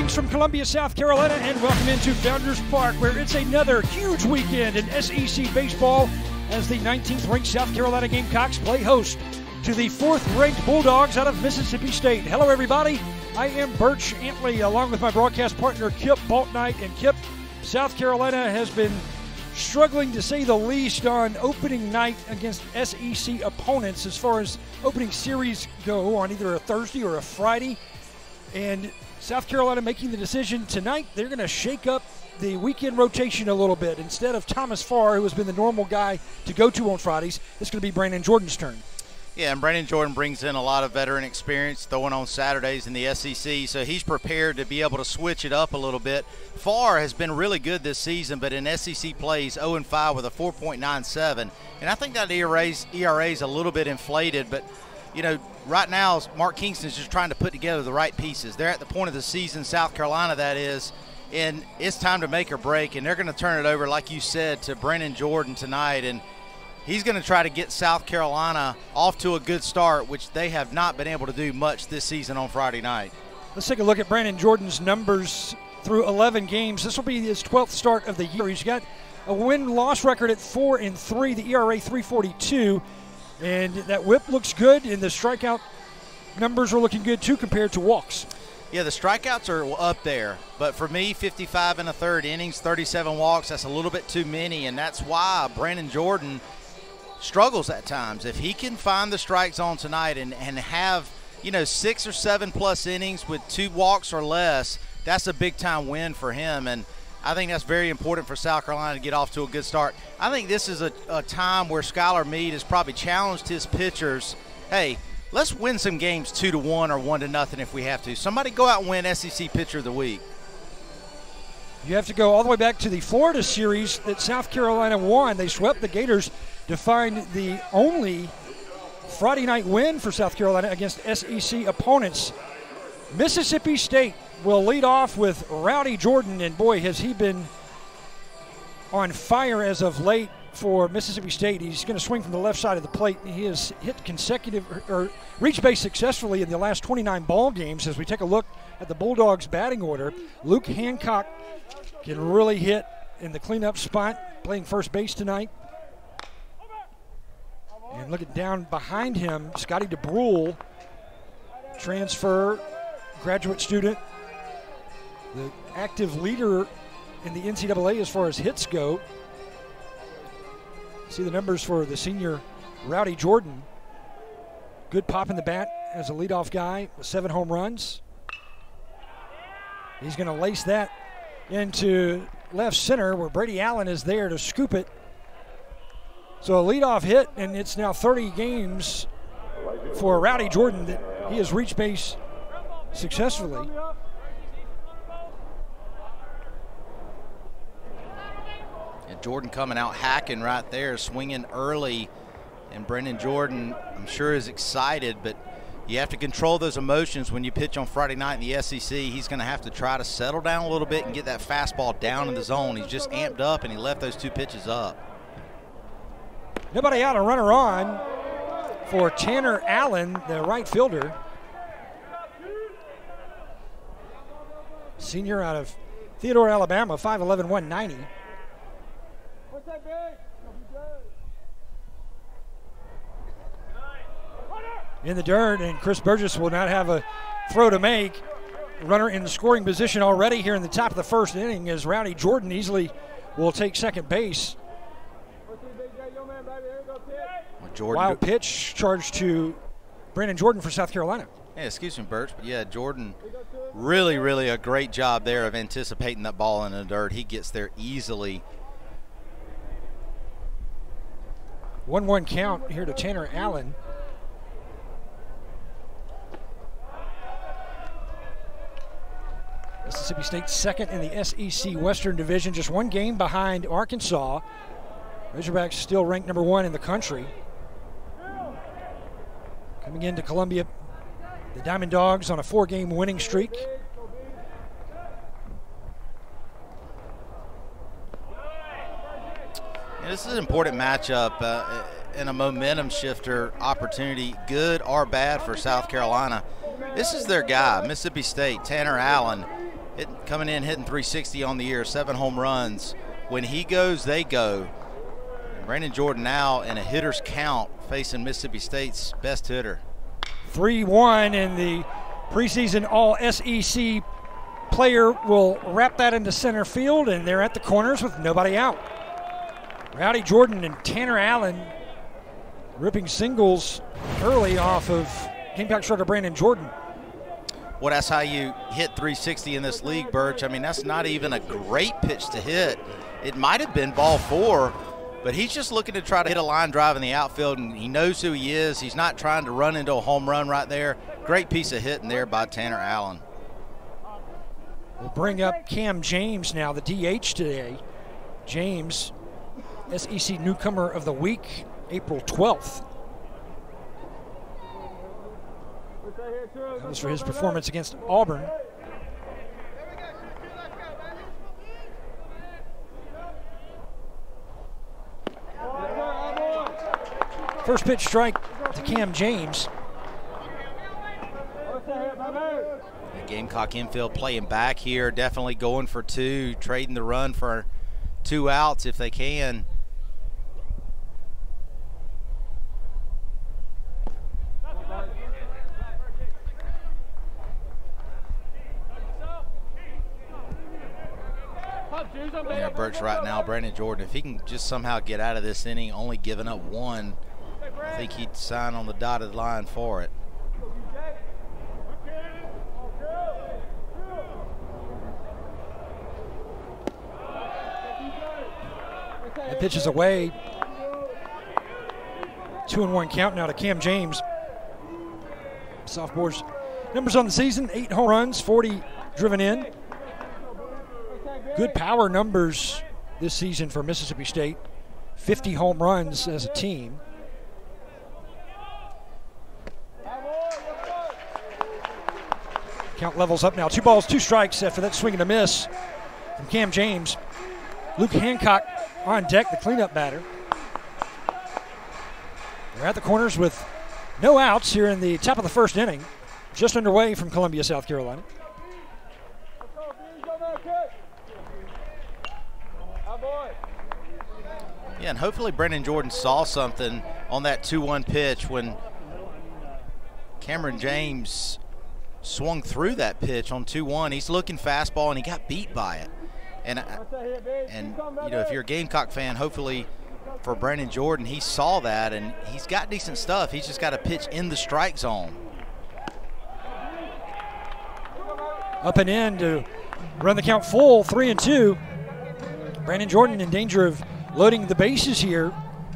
Greetings from Columbia, South Carolina, and welcome into Founders Park, where it's another huge weekend in SEC baseball as the 19th ranked South Carolina Gamecocks play host to the 4th ranked Bulldogs out of Mississippi State. Hello, everybody. I am Birch Antley, along with my broadcast partner, Kip Baltnight. And Kip, South Carolina has been struggling, to say the least, on opening night against SEC opponents as far as opening series go on either a Thursday or a Friday. And South Carolina making the decision tonight, they're going to shake up the weekend rotation a little bit. Instead of Thomas Farr, who has been the normal guy to go to on Fridays, it's going to be Brandon Jordan's turn. Yeah, and Brandon Jordan brings in a lot of veteran experience throwing on Saturdays in the SEC, so he's prepared to be able to switch it up a little bit. Farr has been really good this season, but in SEC plays 0-5 with a 4.97, and I think that ERA is a little bit inflated, but you know, right now Mark Kingston's just trying to put together the right pieces. They're at the point of the season, South Carolina that is, and it's time to make or break, and they're going to turn it over, like you said, to Brandon Jordan tonight, and he's going to try to get South Carolina off to a good start, which they have not been able to do much this season on Friday night. Let's take a look at Brandon Jordan's numbers through 11 games. This will be his 12th start of the year. He's got a win-loss record at 4-3, the ERA 3.42, and that whip looks good, and the strikeout numbers are looking good too compared to walks. Yeah, the strikeouts are up there, but for me, 55 and a third innings, 37 walks, that's a little bit too many, and that's why Brandon Jordan struggles at times. If he can find the strike zone tonight and have, you know, 6 or 7 plus innings with 2 walks or less, that's a big time win for him, and I think that's very important for South Carolina to get off to a good start. I think this is a time where Skylar Meade has probably challenged his pitchers, hey, let's win some games 2-1 or 1-0 if we have to. Somebody go out and win SEC Pitcher of the Week. You have to go all the way back to the Florida series that South Carolina won. They swept the Gators to find the only Friday night win for South Carolina against SEC opponents. Mississippi State will lead off with Rowdy Jordan, and boy, has he been on fire as of late for Mississippi State. He's going to swing from the left side of the plate. He has hit consecutive or reached base successfully in the last 29 ball games. As we take a look at the Bulldogs batting order, Luke Hancock can really hit in the cleanup spot, playing first base tonight. And looking down behind him, Scotty DeBrule, transfer, graduate student, the active leader in the NCAA as far as hits go. See the numbers for the senior Rowdy Jordan. Good pop in the bat as a leadoff guy with 7 home runs. He's going to lace that into left center where Brady Allen is there to scoop it. So a leadoff hit, and it's now 30 games for Rowdy Jordan that he has reached base successfully. And Jordan coming out hacking right there, swinging early, and Brandon Jordan, I'm sure, is excited, but you have to control those emotions when you pitch on Friday night in the SEC. He's going to have to try to settle down a little bit and get that fastball down in the zone. He's just amped up, and he left those 2 pitches up. Nobody out, a runner on for Tanner Allen, the right fielder. Senior out of Theodore, Alabama, 5'11", 190. In the dirt, and Chris Burgess will not have a throw to make. Runner in scoring position already here in the top of the first inning as Rowdy Jordan easily will take second base. Wild pitch charged to Brandon Jordan for South Carolina. Yeah, excuse me, Birch, but yeah, Jordan really a great job there of anticipating that ball in the dirt. He gets there easily. 1-1 count here to Tanner Allen. Mississippi State second in the SEC Western Division, just 1 game behind Arkansas. Razorbacks still ranked number 1 in the country. Coming into Columbia, the Diamond Dogs on a 4-game winning streak. Yeah, this is an important matchup and a momentum shifter opportunity, good or bad for South Carolina. This is their guy, Mississippi State, Tanner Allen. coming in hitting 360 on the year, 7 home runs. When he goes, they go. And Brandon Jordan now in a hitter's count facing Mississippi State's best hitter. 3-1, and the preseason All-SEC player will wrap that into center field, and they're at the corners with nobody out. Rowdy Jordan and Tanner Allen ripping singles early off of Gamecock starter Brandon Jordan. Well, that's how you hit 360 in this league, Birch. I mean, that's not even a great pitch to hit. It might have been ball 4, but he's just looking to try to hit a line drive in the outfield, and he knows who he is. He's not trying to run into a home run right there. Great piece of hitting there by Tanner Allen. We'll bring up Cam James now, the DH today. James, SEC Newcomer of the Week, April 12th. That was for his performance against Auburn. First pitch strike to Cam James. The Gamecock infield playing back here, definitely going for 2, trading the run for 2 outs if they can. Yeah, Birch right now, Brandon Jordan, if he can just somehow get out of this inning only giving up 1, I think he'd sign on the dotted line for it. The pitch is away. 2-1 count now to Cam James. Sophomore's numbers on the season: 8 home runs, 40 driven in. Good power numbers this season for Mississippi State. 50 home runs as a team. Count levels up now. 2 balls, 2 strikes after that swing and a miss from Cam James. Luke Hancock on deck, the cleanup batter. They're at the corners with no outs here in the top of the first inning. Just underway from Columbia, South Carolina. Yeah, and hopefully Brandon Jordan saw something on that 2-1 pitch when Cameron James swung through that pitch on 2-1. He's looking fastball, and he got beat by it. And you know, if you're a Gamecock fan, hopefully for Brandon Jordan, he saw that, and he's got decent stuff. He's just got to pitch in the strike zone. Up and in to run the count full, 3-2. Brandon Jordan in danger of loading the bases here.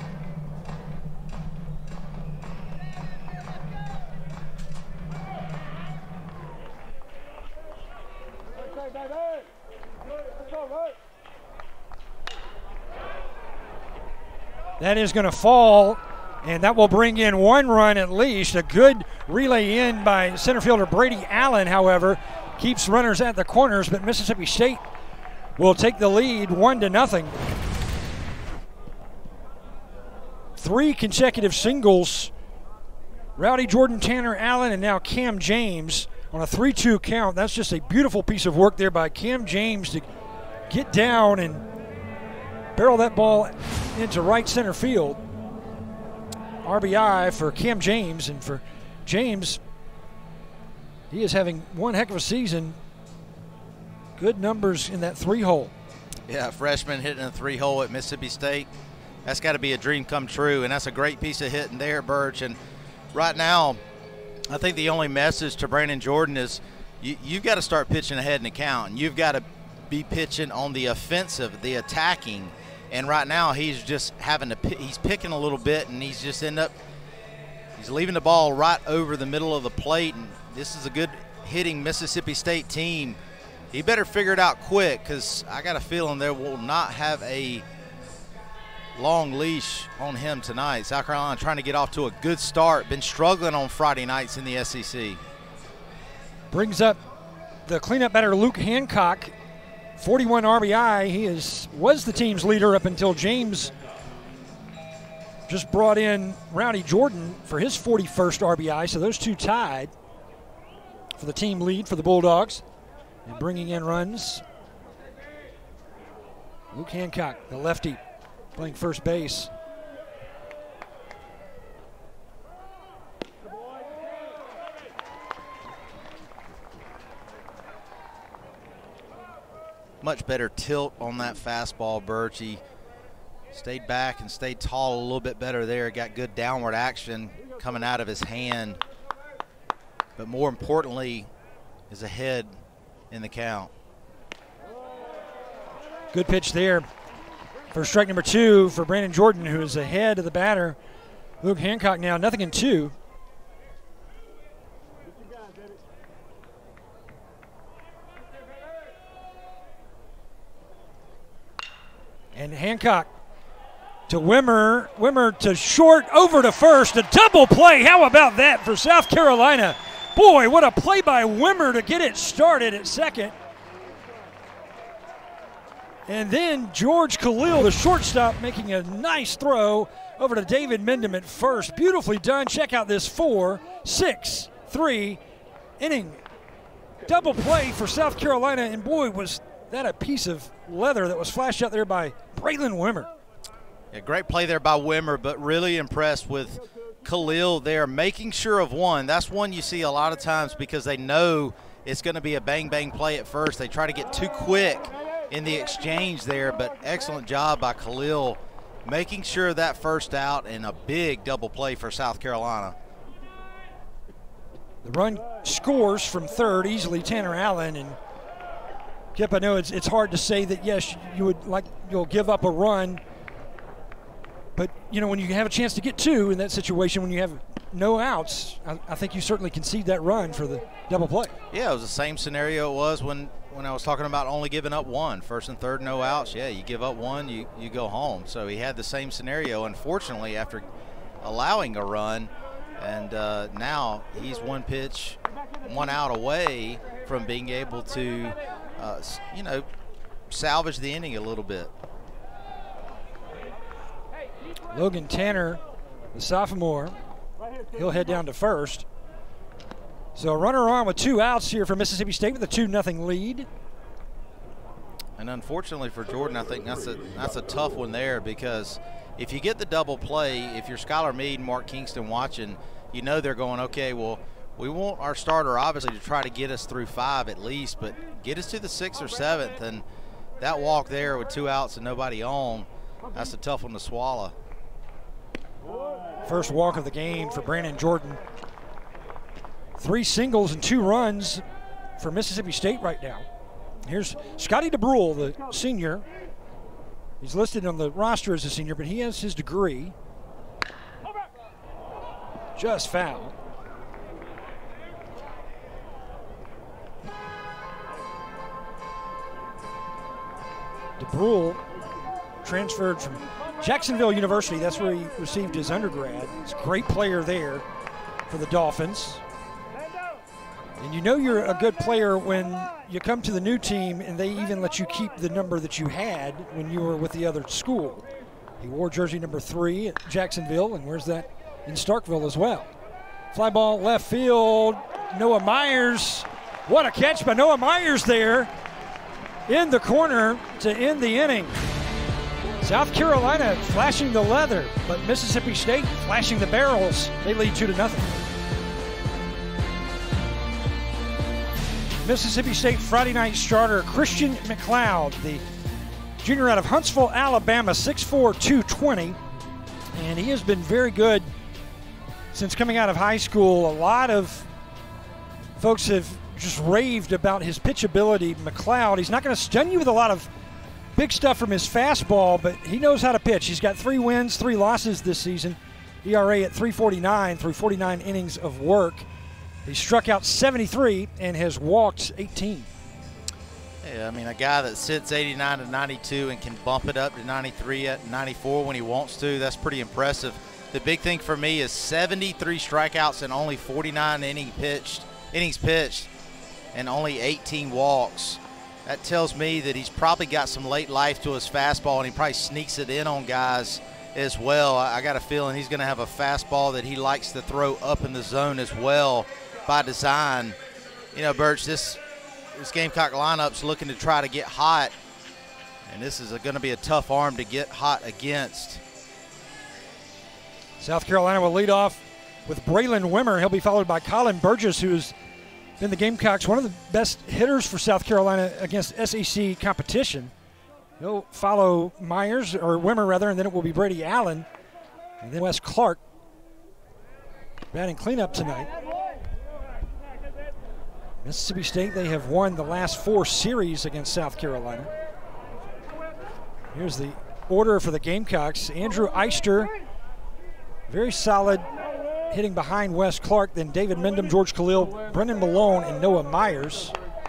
That is going to fall, and that will bring in 1 run at least. A good relay in by center fielder Brady Allen, however, keeps runners at the corners, but Mississippi State will take the lead 1-0. 3 consecutive singles. Rowdy Jordan, Tanner Allen, and now Cam James on a 3-2 count. That's just a beautiful piece of work there by Cam James to get down and barrel that ball into right center field. RBI for Cam James, and for James, he is having one heck of a season. Good numbers in that 3-hole. Yeah, freshman hitting a 3-hole at Mississippi State. That's got to be a dream come true, and that's a great piece of hitting there, Birch. And right now, I think the only message to Brandon Jordan is you've got to start pitching ahead in the count, and you've got to be pitching on the offensive, the attacking. And right now, he's just having to he's picking a little bit, and he's just he's leaving the ball right over the middle of the plate. And this is a good hitting Mississippi State team. He better figure it out quick, because I got a feeling they will not have a long leash on him tonight. South Carolina trying to get off to a good start. Been struggling on Friday nights in the SEC. Brings up the cleanup batter Luke Hancock. 41 RBI. He was the team's leader up until James just brought in Rowdy Jordan for his 41st RBI. So those two tied for the team lead for the Bulldogs. And bringing in runs, Luke Hancock, the lefty, playing first base. Much better tilt on that fastball, Birch. He stayed back and stayed tall a little bit better there. Got good downward action coming out of his hand. But more importantly, is ahead in the count. Good pitch there for strike number 2 for Brandon Jordan, who is ahead of the batter. Luke Hancock now 0-2. And Hancock to Wimmer. Wimmer to short, over to first. A double play. How about that for South Carolina? Boy, what a play by Wimmer to get it started at second. And then George Khalil, the shortstop, making a nice throw over to David Mendham at first. Beautifully done. Check out this 4-6-3 inning. Double play for South Carolina, and boy, was that a piece of leather that was flashed out there by Braylon Wimmer. Yeah, great play there by Wimmer, but really impressed with Khalil there, making sure of one. That's one you see a lot of times because they know it's going to be a bang-bang play at first. They try to get too quick in the exchange there, but excellent job by Khalil making sure that first out, and a big double play for South Carolina. The run scores from third easily, Tanner Allen. And Kip, I know it's hard to say that, yes, you'll give up a run, but you know, when you have a chance to get 2 in that situation, when you have no outs, I think you certainly concede that run for the double play. Yeah, it was the same scenario it was when I was talking about only giving up 1. First and third, no outs. Yeah, you give up 1, you go home. So he had the same scenario, unfortunately, after allowing a run. And now he's 1 pitch, 1 out away from being able to, salvage the inning a little bit. Logan Tanner, the sophomore, he'll head down to first. So a runner on with 2 outs here for Mississippi State with a 2-0 lead. And unfortunately for Jordan, I think that's a tough one there, because if you get the double play, if you're Skylar Meade and Mark Kingston watching, you know they're going, okay, well, we want our starter obviously to try to get us through 5 at least, but get us to the 6th or 7th. And that walk there with 2 outs and nobody on, that's a tough one to swallow. First walk of the game for Brandon Jordan. 3 singles and 2 runs for Mississippi State right now. Here's Scotty DeBrule, the senior. He's listed on the roster as a senior, but he has his degree. Just foul. DeBrule transferred from Jacksonville University. That's where he received his undergrad. He's a great player there for the Dolphins. And you know you're a good player when you come to the new team and they even let you keep the number that you had when you were with the other school. He wore jersey number 3 at Jacksonville and wears that in Starkville as well. Fly ball left field. Noah Myers. What a catch by Noah Myers there in the corner to end the inning. South Carolina flashing the leather, but Mississippi State flashing the barrels. They lead 2-0. Mississippi State Friday night starter Christian McLeod, the junior out of Huntsville, Alabama, 6'4", 220. And he has been very good since coming out of high school. A lot of folks have just raved about his pitchability. McLeod, he's not going to stun you with a lot of big stuff from his fastball, but he knows how to pitch. He's got 3 wins, 3 losses this season. ERA at 3.49 through 49 innings of work. He struck out 73 and has walked 18. Yeah, I mean, a guy that sits 89 to 92 and can bump it up to 93 at 94 when he wants to, that's pretty impressive. The big thing for me is 73 strikeouts and only 49 innings pitched and only 18 walks. That tells me that he's probably got some late life to his fastball, and he probably sneaks it in on guys as well. I got a feeling he's going to have a fastball that he likes to throw up in the zone as well by design. You know, Birch, this this Gamecock lineup's looking to try to get hot, and this is going to be a tough arm to get hot against. South Carolina will lead off with Braylon Wimmer. He'll be followed by Colin Burgess, who's been the Gamecocks one of the best hitters for South Carolina against SEC competition. He'll follow Myers, or Wimmer rather, and then it will be Brady Allen, and then Wes Clark batting cleanup tonight. Mississippi State, they have won the last 4 series against South Carolina. Here's the order for the Gamecocks. Andrew Eister, very solid, hitting behind Wes Clark, then David Mendham, George Khalil, Brendan Malone, and Noah Myers.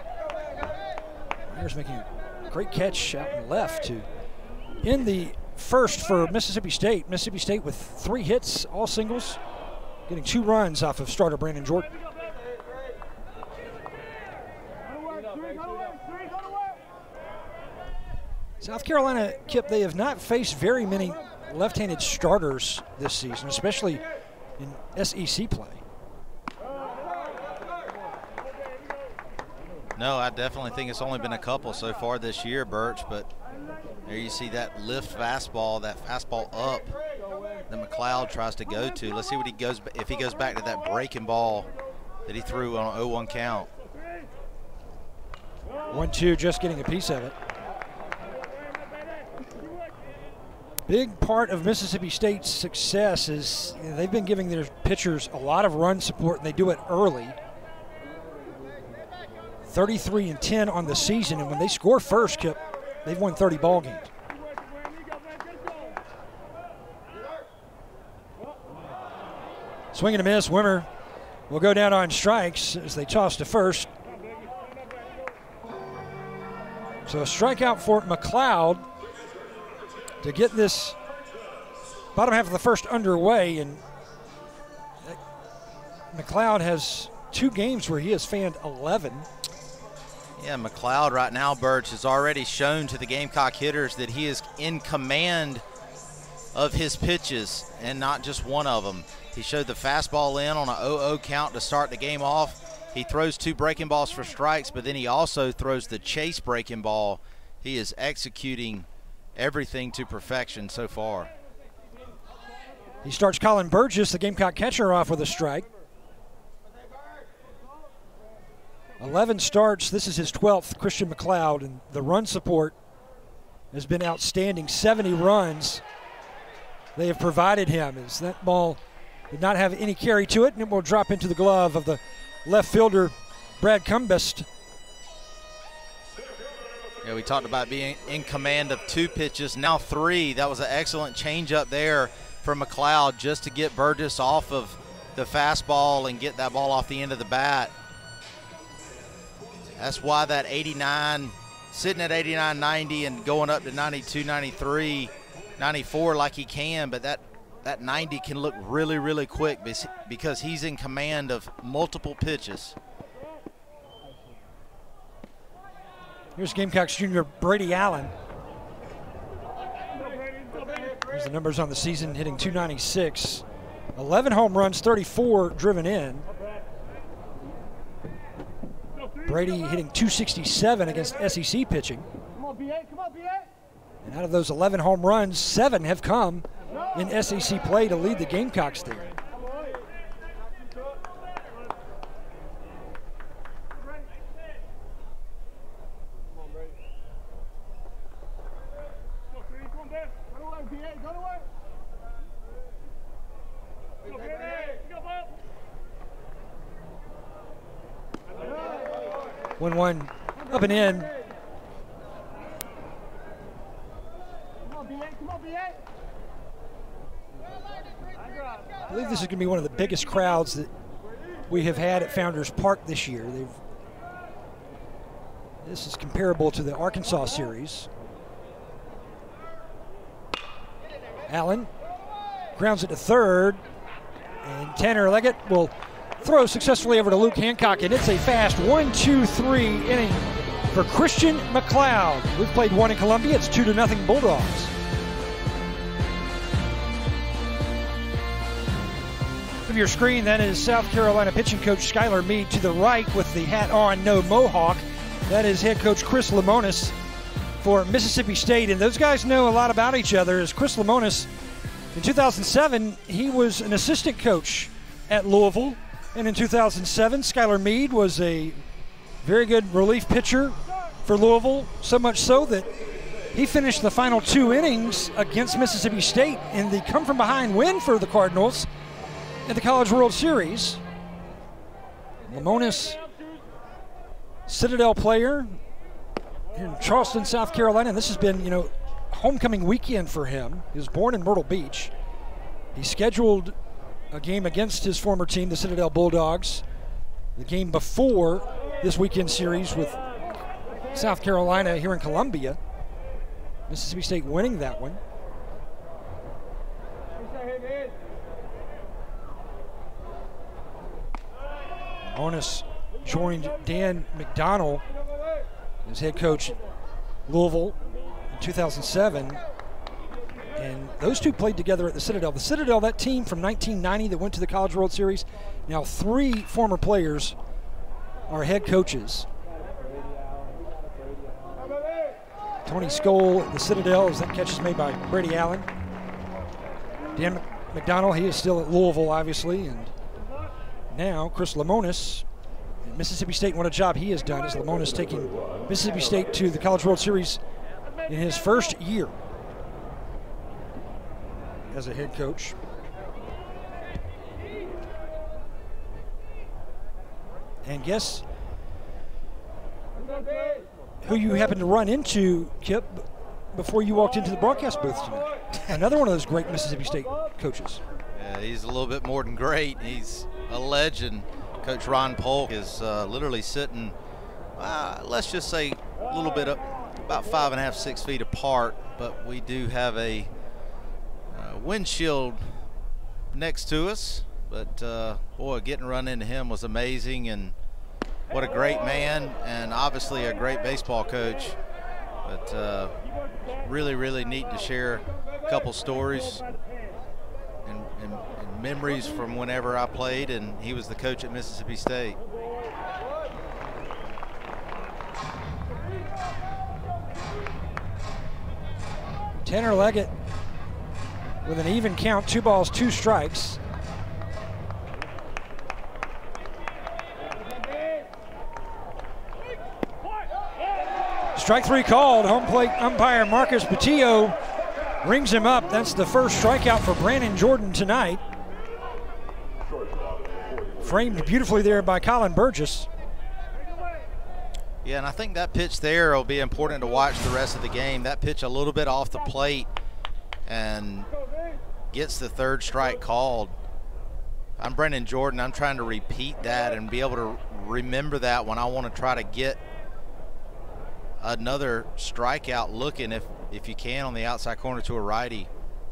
Myers making a great catch out in left to end the first for Mississippi State. Mississippi State with 3 hits, all singles, getting 2 runs off of starter Brandon Jordan. South Carolina, Kip, they have not faced very many left-handed starters this season, especially in SEC play. No, I definitely think it's only been a couple so far this year, Birch, but there you see that lift fastball, that fastball up that McLeod tries to go to. Let's see what he goes, if he goes back to that breaking ball that he threw on an 0-1 count. 1-2, just getting a piece of it. Big part of Mississippi State's success is they've been giving their pitchers a lot of run support, and they do it early. 33-10 on the season, and when they score first, Kip, they've won 30 ball games. Swing and a miss. Wimmer will go down on strikes as they toss to first. So a strikeout for McLeod to get this bottom half of the first underway, and McLeod has 2 games where he has fanned 11. Yeah, McLeod right now, Birch, has already shown to the Gamecock hitters that he is in command of his pitches and not just one of them. He showed the fastball in on an 0-0 count to start the game off. He throws 2 breaking balls for strikes, but then he also throws the chase breaking ball. He is executing everything to perfection so far. He starts Colin Burgess, the Gamecock catcher, off with a strike. 11 starts. This is his 12th, Christian McLeod, and the run support has been outstanding. 70 runs they have provided him, as that ball did not have any carry to it, and it will drop into the glove of the left fielder, Brad Cumbest. Yeah, we talked about being in command of 2 pitches, now 3. That was an excellent changeup there for McLeod just to get Burgess off of the fastball and get that ball off the end of the bat. That's why that 89, sitting at 89, 90 and going up to 92, 93, 94 like he can, but that 90 can look really, really quick because he's in command of multiple pitches. Here's Gamecocks junior Brady Allen. Here's the numbers on the season, hitting .296. 11 home runs, 34 driven in. Brady hitting .267 against SEC pitching. And out of those 11 home runs, 7 have come in SEC play to lead the Gamecocks there. One up and in. I believe this is going to be one of the biggest crowds that we have had at Founders Park this year. This is comparable to the Arkansas series. Allen grounds it to third, and Tanner Leggett will throw successfully over to Luke Hancock, and it's a fast 1-2-3 inning for Christian McLeod. We've played 1 in Columbia. It's 2-0 Bulldogs. Of your screen, that is South Carolina pitching coach Skylar Meade to the right with the hat on, no mohawk. That is head coach Chris Lemonis for Mississippi State, and those guys know a lot about each other. As Chris Lemonis, in 2007, he was an assistant coach at Louisville, and in 2007, Skylar Meade was a very good relief pitcher for Louisville, so much so that he finished the final 2 innings against Mississippi State in the come-from-behind win for the Cardinals in the College World Series. Lemonis, Citadel player in Charleston, South Carolina. And this has been, homecoming weekend for him. He was born in Myrtle Beach. He scheduled a game against his former team, the Citadel Bulldogs, the game before this weekend series with South Carolina here in Columbia. Mississippi State winning that one. Lemonis joined Dan McDonnell as head coach at Louisville in 2007. And those two played together at the Citadel. The Citadel, that team from 1990 that went to the College World Series, now 3 former players are head coaches. Tony Skoll at the Citadel, as that catch is made by Brady Allen. Dan McDonnell, he is still at Louisville, obviously. And now Chris Lemonis at Mississippi State. What a job he has done, as Lemonis taking Mississippi State to the College World Series in his first year as a head coach. And guess who you happened to run into, Kip, before you walked into the broadcast booth tonight? Another one of those great Mississippi State coaches. Yeah, he's a little bit more than great. He's a legend. Coach Ron Polk is literally sitting, let's just say a little bit up, about 5.5, 6 feet apart, but we do have a windshield next to us. But boy, getting run into him was amazing, and what a great man, and obviously a great baseball coach. But really, really neat to share a couple stories and memories from whenever I played, and he was the coach at Mississippi State. Tanner Leggett with an even count, 2 balls, 2 strikes. Strike 3 called. Home plate umpire Marcus Patillo rings him up. That's the first strikeout for Brandon Jordan tonight. Framed beautifully there by Colin Burgess. Yeah, and I think that pitch there will be important to watch the rest of the game. That pitch a little bit off the plate and gets the 3rd strike called. I'm Brandon Jordan. I'm trying to repeat that and be able to remember that when I want to try to get another strikeout looking, if you can, on the outside corner to a righty.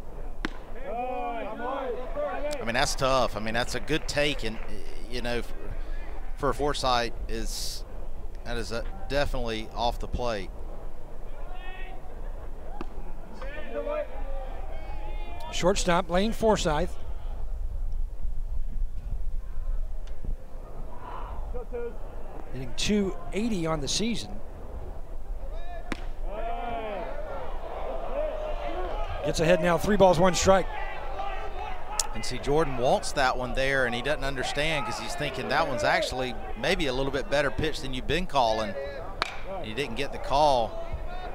I mean, that's tough. I mean, that's a good take, and for Forsythe that is definitely off the plate. Shortstop Lane Forsythe. Hitting .280 on the season. Gets ahead now, 3 balls, 1 strike. And see, Jordan wants that one there, and he doesn't understand because he's thinking that one's actually maybe a little bit better pitch than you've been calling. He didn't get the call.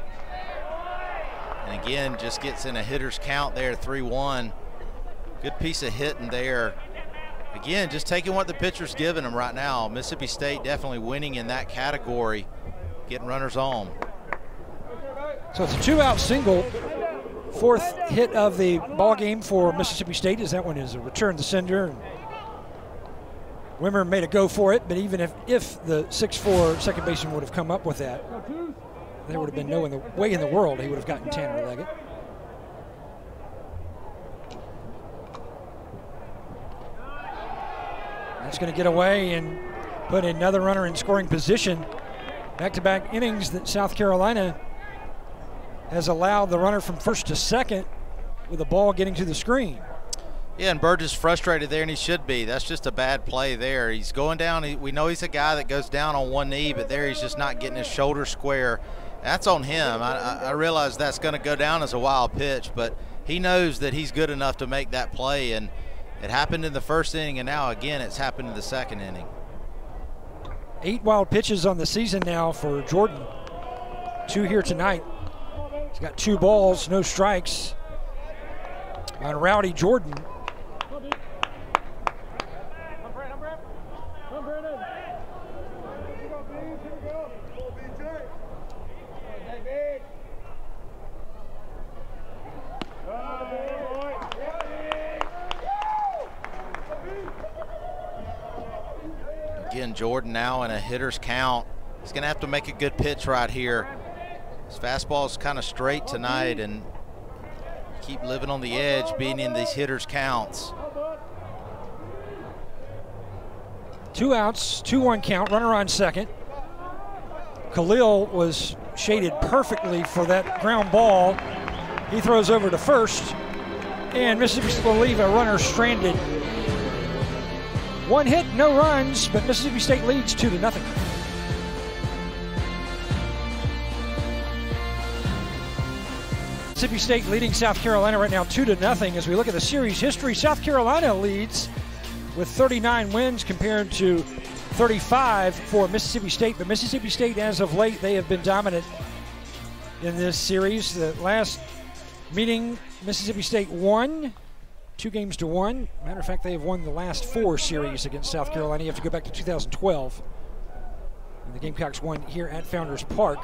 And again, just gets in a hitter's count there, 3-1. Good piece of hitting there. Again, just taking what the pitcher's giving him right now. Mississippi State definitely winning in that category, getting runners on. So it's a 2-out single. 4th hit of the ball game for Mississippi State, as that one is a return to sender. Wimmer made a go for it, but even if the 6'4" second baseman would have come up with that, there would have been no way in the world he would have gotten Tanner Leggett. That's going to get away and put another runner in scoring position. Back-to-back innings that South Carolina has allowed the runner from first to second with the ball getting to the screen. Yeah, and Burge is frustrated there, and he should be. That's just a bad play there. He's going down. We know he's a guy that goes down on one knee, but there he's just not getting his shoulder square. That's on him. I realize that's going to go down as a wild pitch, but he knows that he's good enough to make that play, and it happened in the first inning, and now, again, it's happened in the second inning. 8 wild pitches on the season now for Jordan. 2 here tonight. He's got 2 balls, no strikes on Rowdy Jordan. Again, Jordan now in a hitter's count. He's going to have to make a good pitch right here. His fastball is kind of straight tonight, and keep living on the edge, being in these hitters' counts. 2 outs, 2-1 count, runner on second. Khalil was shaded perfectly for that ground ball. He throws over to first, and Mississippi State will leave a runner stranded. 1 hit, no runs, but Mississippi State leads 2-0. Mississippi State leading South Carolina right now 2-0. As we look at the series history, South Carolina leads with 39 wins compared to 35 for Mississippi State. But Mississippi State, as of late, they have been dominant in this series. The last meeting, Mississippi State won 2-1. Matter of fact, they have won the last 4 series against South Carolina. You have to go back to 2012. And the Gamecocks won here at Founders Park.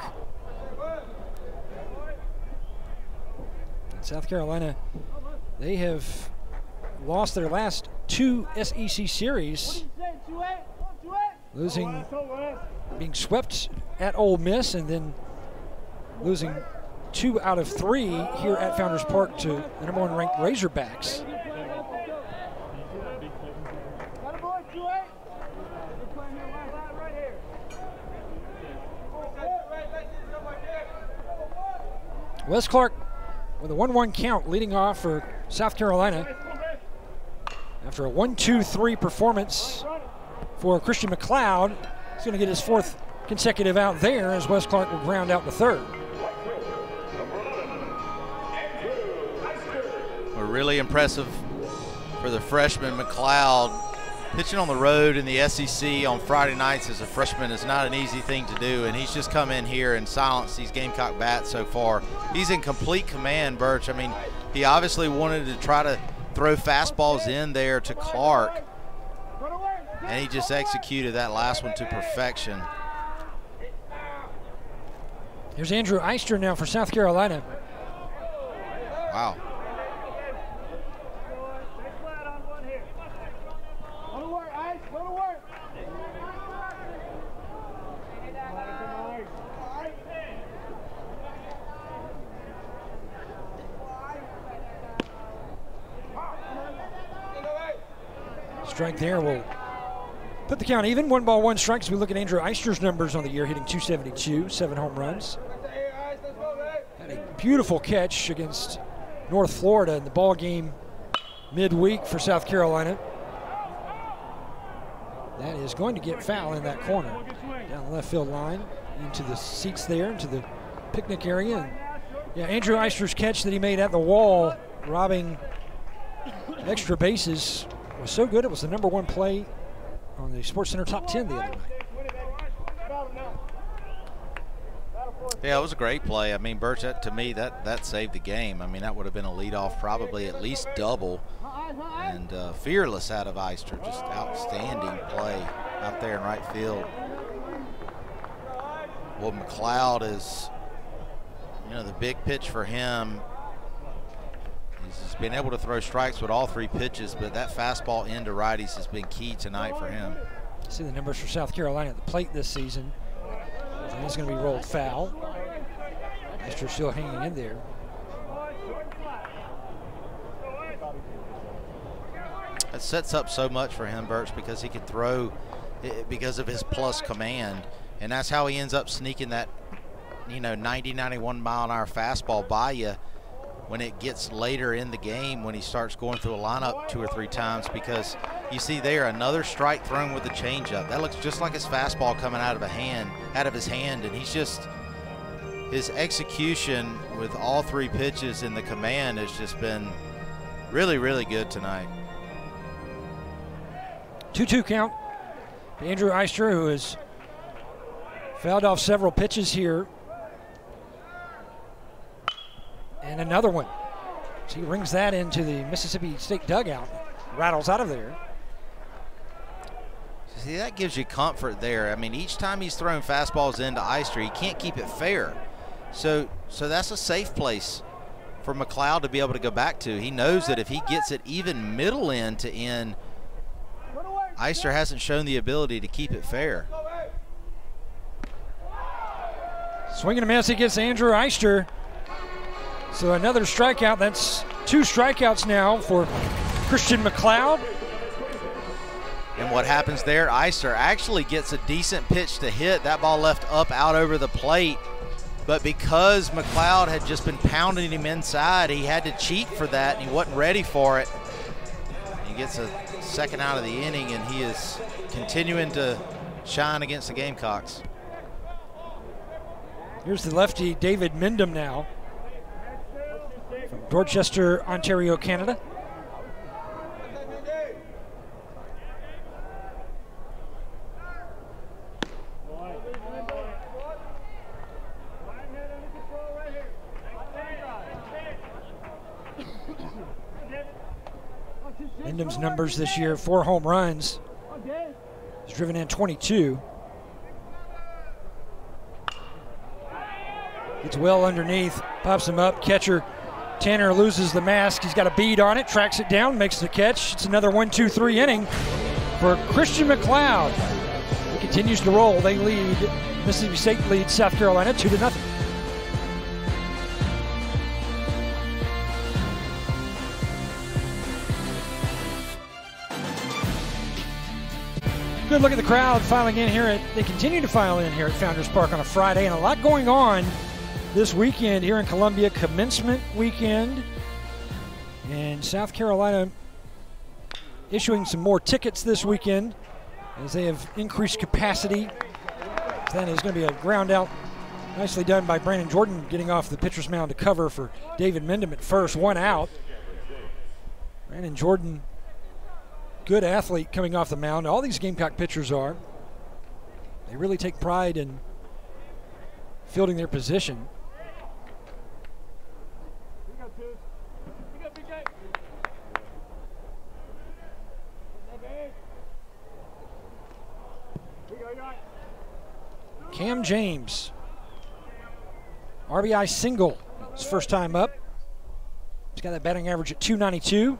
And South Carolina, they have lost their last 2 SEC series, being swept at Ole Miss and then losing 2 out of 3 here at Founders Park to the #1 ranked Razorbacks. Wes Clark with a 1-1 count leading off for South Carolina after a 1-2-3 performance for Christian McLeod. He's going to get his 4th consecutive out there as Wes Clark will ground out the 3rd. Really impressive for the freshman McLeod. Pitching on the road in the SEC on Friday nights as a freshman is not an easy thing to do, and he's just come in here and silenced these Gamecock bats so far. He's in complete command, Birch. I mean, he obviously wanted to try to throw fastballs in there to Clark, and he just executed that last one to perfection. Here's Andrew Eister now for South Carolina. Wow. Strike there will put the count even. 1 ball, 1 strike as we look at Andrew Eister's numbers on the year, hitting .272, 7 home runs. Had a beautiful catch against North Florida in the ball game midweek for South Carolina. That is going to get foul in that corner. Down the left field line, into the seats there, into the picnic area. And yeah, Andrew Eister's catch that he made at the wall, robbing extra bases, was so good it was the #1 play on the SportsCenter Top 10 the other night. Yeah, it was a great play. I mean, Birch, to me, that saved the game. I mean, that would have been a leadoff, probably at least double. And fearless out of Eister, just outstanding play out there in right field. Well, McLeod is, the big pitch for him. He's been able to throw strikes with all 3 pitches, but that fastball into righties has been key tonight for him. See the numbers for South Carolina at the plate this season. And he's going to be rolled foul. Eister still hanging in there. It sets up so much for him, Birch, because he can throw because of his plus command, and that's how he ends up sneaking that 90, 91 mile an hour fastball by you. when it gets later in the game, when he starts going through a lineup 2 or 3 times, because you see there another strike thrown with the changeup. That looks just like his fastball coming out of his hand, and his execution with all 3 pitches in the command has just been really, really good tonight. 2-2 count. Andrew Eister, who has fouled off several pitches here. And another one. So he rings that into the Mississippi State dugout. Rattles out of there. See, that gives you comfort there. I mean, each time he's throwing fastballs into Eister, he can't keep it fair. So that's a safe place for McLeod to be able to go back to. He knows that if he gets it even middle end to end, Eister hasn't shown the ability to keep it fair. Swing and a miss against Andrew Eister. So another strikeout. That's 2 strikeouts now for Christian McLeod. And what happens there, Eister actually gets a decent pitch to hit. That ball left up out over the plate. But because McLeod had just been pounding him inside, he had to cheat for that, and he wasn't ready for it. He gets a second out of the inning, and he is continuing to shine against the Gamecocks. Here's the lefty, David Mindham now, from Dorchester, Ontario, Canada. Wyndham's numbers this year: 4 home runs. He's driven in 22. Gets well underneath, pops him up. Catcher Tanner loses the mask. He's got a bead on it, tracks it down, makes the catch. It's another 1-2-3 inning for Christian McLeod. He continues to roll. They lead, Mississippi State leads South Carolina 2-0. Good look at the crowd filing in here. They continue to file in here at Founders Park on a Friday, and a lot going on this weekend here in Columbia. Commencement weekend, and South Carolina issuing some more tickets this weekend as they have increased capacity. Then is going to be a ground out, nicely done by Brandon Jordan, getting off the pitcher's mound to cover for David Mindham at first. 1 out. Brandon Jordan, good athlete coming off the mound. All these Gamecock pitchers are. They really take pride in fielding their position. Cam James, RBI single, his first time up. He's got that batting average at .292.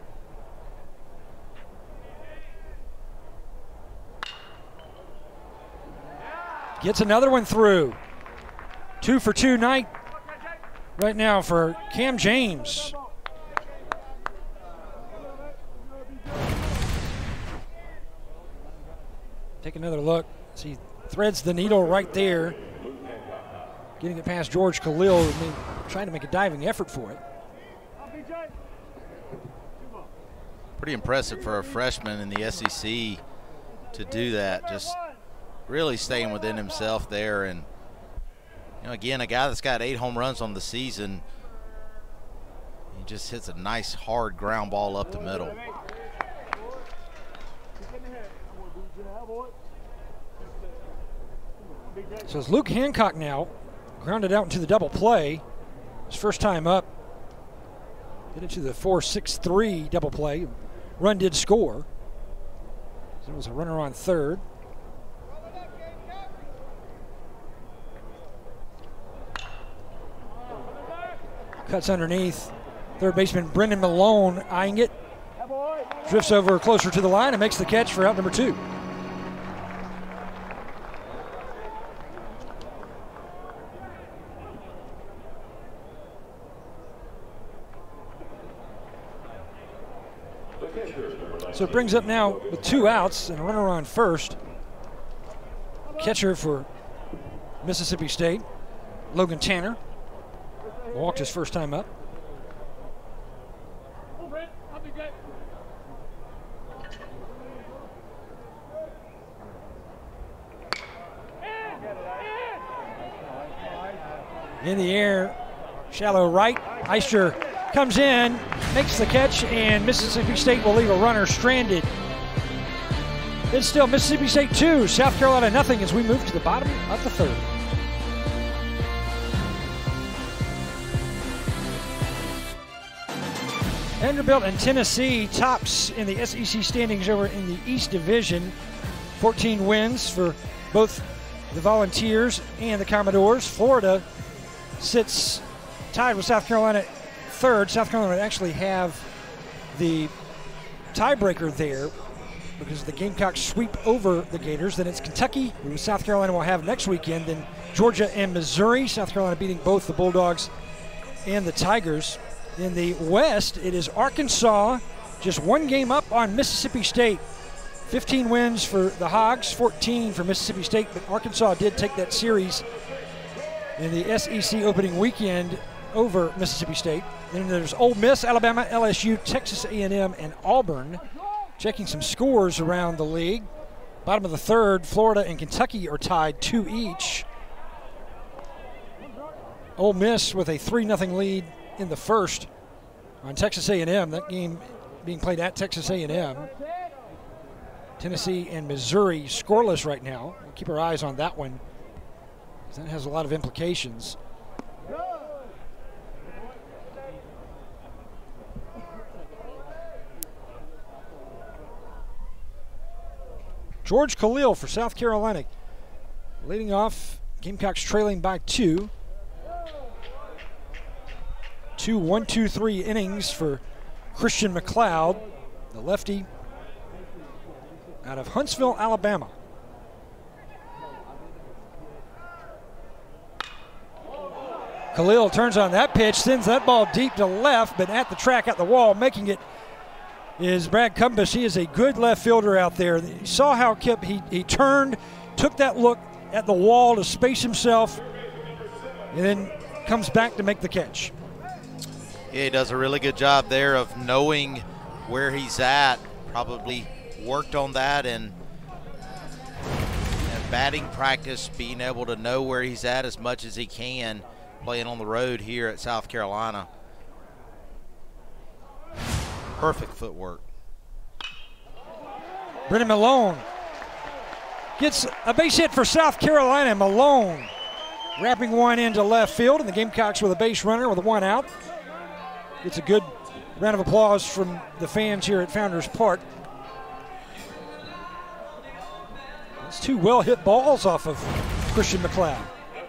Gets another one through. 2 for 2 night right now for Cam James. Take another look. See, threads the needle right there. Getting it past George Khalil, trying to make a diving effort for it. Pretty impressive for a freshman in the SEC to do that. Just really staying within himself there. And, you know, again, a guy that's got 8 home runs on the season, he just hits a nice hard ground ball up the middle. So it's Luke Hancock now, grounded out into the double play. His first time up. Get into the 4-6-3 double play. Run did score. So it was a runner on third. Cuts underneath. Third baseman Brendan Malone eyeing it. Drifts over closer to the line and makes the catch for out number 2. So it brings up now with 2 outs and a runner on first. Catcher for Mississippi State, Logan Tanner, walked his first time up. In the air, shallow right. Eister comes in, makes the catch, and Mississippi State will leave a runner stranded. It's still Mississippi State 2, South Carolina nothing as we move to the bottom of the third. Vanderbilt and Tennessee tops in the SEC standings over in the East Division. 14 wins for both the Volunteers and the Commodores. Florida sits tied with South Carolina third. South Carolina would actually have the tiebreaker there because the Gamecocks sweep over the Gators. Then it's Kentucky, who South Carolina will have next weekend. Then Georgia and Missouri. South Carolina beating both the Bulldogs and the Tigers. In the West, it is Arkansas, just one game up on Mississippi State. 15 wins for the Hogs, 14 for Mississippi State, but Arkansas did take that series in the SEC opening weekend over Mississippi State. Then there's Ole Miss, Alabama, LSU, Texas A&M, and Auburn. Checking some scores around the league. Bottom of the third, Florida and Kentucky are tied 2 each. Ole Miss with a 3-0 lead in the first on Texas A&M. That game being played at Texas A&M. Tennessee and Missouri scoreless right now. We'll keep our eyes on that one, because that has a lot of implications. George Khalil for South Carolina leading off. Gamecocks trailing by 2. 2 1-2-3 innings for Christian McLeod, the lefty out of Huntsville, Alabama. Khalil turns on that pitch, sends that ball deep to left, but at the track, at the wall, making it is Brad Cumbus. He is a good left fielder out there. You saw how he turned, took that look at the wall to space himself, and then comes back to make the catch. Yeah, he does a really good job there of knowing where he's at. Probably worked on that in batting practice, being able to know where he's at as much as he can, playing on the road here at South Carolina. Perfect footwork. Brennan Malone gets a base hit for South Carolina. Malone wrapping one into left field, and the Gamecocks with a base runner with a 1 out. It's a good round of applause from the fans here at Founders Park. It's 2 well-hit balls off of Christian McLeod.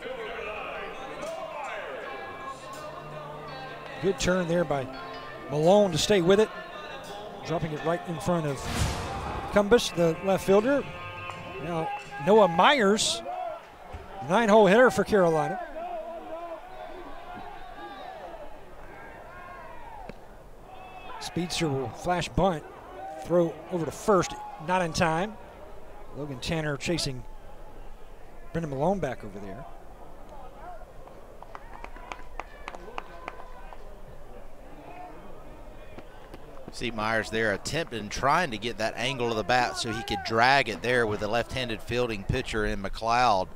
Good turn there by Malone to stay with it. Dropping it right in front of Cumbus, the left fielder. Now Noah Myers, 9-hole hitter for Carolina. Speedster will flash bunt, throw over to first, not in time. Logan Tanner chasing Brendan Malone back over there. See Myers there attempting, trying to get that angle of the bat so he could drag it there with the left-handed fielding pitcher in McLeod.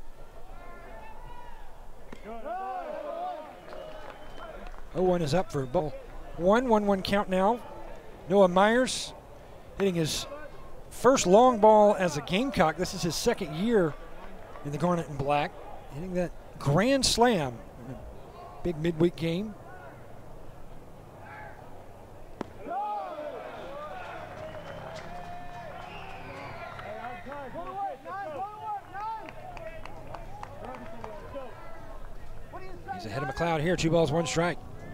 Oh, 1 is up for ball 1 count now. Noah Myers hitting his first long ball as a Gamecock. This is his second year in the Garnet and Black. Hitting that grand slam in a big midweek game. He's ahead of McLeod here. 2 balls, 1 strike.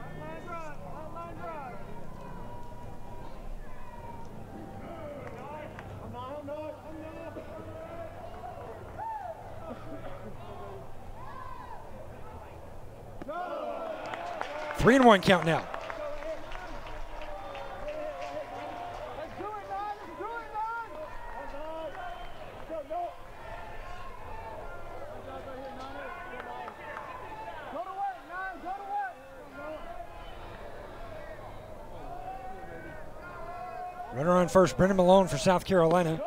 Three and 1 count now. Runner on first, Brendan Malone for South Carolina.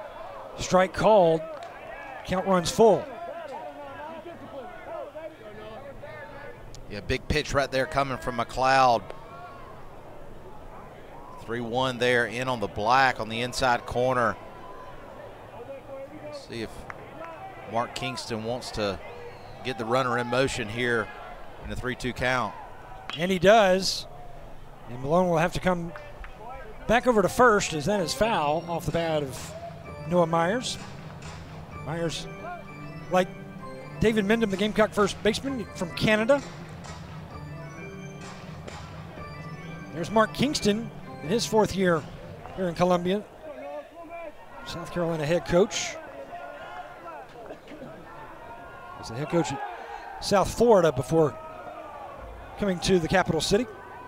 Strike called. Count runs full. Yeah, big pitch right there coming from McLeod. 3-1 there in on the black on the inside corner. Let's see if Mark Kingston wants to get the runner in motion here in a 3-2 count. And he does. And Malone will have to come back over to first, as that is foul off the bat of Noah Myers. Myers, like David Mendham, the Gamecock first baseman from Canada. There's Mark Kingston in his 4th year here in Columbia. South Carolina head coach. He's the head coach at South Florida before coming to the capital city.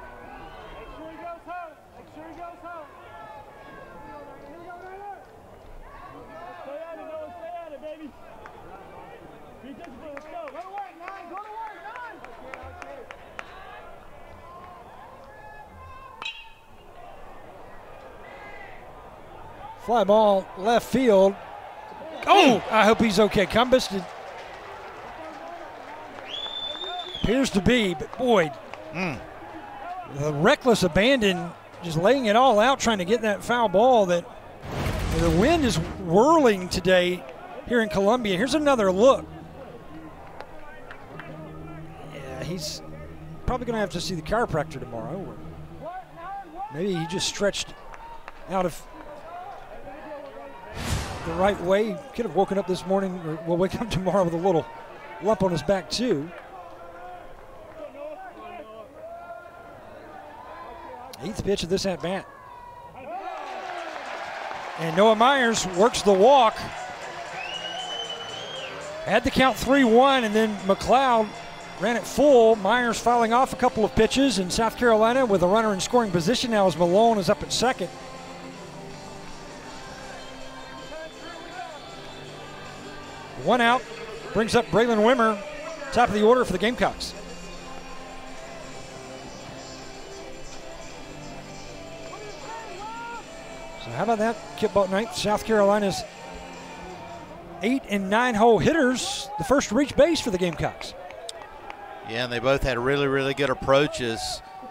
Fly ball left field. Oh, I hope he's okay. Cumbus appears to be, but boy, the reckless abandon, just laying it all out, trying to get that foul ball. That the wind is whirling today here in Columbia. Here's another look. Yeah, he's probably going to have to see the chiropractor tomorrow. Or maybe he just stretched out of the right way. Could have woken up this morning, or will wake up tomorrow with a little lump on his back too. 8th pitch of this at bat. And Noah Myers works the walk. Had the count 3-1, and then McLeod ran it full. Myers fouling off a couple of pitches, and South Carolina with a runner in scoring position now as Malone is up at second. One out, brings up Braylon Wimmer, top of the order for the Gamecocks. So how about that kickball night? South Carolina's 8 and 9 hole hitters, the first to reach base for the Gamecocks. Yeah, and they both had really, really good approaches.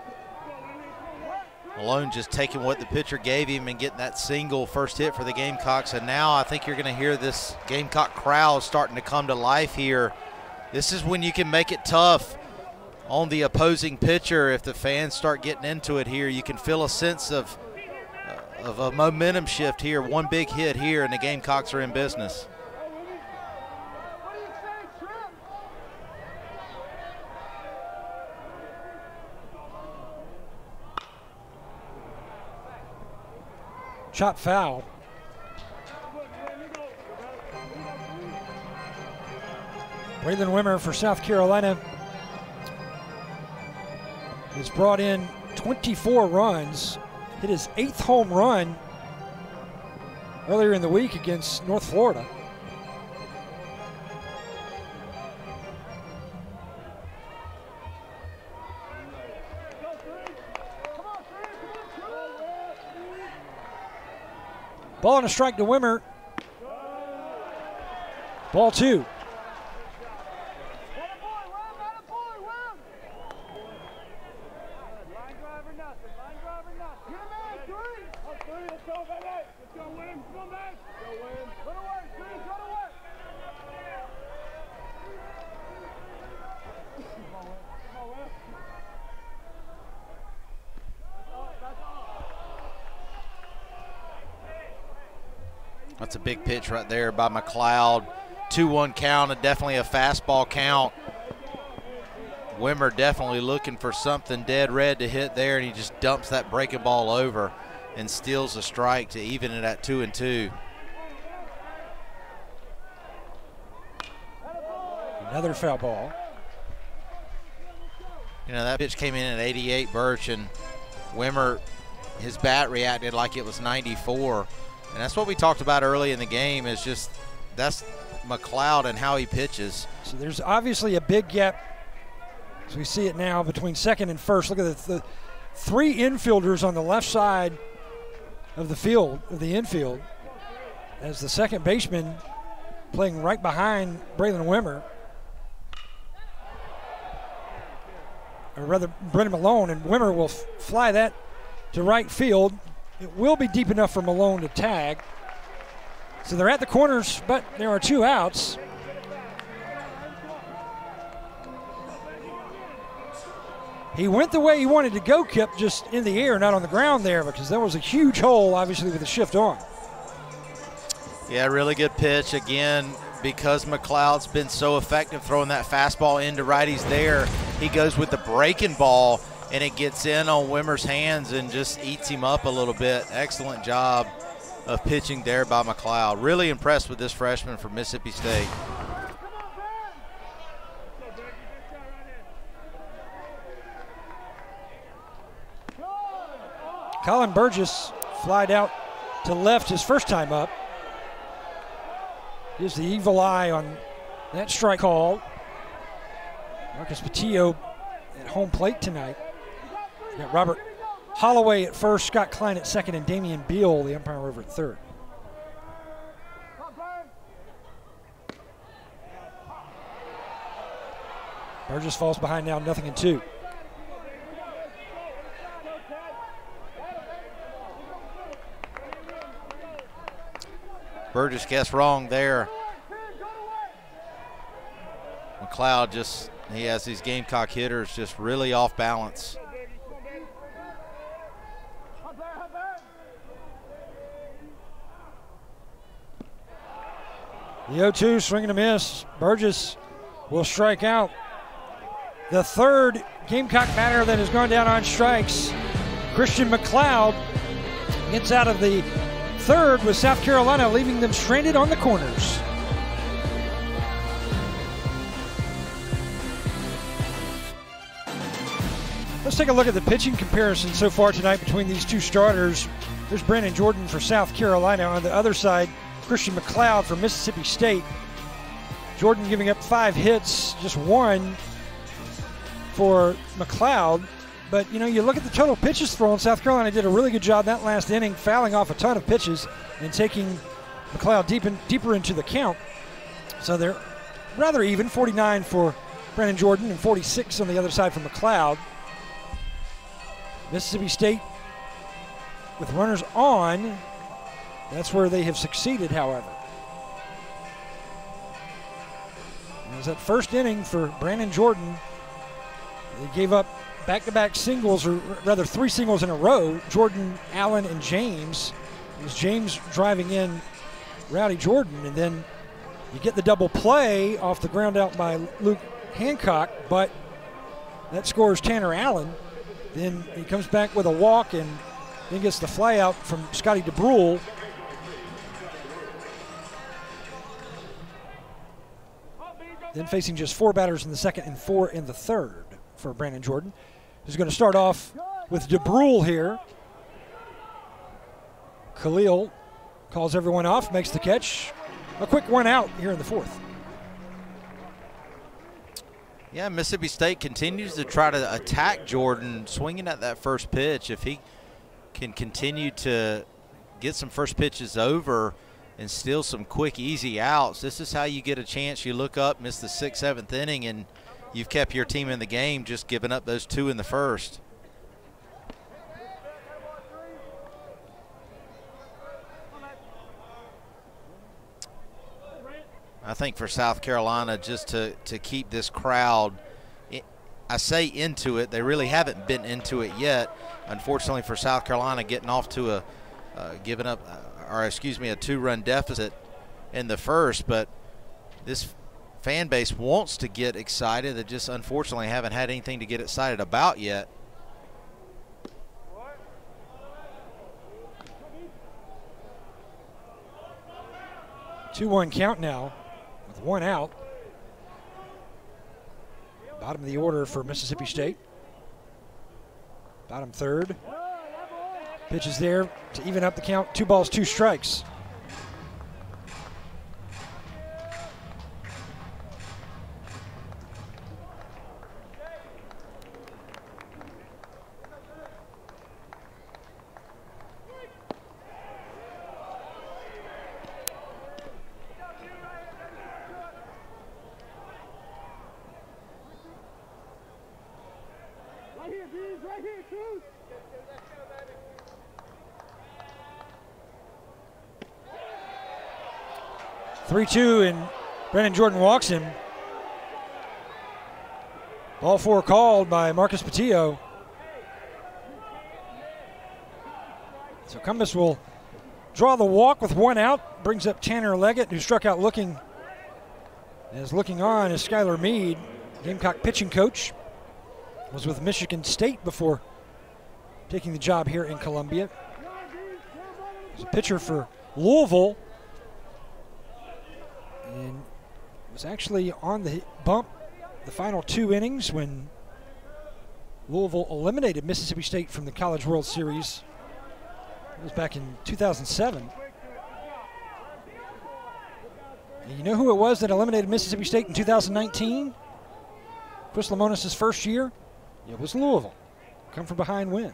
Malone just taking what the pitcher gave him and getting that single first hit for the Gamecocks. And now I think you're going to hear this Gamecock crowd starting to come to life here. This is when you can make it tough on the opposing pitcher. If the fans start getting into it here, you can feel a sense of a momentum shift here. One big hit here, and the Gamecocks are in business. Chop foul. Braylon Wimmer for South Carolina has brought in 24 runs, hit his 8th home run earlier in the week against North Florida. Ball and a strike to Wimmer. Ball 2. That's a big pitch right there by McLeod. 2-1 count, and definitely a fastball count. Wimmer definitely looking for something dead red to hit there, and he just dumps that breaking ball over and steals a strike to even it at 2-2. Another foul ball. You know, that pitch came in at 88, Birch, and Wimmer, his bat reacted like it was 94. And that's what we talked about early in the game, is just that's McLeod and how he pitches. So there's obviously a big gap, as we see it now, between second and first. Look at the 3 infielders on the left side of the field, of the infield, as the second baseman playing right behind Braylon Wimmer. or rather Brennan Malone, and Wimmer will fly that to right field. It will be deep enough for Malone to tag. So they're at the corners, but there are 2 outs. He went the way he wanted to go, Kip, just in the air, not on the ground there, because there was a huge hole, obviously, with the shift on. Yeah, really good pitch. Again, because McLeod's been so effective throwing that fastball into righties there, he goes with the breaking ball, and it gets in on Wimmer's hands and just eats him up a little bit. Excellent job of pitching there by McLeod. Really impressed with this freshman from Mississippi State. Colin Burgess flied out to left his first time up. Gives the evil eye on that strike call. Marcus Patillo at home plate tonight. We've got Robert Holloway at first, Scott Klein at second, and Damian Beal, the umpire, over at third. Burgess falls behind now, 0-2. Burgess guessed wrong there. McLeod just, he has these Gamecock hitters just really off balance. The 0-2, swing and a miss. Burgess will strike out. The third Gamecock batter that has gone down on strikes. Christian McLeod gets out of the third with South Carolina, leaving them stranded on the corners. Let's take a look at the pitching comparison so far tonight between these 2 starters. There's Brandon Jordan for South Carolina. On the other side, Christian McLeod for Mississippi State. Jordan giving up 5 hits, just 1 for McLeod. But, you know, you look at the total pitches thrown. South Carolina did a really good job that last inning, fouling off a ton of pitches and taking McLeod deeper into the count. So they're rather even, 49 for Brandon Jordan and 46 on the other side for McLeod. Mississippi State with runners on, that's where they have succeeded, however. It was that first inning for Brandon Jordan. They gave up back-to-back singles, or rather 3 singles in a row, Jordan, Allen, and James. It was James driving in Rowdy Jordan, and then you get the double play off the ground out by Luke Hancock, but that scores Tanner Allen. Then he comes back with a walk and then gets the fly out from Scotty DeBrule. Then facing just 4 batters in the second and 4 in the third for Brandon Jordan, who's going to start off with DeBrule here. Khalil calls everyone off, makes the catch. A quick 1 out here in the fourth. Yeah, Mississippi State continues to try to attack Jordan, swinging at that first pitch. If he can continue to get some first pitches over and steal some quick, easy outs, this is how you get a chance. You look up, miss the 6th, 7th inning, and you've kept your team in the game, just giving up those 2 in the first. I think for South Carolina, just to keep this crowd, I say into it, they really haven't been into it yet. Unfortunately for South Carolina, getting off to a a 2-run deficit in the first, but this fan base wants to get excited. They just unfortunately haven't had anything to get excited about yet. Two-one count now with 1 out. Bottom of the order for Mississippi State. Bottom third. Pitches there to even up the count. 2 balls, 2 strikes. 3-2, and Brandon Jordan walks him. Ball 4 called by Marcus Patillo. So Cumbus will draw the walk with 1 out. Brings up Tanner Leggett, who struck out looking on is Skylar Mead, Gamecock pitching coach. Was with Michigan State before taking the job here in Columbia. He's a pitcher for Louisville. And was actually on the bump the final 2 innings when Louisville eliminated Mississippi State from the College World Series. It was back in 2007. And you know who it was that eliminated Mississippi State in 2019? Chris Lemonis' first year? It was Louisville. Come from behind win.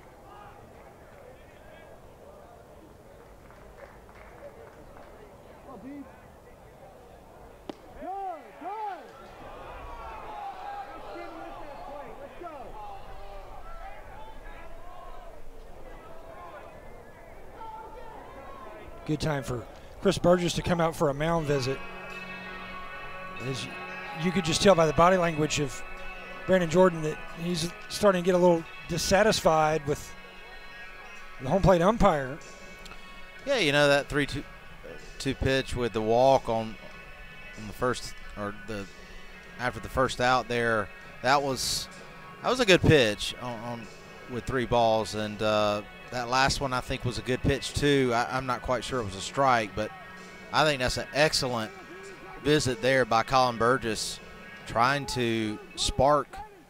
Good time for Chris Burgess to come out for a mound visit. As you could just tell by the body language of Brandon Jordan that he's starting to get a little dissatisfied with the home plate umpire. Yeah, you know, that 3-2 pitch with the walk on the first, or the after the first out there, that was a good pitch on with 3 balls, and that last one I think was a good pitch too. I'm not quite sure it was a strike, but I think that's an excellent visit there by Colin Burgess, trying to spark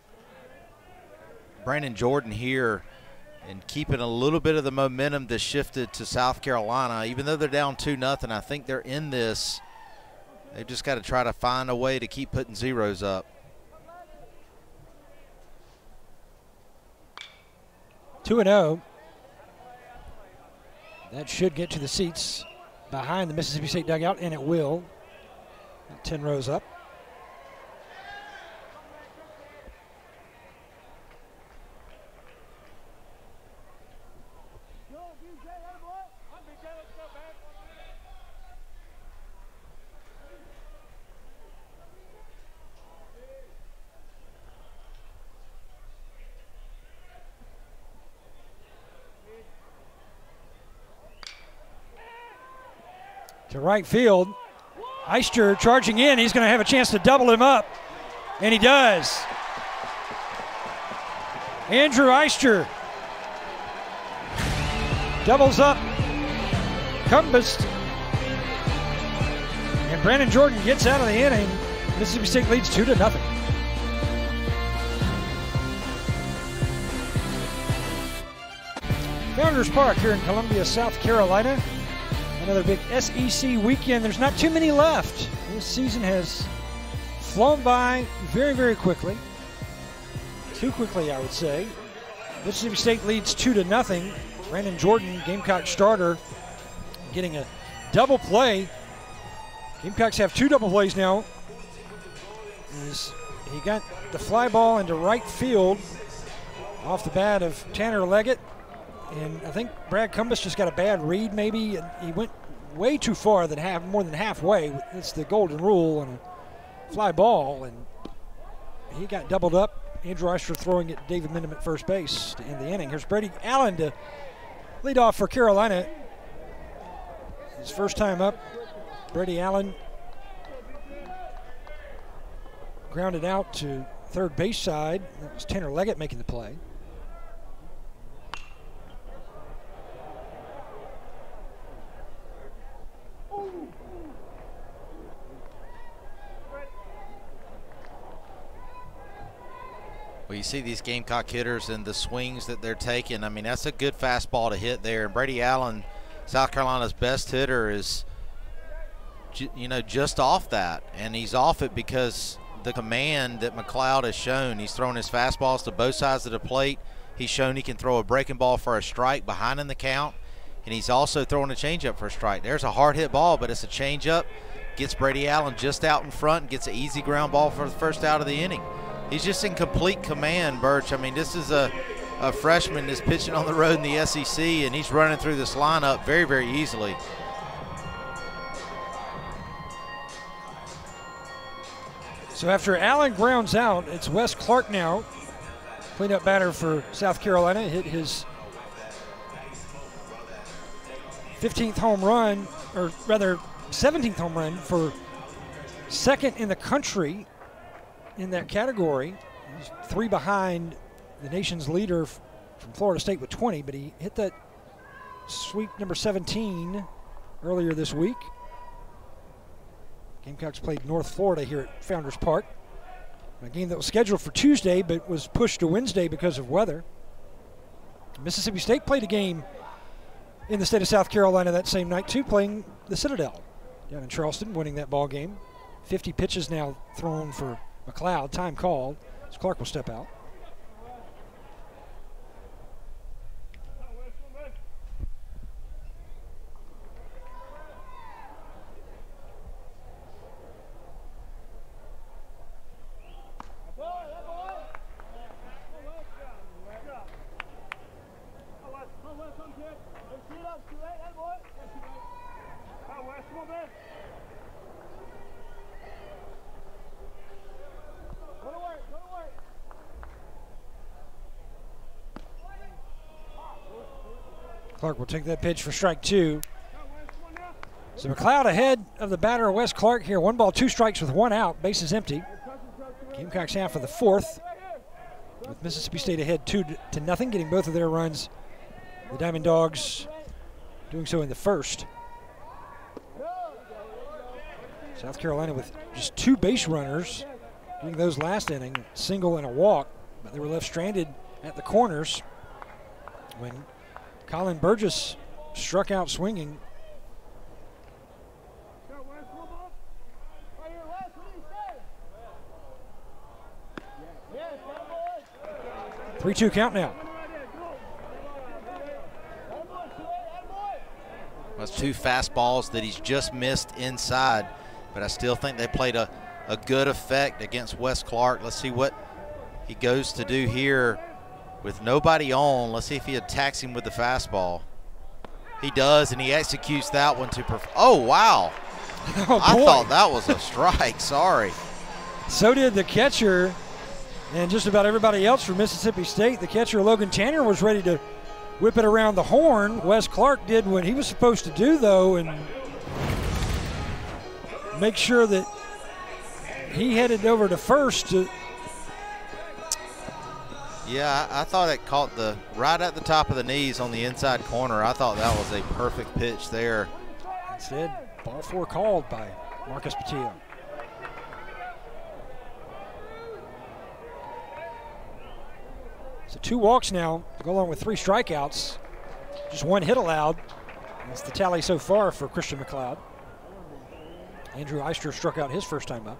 Brandon Jordan here and keeping a little bit of the momentum that shifted to South Carolina. Even though they're down 2-0, I think they're in this. They've just got to try to find a way to keep putting zeros up. 2-0. That should get to the seats behind the Mississippi State dugout, and it will. 10 rows up. To right field, Eister charging in. He's going to have a chance to double him up, and he does. Andrew Eister doubles up Cumbus, and Brandon Jordan gets out of the inning. Mississippi State leads 2-0. Founders Park here in Columbia, South Carolina. Another big SEC weekend. There's not too many left. This season has flown by very, very quickly. Too quickly, I would say. Mississippi State leads 2-0. Brandon Jordan, Gamecock starter, getting a double play. Gamecocks have 2 double plays now. He got the fly ball into right field off the bat of Tanner Leggett. And I think Brad Cumbus just got a bad read maybe. And he went way too far, more than halfway. It's the golden rule on a fly ball. And he got doubled up. Andrew Eister throwing it to David Mendham at first base to end the inning. Here's Brady Allen to lead off for Carolina. His first time up. Brady Allen grounded out to third base side. That was Tanner Leggett making the play. Well, you see these Gamecock hitters and the swings that they're taking. I mean, that's a good fastball to hit there. And Brady Allen, South Carolina's best hitter, is, you know, just off that. And he's off it because the command that McLeod has shown. He's throwing his fastballs to both sides of the plate. He's shown he can throw a breaking ball for a strike behind in the count. And he's also throwing a changeup for a strike. There's a hard hit ball, but it's a changeup. Gets Brady Allen just out in front and gets an easy ground ball for the first out of the inning. He's just in complete command, Birch. I mean, this is a a freshman that's pitching on the road in the SEC, and he's running through this lineup very, very easily. So after Allen grounds out, it's Wes Clark now. Cleanup batter for South Carolina. Hit his 15th home run, or rather 17th home run, for second in the country in that category. He's 3 behind the nation's leader from Florida State with 20, but he hit that sweep number 17 earlier this week. Gamecocks played North Florida here at Founders Park. A game that was scheduled for Tuesday but was pushed to Wednesday because of weather. Mississippi State played a game in the state of South Carolina that same night too, playing the Citadel down in Charleston, winning that ball game. 50 pitches now thrown for McLeod, time called, so Clark will step out. Clark will take that pitch for strike 2. So McLeod ahead of the batter, Wes Clark here. 1 ball, 2 strikes with 1 out. Bases empty. Gamecocks half of the 4th, with Mississippi State ahead 2-0, getting both of their runs. The Diamond Dogs doing so in the 1st. South Carolina with just 2 base runners, getting those last inning, single and a walk, but they were left stranded at the corners when Colin Burgess struck out swinging. Three 3-2 count now. That's 2 fastballs that he's just missed inside, but I still think they played a good effect against Wes Clark. Let's see what he goes to do here with nobody on. Let's see if he attacks him with the fastball. He does, and he executes that one to oh, wow. Oh, I thought that was a strike. Sorry. So did the catcher and just about everybody else from Mississippi State. The catcher, Logan Tanner, was ready to whip it around the horn. Wes Clark did what he was supposed to do, though, and make sure that he headed over to first to. Yeah, I thought it caught right at the top of the knees on the inside corner. I thought that was a perfect pitch there. Instead, ball 4 called by Marcus Patillo. So 2 walks now to go along with 3 strikeouts. Just 1 hit allowed. That's the tally so far for Christian McLeod. Andrew Eister struck out his first time up.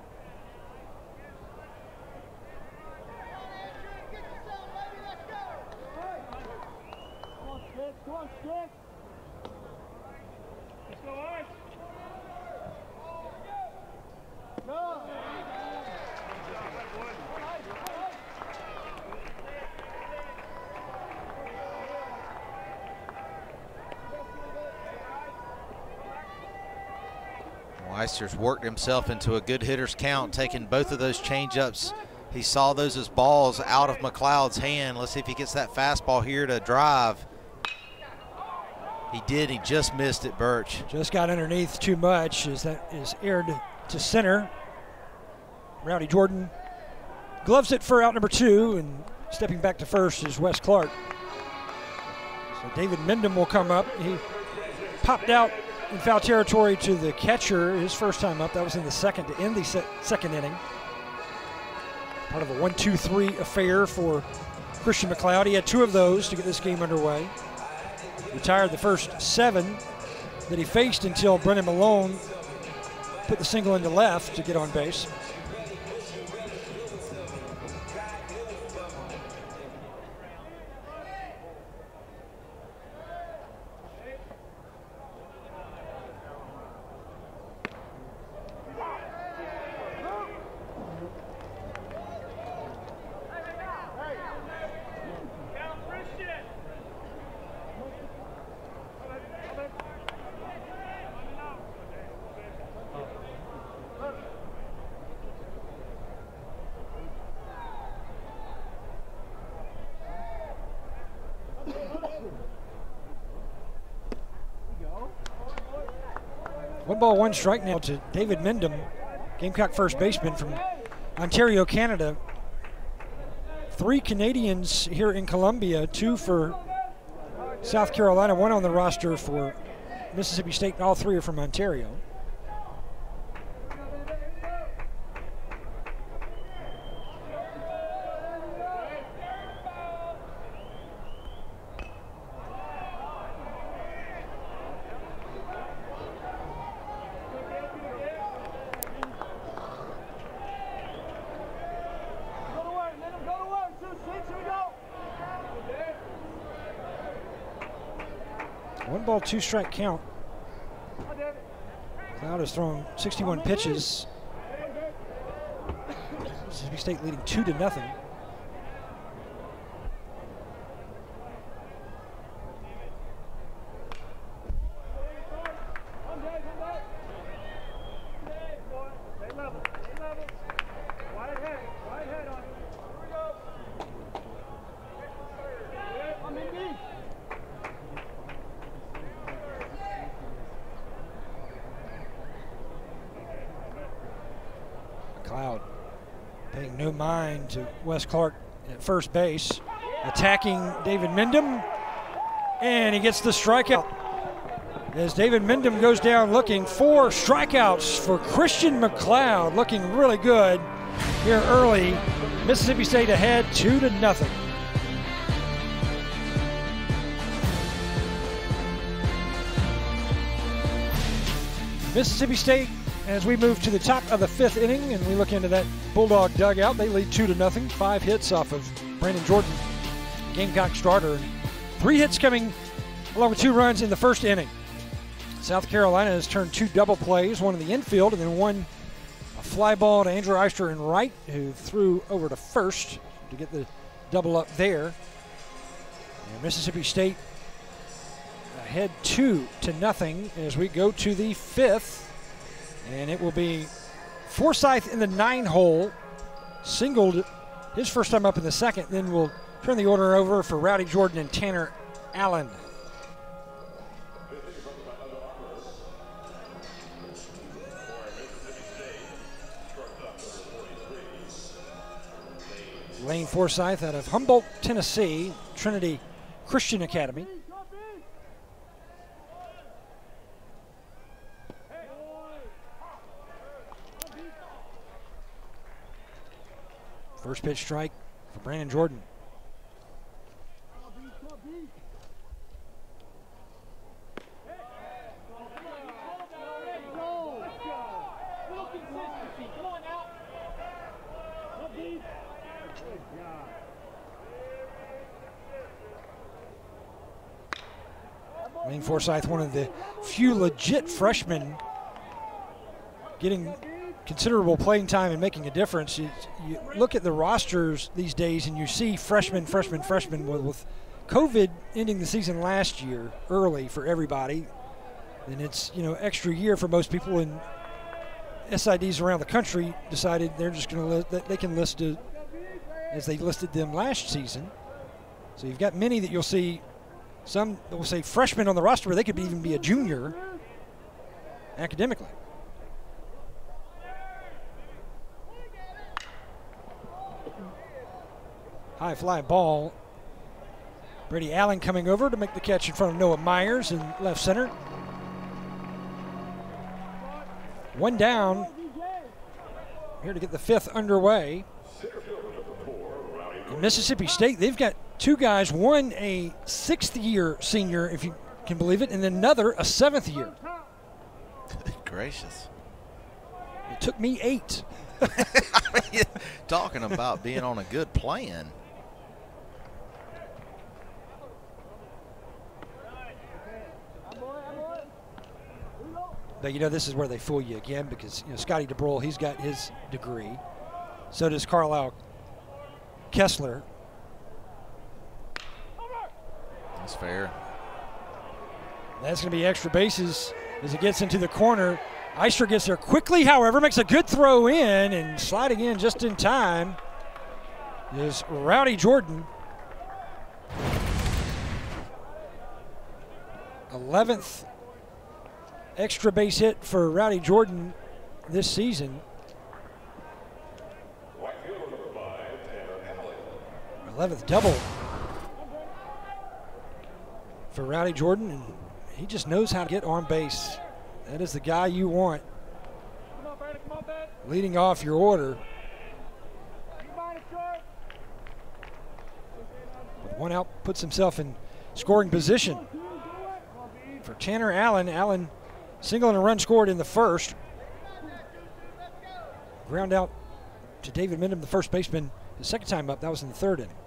Eister's worked himself into a good hitter's count, taking both of those changeups. He saw those as balls out of McLeod's hand. Let's see if he gets that fastball here to drive. He did. He just missed it, Birch. Just got underneath too much as that is aired to center. Rowdy Jordan gloves it for out number 2, and stepping back to first is Wes Clark. So David Mendham will come up. He popped out in foul territory to the catcher his first time up. That was in the 2nd to end the second inning. Part of a 1-2-3 affair for Christian McLeod. He had 2 of those to get this game underway. Retired the first 7 that he faced until Brennan Malone put the single into left to get on base. 1 ball, 1 strike now to David Mendham, Gamecock first baseman from Ontario, Canada. 3 Canadians here in Columbia, 2 for South Carolina, 1 on the roster for Mississippi State, and all 3 are from Ontario. One ball, 2 strike count. Cloud has thrown 61 pitches. Mississippi State leading 2-0. Cloud paying no mind to Wes Clark at first base, attacking David Mendham, and he gets the strikeout. As David Mendham goes down looking, 4 strikeouts for Christian McLeod, looking really good here early. Mississippi State ahead 2-0. Mississippi State, as we move to the top of the 5th inning and we look into that Bulldog dugout, they lead 2-0. 5 hits off of Brandon Jordan, Gamecock starter. 3 hits coming along with 2 runs in the first inning. South Carolina has turned 2 double plays, one in the infield and then one a fly ball to Andrew Eister in right, who threw over to first to get the double up there. And Mississippi State ahead 2-0 as we go to the 5th. And it will be Forsythe in the 9-hole, singled his first time up in the 2nd. Then we'll turn the order over for Rowdy Jordan and Tanner Allen. Lane Forsythe out of Humboldt, Tennessee, Trinity Christian Academy. First pitch strike for Brandon Jordan. Lane Forsythe, one of the few legit freshmen getting considerable playing time and making a difference. You look at the rosters these days and you see freshmen. With COVID ending the season last year early for everybody, and it's extra year for most people, and SIDs around the country decided they're just going to they can list it as they listed them last season. So you've got many that you'll see, some that will say freshmen on the roster, where they could even be a junior academically. High fly ball. Brady Allen coming over to make the catch in front of Noah Myers in left center. 1 down here to get the 5th underway. In Mississippi State, they've got 2 guys, one a 6th-year senior, if you can believe it, and then another a 7th year. Gracious. It took me 8. Talking about being on a good plan. But this is where they fool you again, because Scotty DeBroil, he's got his degree. So does Carlisle Kessler. That's fair. That's going to be extra bases as it gets into the corner. Eister gets there quickly, however, makes a good throw in, and sliding in just in time is Rowdy Jordan. 11th extra base hit for Rowdy Jordan this season. 11th double for Rowdy Jordan, and he just knows how to get on base. That is the guy you want leading off your order. With one out, puts himself in scoring position for Tanner Allen. Allen single and a run scored in the first. Ground out to David Mendham, the first baseman, the second time up. That was in the third inning.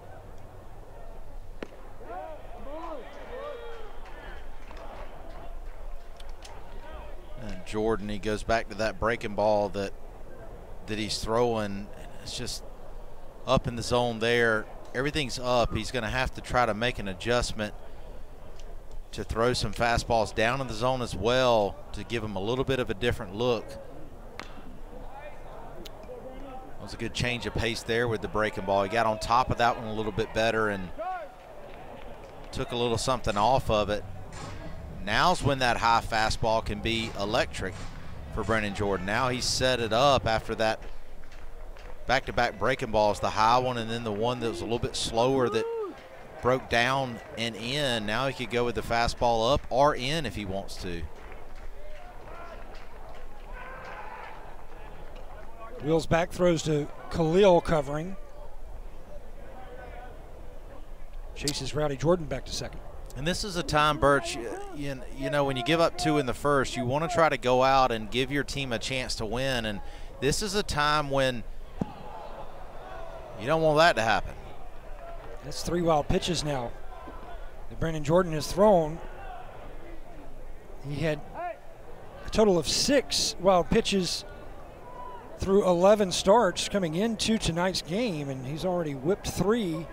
And Jordan, he goes back to that breaking ball that he's throwing. It's just up in the zone there. Everything's up. He's going to have to try to make an adjustment to throw some fastballs down in the zone as well to give him a little bit of a different look. That was a good change of pace there with the breaking ball. He got on top of that one a little bit better and took a little something off of it. Now's when that high fastball can be electric for Brennan Jordan. Now he's set it up after that back-to-back breaking balls, the high one and then the one that was a little bit slower that broke down and in. Now he could go with the fastball up or in if he wants to. Wheels back, throws to Khalil covering. Chases Rowdy Jordan back to second. And this is a time, Birch, you know, when you give up 2 in the first, you want to try to go out and give your team a chance to win. And this is a time when you don't want that to happen. That's 3 wild pitches now that Brennan Jordan has thrown. He had a total of 6 wild pitches through 11 starts coming into tonight's game, and he's already whipped 3.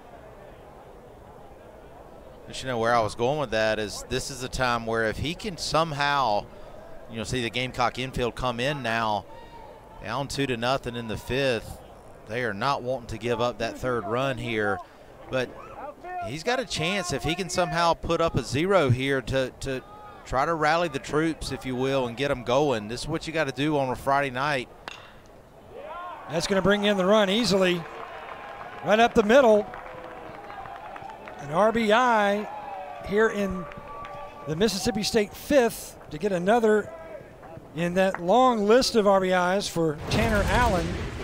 But you know where I was going with that is this is a time where if he can somehow, you know, see the Gamecock infield come in now, down 2-0 in the 5th. They are not wanting to give up that 3rd run here, but he's got a chance if he can somehow put up a 0 here to try to rally the troops, if you will, and get them going. This is what you got to do on a Friday night. That's going to bring in the run easily, right up the middle. An RBI here in the Mississippi State 5th to get another in that long list of RBIs for Tanner Allen.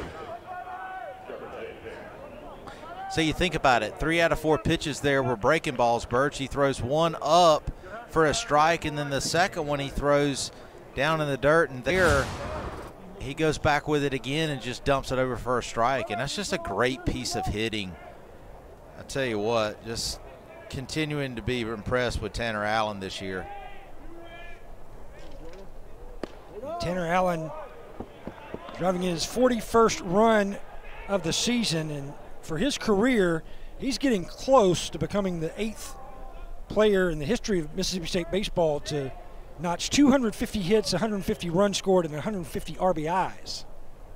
So you think about it, 3 out of 4 pitches there were breaking balls, Birch. He throws one up for a strike, and then the second one he throws down in the dirt, and there he goes back with it again and just dumps it over for a strike. And that's just a great piece of hitting. I tell you what, just continuing to be impressed with Tanner Allen this year. Tanner Allen driving in his 41st run of the season, and for his career, he's getting close to becoming the 8th player in the history of Mississippi State baseball to notch 250 hits, 150 runs scored, and 150 RBIs.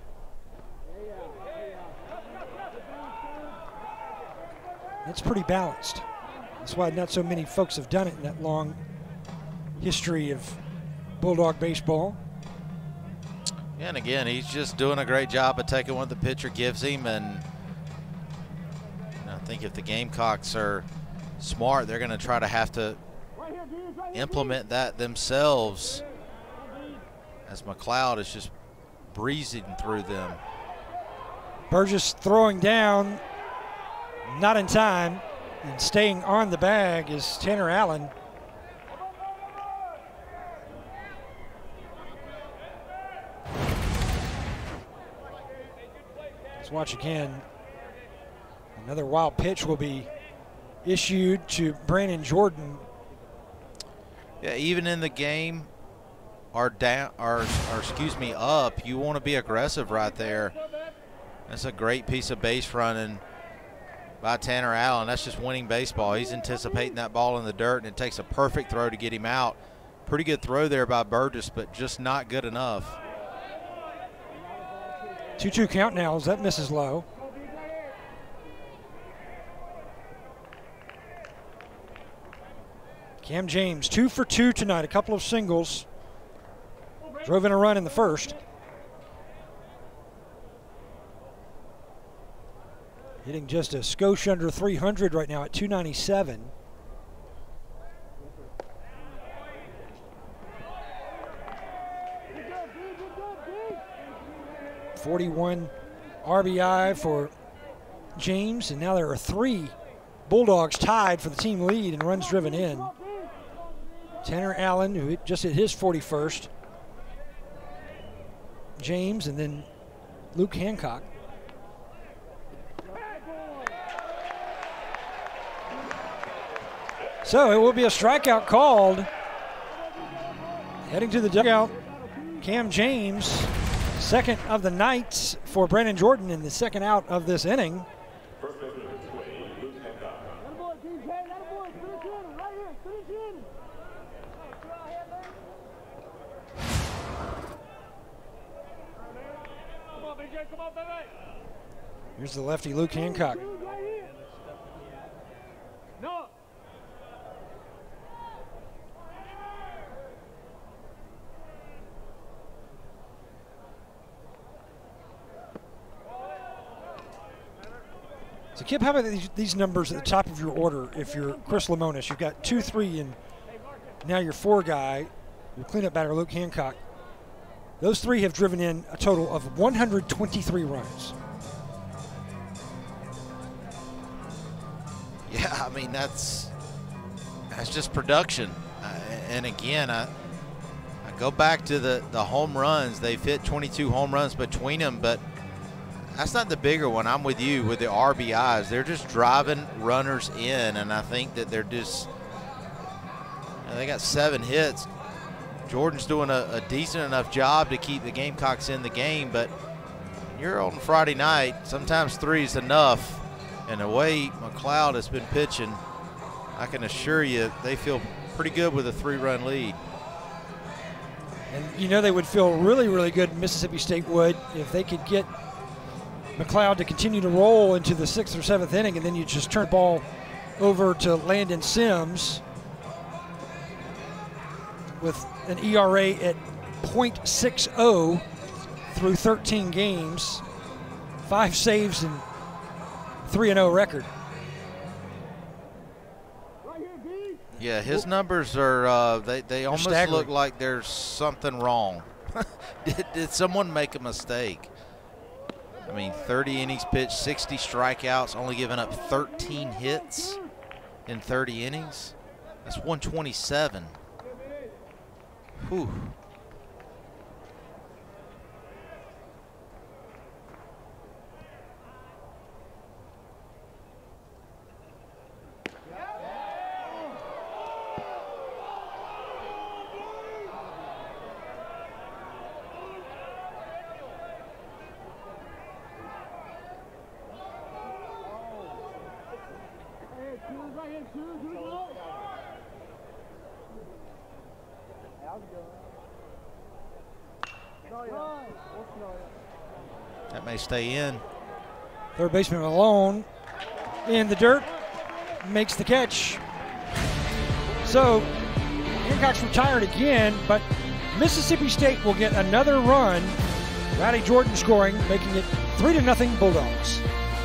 That's pretty balanced. That's why not so many folks have done it in that long history of Bulldog baseball. And again, he's just doing a great job of taking what the pitcher gives him, and I think if the Gamecocks are smart, they're going to try to have to implement that themselves, as McLeod is just breezing through them. Burgess throwing down, not in time, and staying on the bag is Tanner Allen. Let's watch again. Another wild pitch will be issued to Brandon Jordan. Yeah, even in the game or down, or excuse me, up, you want to be aggressive right there. That's a great piece of base running by Tanner Allen. That's just winning baseball. He's anticipating that ball in the dirt, and it takes a perfect throw to get him out. Pretty good throw there by Burgess, but just not good enough. 2-2 count now as that misses low. Cam James, 2 for 2 tonight, a couple of singles. Drove in a run in the first. Hitting just a skosh under 300 right now at 297. .41 RBI for James, and now there are 3 Bulldogs tied for the team lead and runs driven in. Tanner Allen, who just hit his 41st. James, and then Luke Hancock. So it will be a strikeout called. Heading to the dugout, Cam James, second of the night for Brandon Jordan in the second out of this inning. Here's the lefty, Luke Hancock. So, Kip, how about these numbers at the top of your order if you're Chris Lemonis? You've got 2, 3, and now your 4 guy, your cleanup batter, Luke Hancock. Those 3 have driven in a total of 123 runs. Yeah, I mean, that's just production. And again, I go back to the home runs. They've hit 22 home runs between them, but that's not the bigger one. I'm with you with the RBIs. They're just driving runners in, and I think that they're just, they got 7 hits. Jordan's doing a decent enough job to keep the Gamecocks in the game, but you're on Friday night, sometimes 3 is enough. And the way McLeod has been pitching, I can assure you they feel pretty good with a 3-run lead. And you know they would feel really, really good, Mississippi State would, if they could get McLeod to continue to roll into the 6th or 7th inning, and then you just turn the ball over to Landon Sims with an ERA at .60 through 13 games, 5 saves and 3-0 record. Yeah, his numbers are, they almost staggering. look like there's something wrong. Did someone make a mistake? I mean, 30 innings pitched, 60 strikeouts, only giving up 13 hits in 30 innings. That's 127. Whew. That may stay in. Third baseman Malone in the dirt, makes the catch. So Hancock's retired again, but Mississippi State will get another run. Riley Jordan scoring, making it 3-0 Bulldogs.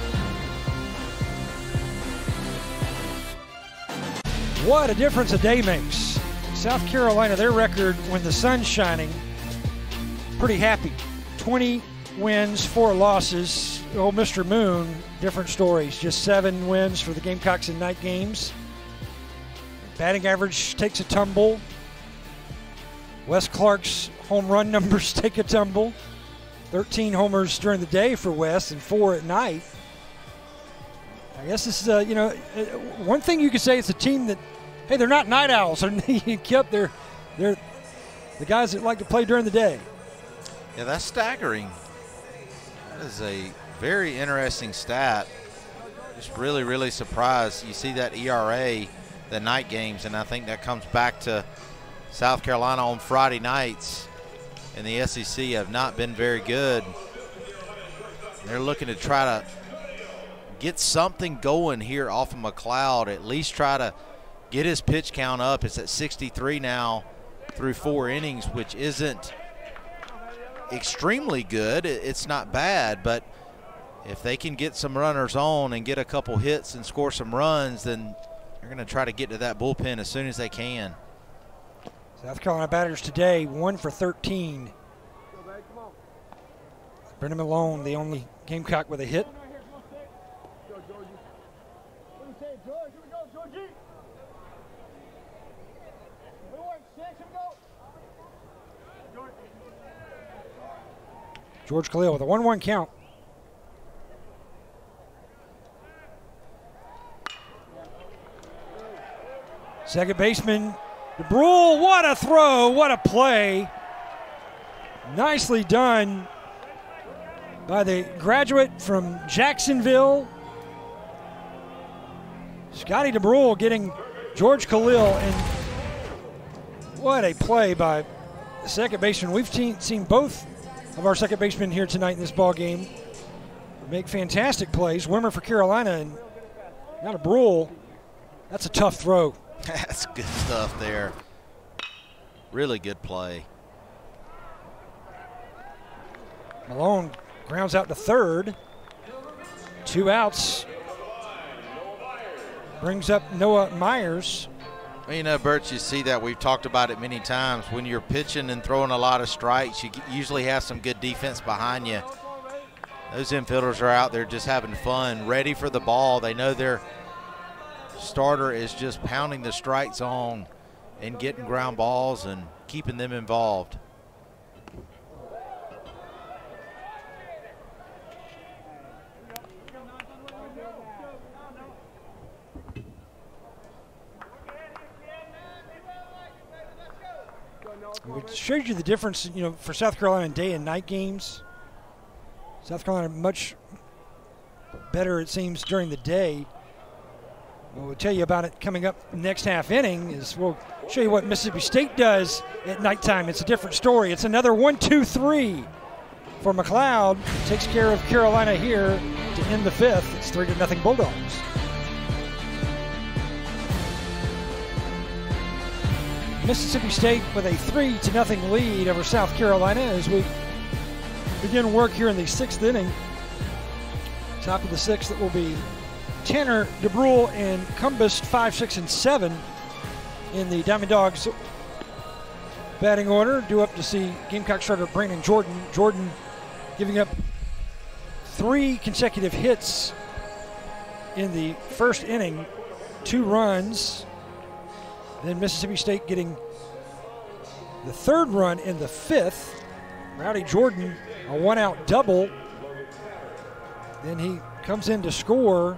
What a difference a day makes. South Carolina, their record when the sun's shining, pretty happy. 20 wins, 4 losses. Oh, Mr. Moon, different stories. Just 7 wins for the Gamecocks in night games. Batting average takes a tumble. Wes Clark's home run numbers take a tumble. 13 homers during the day for Wes and 4 at night. I guess this is, one thing you could say, it's a team that, hey, they're not night owls. They're the guys that like to play during the day. Yeah, that's staggering. That is a very interesting stat. Just really, really surprised. You see that ERA, the night games, and I think that comes back to South Carolina on Friday nights in the SEC have not been very good. They're looking to try to get something going here off of McLeod, at least try to get his pitch count up. It's at 63 now through 4 innings, which isn't extremely good. It's not bad, but if they can get some runners on and get a couple hits and score some runs, then they're going to try to get to that bullpen as soon as they can. South Carolina batters today, 1 for 13. Brendan Malone, the only Gamecock with a hit. George Khalil with a 1-1 count. Second baseman, DeBrule, what a throw, what a play. Nicely done by the graduate from Jacksonville. Scotty DeBrule getting George Khalil, and what a play by the second baseman. We've seen both of our second basemen here tonight in this ball game make fantastic plays. Wimmer for Carolina, and now DeBrule. That's a tough throw. That's good stuff there. Really good play. Malone grounds out to third. 2 outs. Brings up Noah Myers. Well, you know, Bert, you see that. We've talked about it many times. When you're pitching and throwing a lot of strikes, you usually have some good defense behind you. Those infielders are out there just having fun, ready for the ball. They know their starter is just pounding the strike zone and getting ground balls and keeping them involved. It shows you the difference, you know, for South Carolina in day and night games. South Carolina much better, it seems, during the day. We'll tell you about it coming up next half inning. We'll show you what Mississippi State does at nighttime. It's a different story. It's another 1-2-3 for McLeod. Takes care of Carolina here to end the 5th. It's 3-0 Bulldogs. Mississippi State with a 3-0 lead over South Carolina as we begin work here in the 6th inning. Top of the 6th, that will be Tanner, DeBrule, and Cumbest 5, 6, and 7 in the Diamond Dogs batting order. Due up to see Gamecock starter Brandon Jordan. Jordan giving up 3 consecutive hits in the first inning, 2 runs. Then Mississippi State getting the 3rd run in the 5th. Rowdy Jordan, a 1-out double. Then he comes in to score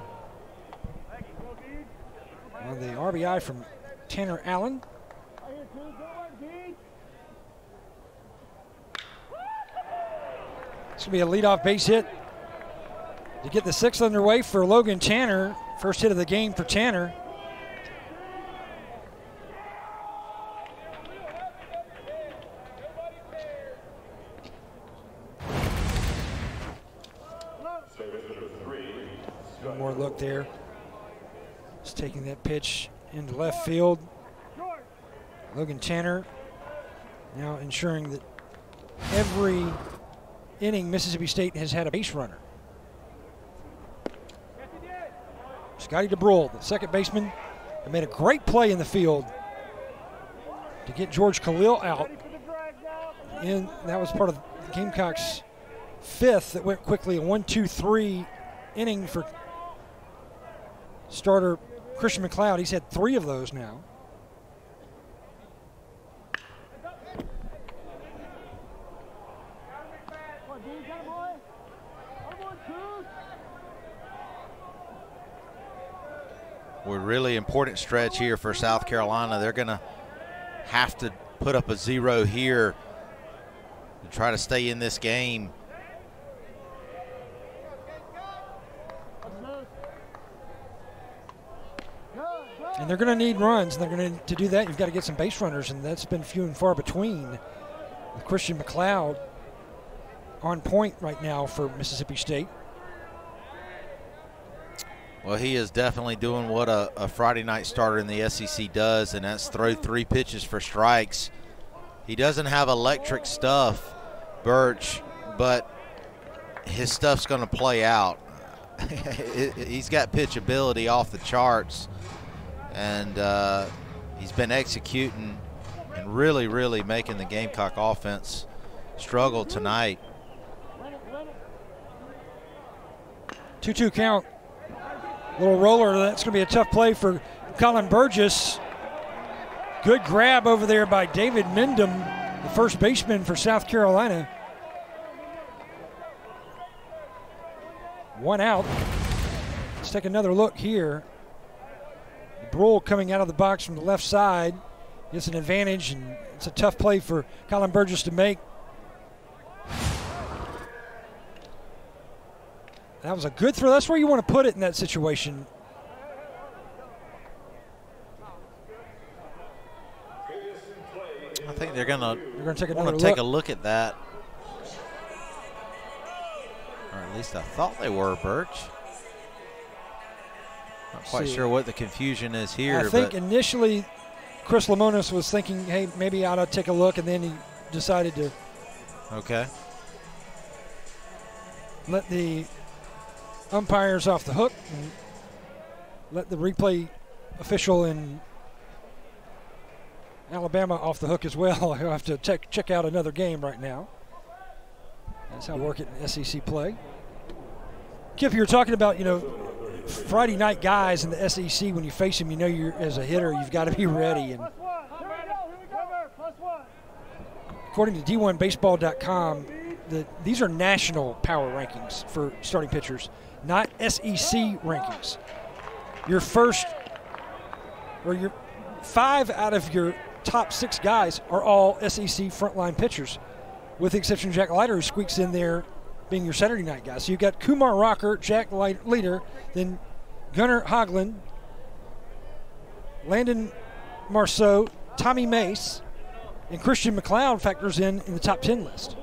on the RBI from Tanner Allen. It's going to be a leadoff base hit to get the 6th underway for Logan Tanner. First hit of the game for Tanner. One more look there. Just taking that pitch into left field. Logan Tanner now ensuring that every inning Mississippi State has had a base runner. Scotty DeBrule, the second baseman, made a great play in the field to get George Khalil out. And that was part of Gamecock's 5th that went quickly, a 1-2-3 inning for starter Christian McLeod. He's had 3 of those now. We're really important stretch here for South Carolina. They're going to have to put up a 0 here to try to stay in this game. And they're going to need runs, and they're going to do that. You've got to get some base runners, and that's been few and far between. With Christian McLeod on point right now for Mississippi State. Well, he is definitely doing what a Friday night starter in the SEC does, and that's throw 3 pitches for strikes. He doesn't have electric stuff, Birch, but his stuff's going to play out. He's got pitchability off the charts, and he's been executing and really, really making the Gamecock offense struggle tonight. 2-2 count. Little roller. That's going to be a tough play for Colin Burgess. Good grab over there by David Mendham, the first baseman for South Carolina. One out. Let's take another look here. Brule coming out of the box from the left side gets an advantage, and it's a tough play for Colin Burgess to make. That was a good throw. That's where you want to put it in that situation. I think they're gonna take take a look at that, or at least I thought they were. Birch. Not quite sure what the confusion is here. I think initially Chris Lemonis was thinking, hey, maybe I ought to take a look, and then he decided to let the umpires off the hook and let the replay official in Alabama off the hook as well. He'll have to check out another game right now. That's how we work it in SEC play. Kip, you were talking about, Friday night guys in the SEC. When you face them, you're as a hitter, you've got to be ready. And according to D1Baseball.com, these are national power rankings for starting pitchers, not SEC rankings. Your 5 out of your top 6 guys are all SEC frontline pitchers, with the exception of Jack Leiter, who squeaks in there being your Saturday night guy. So you've got Kumar Rocker, Jack Leiter, then Gunnar Hoglund, Landon Marceau, Tommy Mace, and Christian McLeod factors in the top 10 list.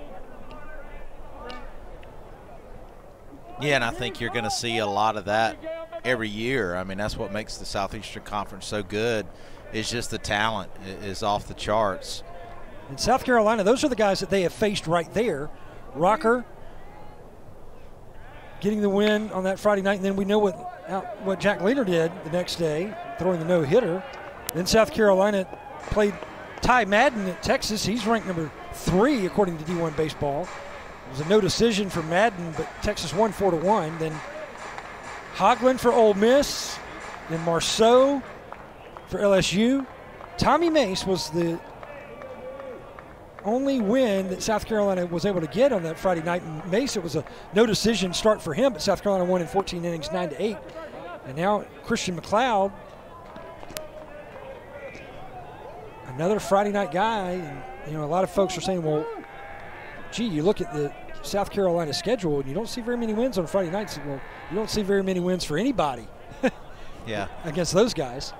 Yeah, and I think you're going to see a lot of that every year. I mean, that's what makes the Southeastern Conference so good. It's just the talent is off the charts. In South Carolina, those are the guys that they have faced right there. Rocker getting the win on that Friday night, and then we know what Jack Leiter did the next day, throwing the no-hitter. Then South Carolina played Ty Madden at Texas. He's ranked number 3 according to D1 Baseball. It was a no decision for Madden, but Texas won 4-1. Then Hoglund for Ole Miss, then Marceau for LSU. Tommy Mace was the only win that South Carolina was able to get on that Friday night. And Mace, it was a no decision start for him, but South Carolina won in 14 innings, 9-8. And now Christian McLeod, another Friday night guy. And a lot of folks are saying, well, gee, you look at the South Carolina schedule and you don't see very many wins on Friday nights. Well, you don't see very many wins for anybody against those guys.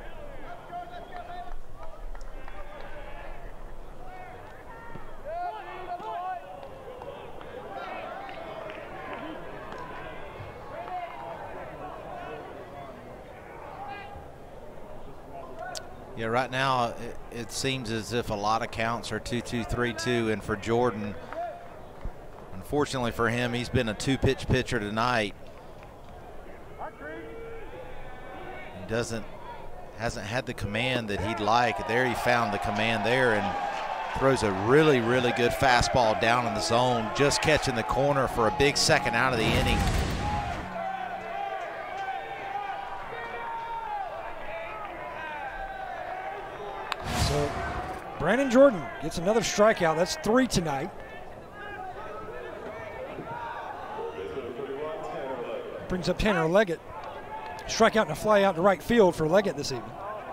Yeah, right now it seems as if a lot of counts are 2-2, 3-2, and for Jordan, unfortunately for him, he's been a 2-pitch pitcher tonight. He hasn't had the command that he'd like. There he found the command there and throws a really, really good fastball down in the zone, just catching the corner for a big second out of the inning. So Brandon Jordan gets another strikeout. That's 3 tonight. Brings up Tanner Leggett. Strikeout and a fly out to right field for Leggett this evening.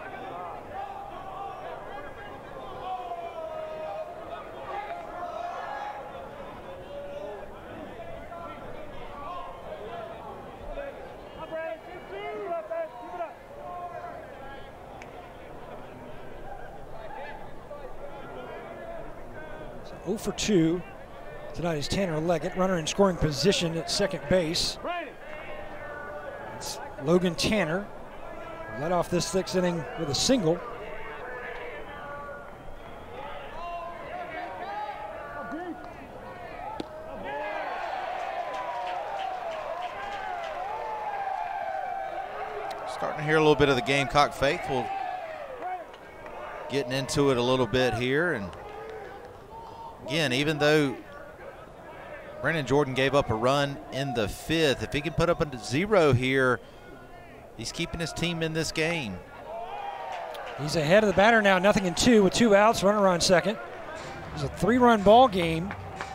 So 0 for 2 tonight is Tanner Leggett, runner in scoring position at second base. It's Logan Tanner, led off this 6th inning with a single. Starting to hear a little bit of the Gamecock faithful getting into it a little bit here. And again, even though Brandon Jordan gave up a run in the 5th, if he can put up a 0 here, he's keeping his team in this game. He's ahead of the batter now, 0-2 with 2 outs, runner on second. It's a 3-run ball game.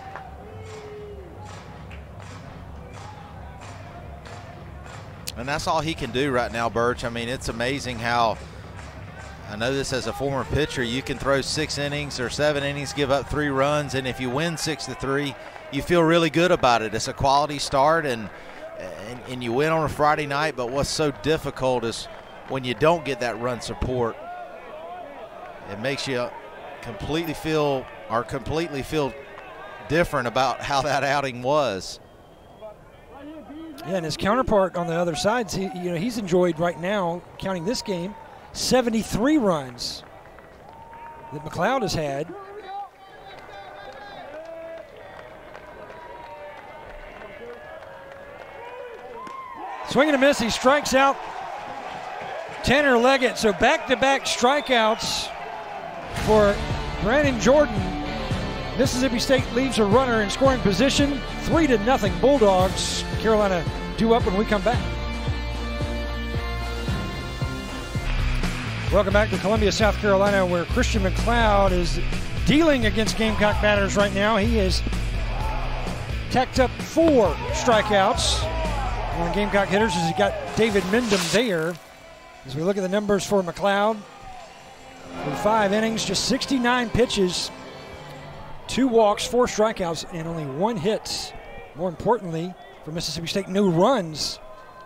And that's all he can do right now, Birch. I mean, it's amazing how, I know this as a former pitcher, you can throw 6 innings or 7 innings, give up 3 runs, and if you win 6-3, you feel really good about it. It's a quality start, and you win on a Friday night, but what's so difficult is when you don't get that run support, it makes you completely feel different about how that outing was. Yeah, and his counterpart on the other side, he's enjoyed right now, counting this game, 73 runs that McLeod has had. Swing and a miss, he strikes out Tanner Leggett. So back-to-back strikeouts for Brandon Jordan. Mississippi State leaves a runner in scoring position. 3-0 Bulldogs. Carolina due up when we come back. Welcome back to Columbia, South Carolina, where Christian McLeod is dealing against Gamecock batters right now. He has tacked up 4 strikeouts on Gamecock hitters as he got David Mendham there. As we look at the numbers for McLeod, for 5 innings, just 69 pitches, 2 walks, 4 strikeouts, and only 1 hit. More importantly, for Mississippi State, no runs.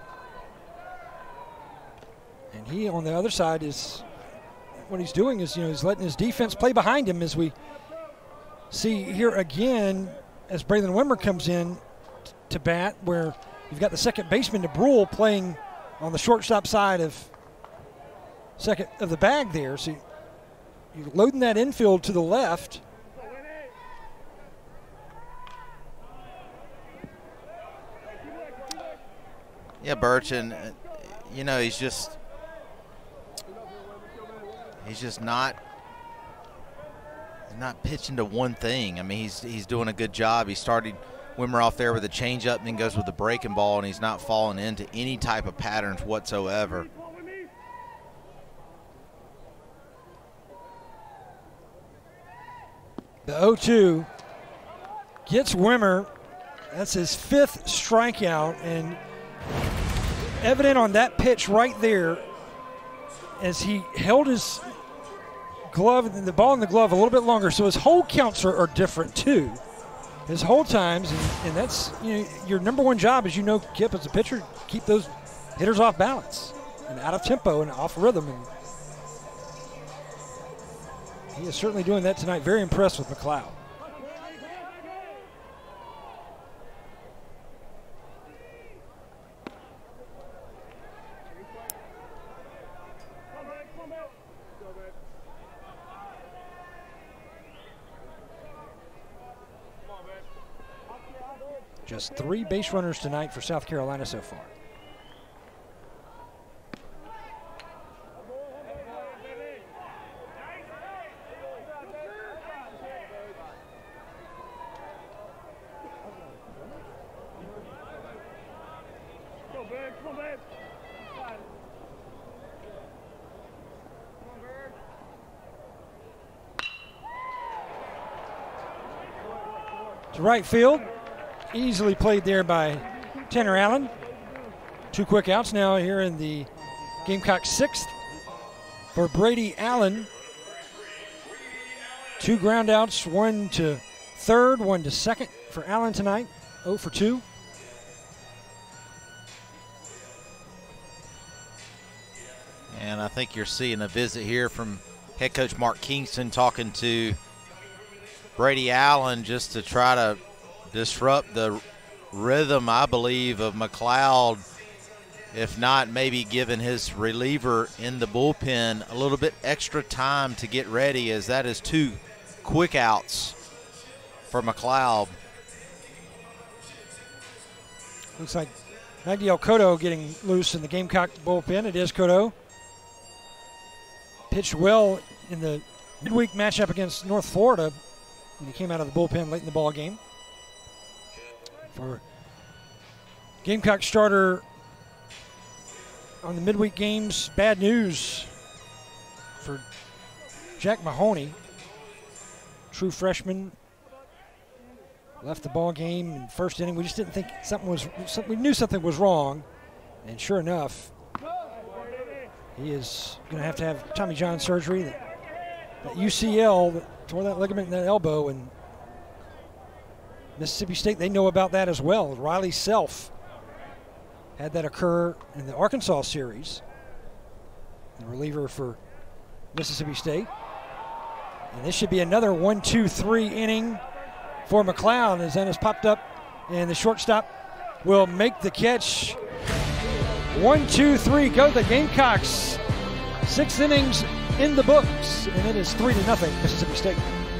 And he, on the other side, what he's doing is, he's letting his defense play behind him, as we see here again as Braylon Wimmer comes in to bat, where you've got the second baseman, DeBrule, playing on the shortstop side of the bag there. So you're loading that infield to the left. Yeah, Birch, and he's just not pitching to one thing. I mean, he's doing a good job. He started Wimmer off there with a changeup and then goes with the breaking ball, and he's not falling into any type of patterns whatsoever. The 0-2 gets Wimmer. That's his 5th strikeout, and evident on that pitch right there as he held his glove, the ball in the glove a little bit longer, so his hold counts are different too. His hold times, and that's your number one job, as Kip, as a pitcher, keep those hitters off balance and out of tempo and off rhythm. And he is certainly doing that tonight. Very impressed with McLeod. Just 3 base runners tonight for South Carolina so far. To right field. Easily played there by Tanner Allen. 2 quick outs now here in the Gamecock 6th for Brady Allen. 2 ground outs, 1 to third, 1 to second for Allen tonight. 0 for 2. And I think you're seeing a visit here from head coach Mark Kingston talking to Brady Allen just to try to disrupt the rhythm, I believe, of McLeod, if not maybe giving his reliever in the bullpen a little bit extra time to get ready, as that is 2 quick outs for McLeod. Looks like Magdiel Cotto getting loose in the Gamecock bullpen. It is Cotto. Pitched well in the midweek matchup against North Florida when he came out of the bullpen late in the ball game. For Gamecock starter on the midweek games, bad news for Jack Mahoney, true freshman. Left the ball game in the first inning. We just didn't think we knew something was wrong. And sure enough, he is going to have Tommy John surgery. That UCL that tore that ligament in that elbow. And Mississippi State, they know about that as well. Riley Self had that occur in the Arkansas series. The reliever for Mississippi State. And this should be another 1-2-3 inning for McLeod, as Ennis popped up, and the shortstop will make the catch. 1-2-3, go the Gamecocks. 6 innings in the books, and it is 3-0 Mississippi State.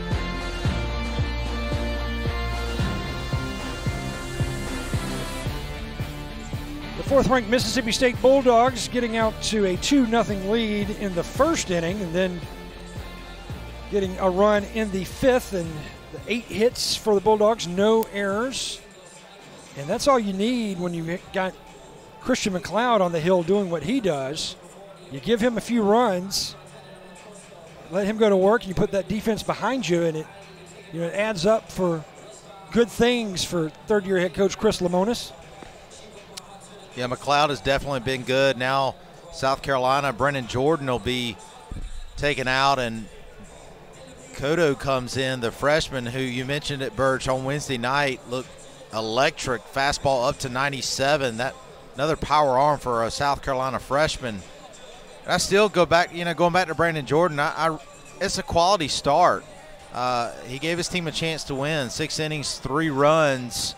The 4th-ranked Mississippi State Bulldogs getting out to a 2-0 lead in the first inning, and then getting a run in the 5th, and the 8 hits for the Bulldogs, no errors. And that's all you need when you got Christian McLeod on the hill doing what he does. You give him a few runs, let him go to work, and you put that defense behind you, and it adds up for good things for third-year head coach Chris Lemonis. Yeah, McLeod has definitely been good. Now South Carolina, Brennan Jordan will be taken out, and Cotto comes in, the freshman who you mentioned at Birch on Wednesday night, looked electric, fastball up to 97. That another power arm for a South Carolina freshman. I still go back, going back to Brandon Jordan. It's a quality start. He gave his team a chance to win. 6 innings, 3 runs.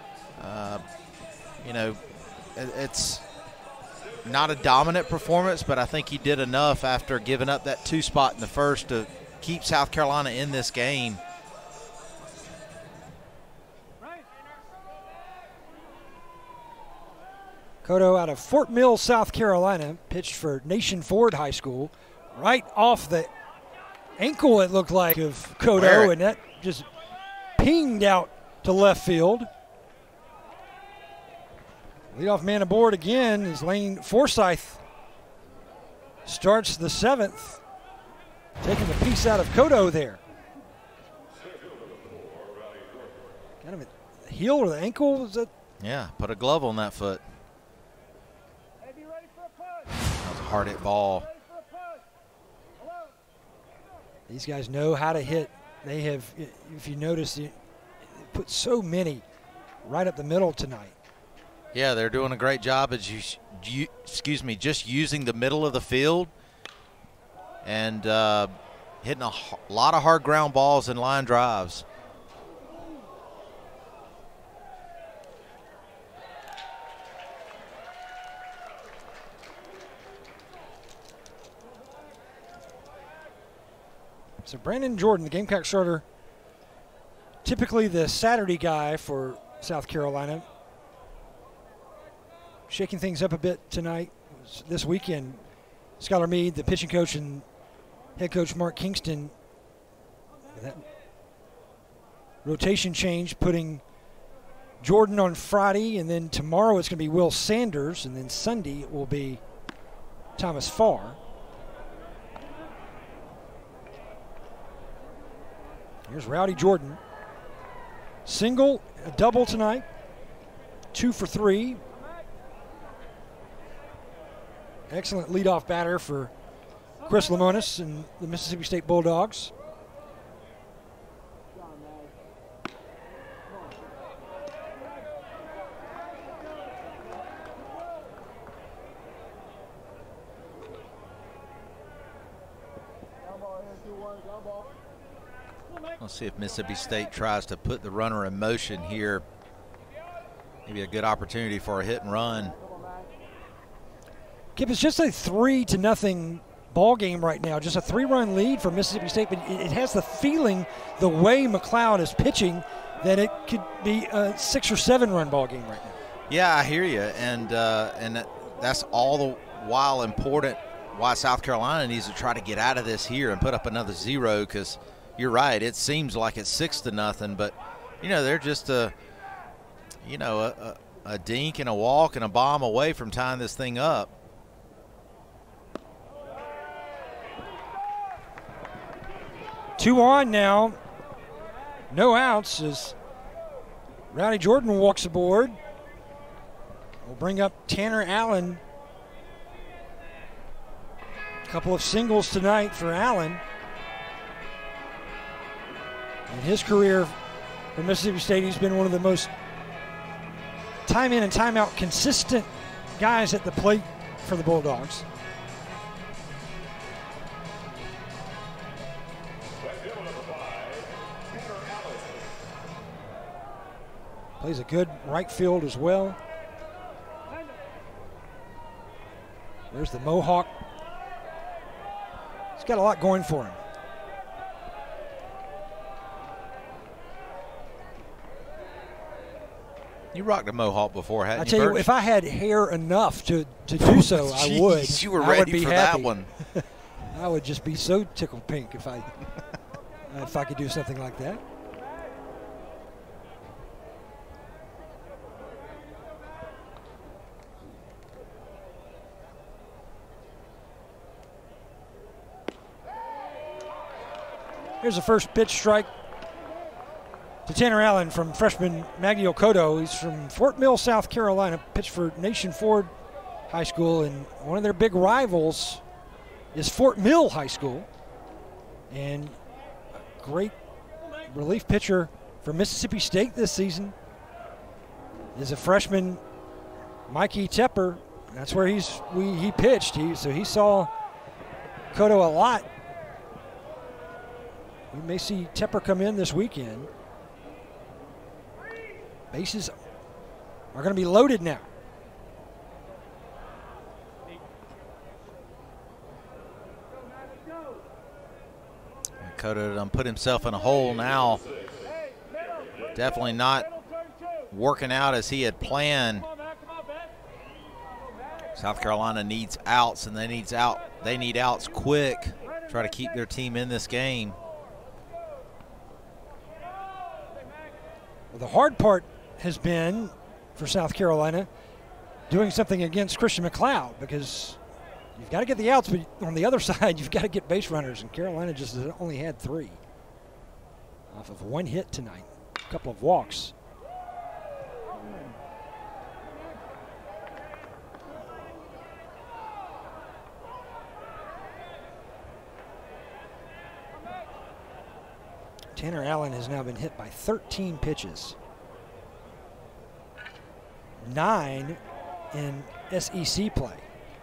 It's not a dominant performance, but I think he did enough after giving up that 2 spot in the first to keep South Carolina in this game. Cotto out of Fort Mill, South Carolina, pitched for Nation Ford High School. Right off the ankle, it looked like, of Cotto, and that just pinged out to left field. Leadoff man aboard again is Lane Forsyth. Starts the 7th. Taking the piece out of Cotto there. Kind of a heel or the ankle? Was that? Yeah, put a glove on that foot. That was a hard hit ball. These guys know how to hit. They have, if you notice, they put so many right up the middle tonight. Yeah, they're doing a great job as just using the middle of the field and hitting a lot of hard ground balls and line drives. So Brandon Jordan, the Gamecock starter, typically the Saturday guy for South Carolina, shaking things up a bit tonight. This weekend, Skylar Meade, the pitching coach, and head coach Mark Kingston, that rotation change, putting Jordan on Friday, and then tomorrow it's going to be Will Sanders, and then Sunday it will be Thomas Farr. Here's Rowdy Jordan. Single, a double tonight. 2 for 3. Excellent leadoff batter for Chris Lemonis and the Mississippi State Bulldogs. Let's see if Mississippi State tries to put the runner in motion here. Maybe a good opportunity for a hit and run. Kip, it's just a 3-0 ball game right now. Just a 3-run lead for Mississippi State, but it has the feeling, the way McLeod is pitching, that it could be a 6 or 7 run ball game right now. Yeah, I hear you, and that's all the while important why South Carolina needs to try to get out of this here and put up another 0, because you're right, it seems like it's 6-0, but they're just a dink and a walk and a bomb away from tying this thing up. Two on now, no outs as Rowdy Jordan walks aboard. We'll bring up Tanner Allen. A couple of singles tonight for Allen. In his career for Mississippi State, he's been one of the most time in and time out consistent guys at the plate for the Bulldogs. Plays a good right field as well. There's the Mohawk. He's got a lot going for him. You rocked a Mohawk before, hadn't you? I tell you, if I had hair enough to do so, I would. You were I would ready be for happy. that one. I would just be so tickled pink if I could do something like that. Here's the first pitch strike to Tanner Allen from freshman Maggie Okoto. He's from Fort Mill, South Carolina, pitched for Nation Ford High School, and one of their big rivals is Fort Mill High School. And a great relief pitcher for Mississippi State this season is a freshman, Mikey Tepper. That's where he pitched. So he saw Okoto a lot. We may see Tepper come in this weekend. Bases are going to be loaded now. Okoto done put himself in a hole now. Definitely not working out as he had planned. South Carolina needs outs, and they need outs quick. Try to keep their team in this game. Well, the hard part has been for South Carolina doing something against Christian McLeod, because you've got to get the outs, but on the other side, you've got to get base runners, and Carolina just only had 3 off of 1 hit tonight, a couple of walks. Tanner Allen has now been hit by 13 pitches. 9 in SEC play.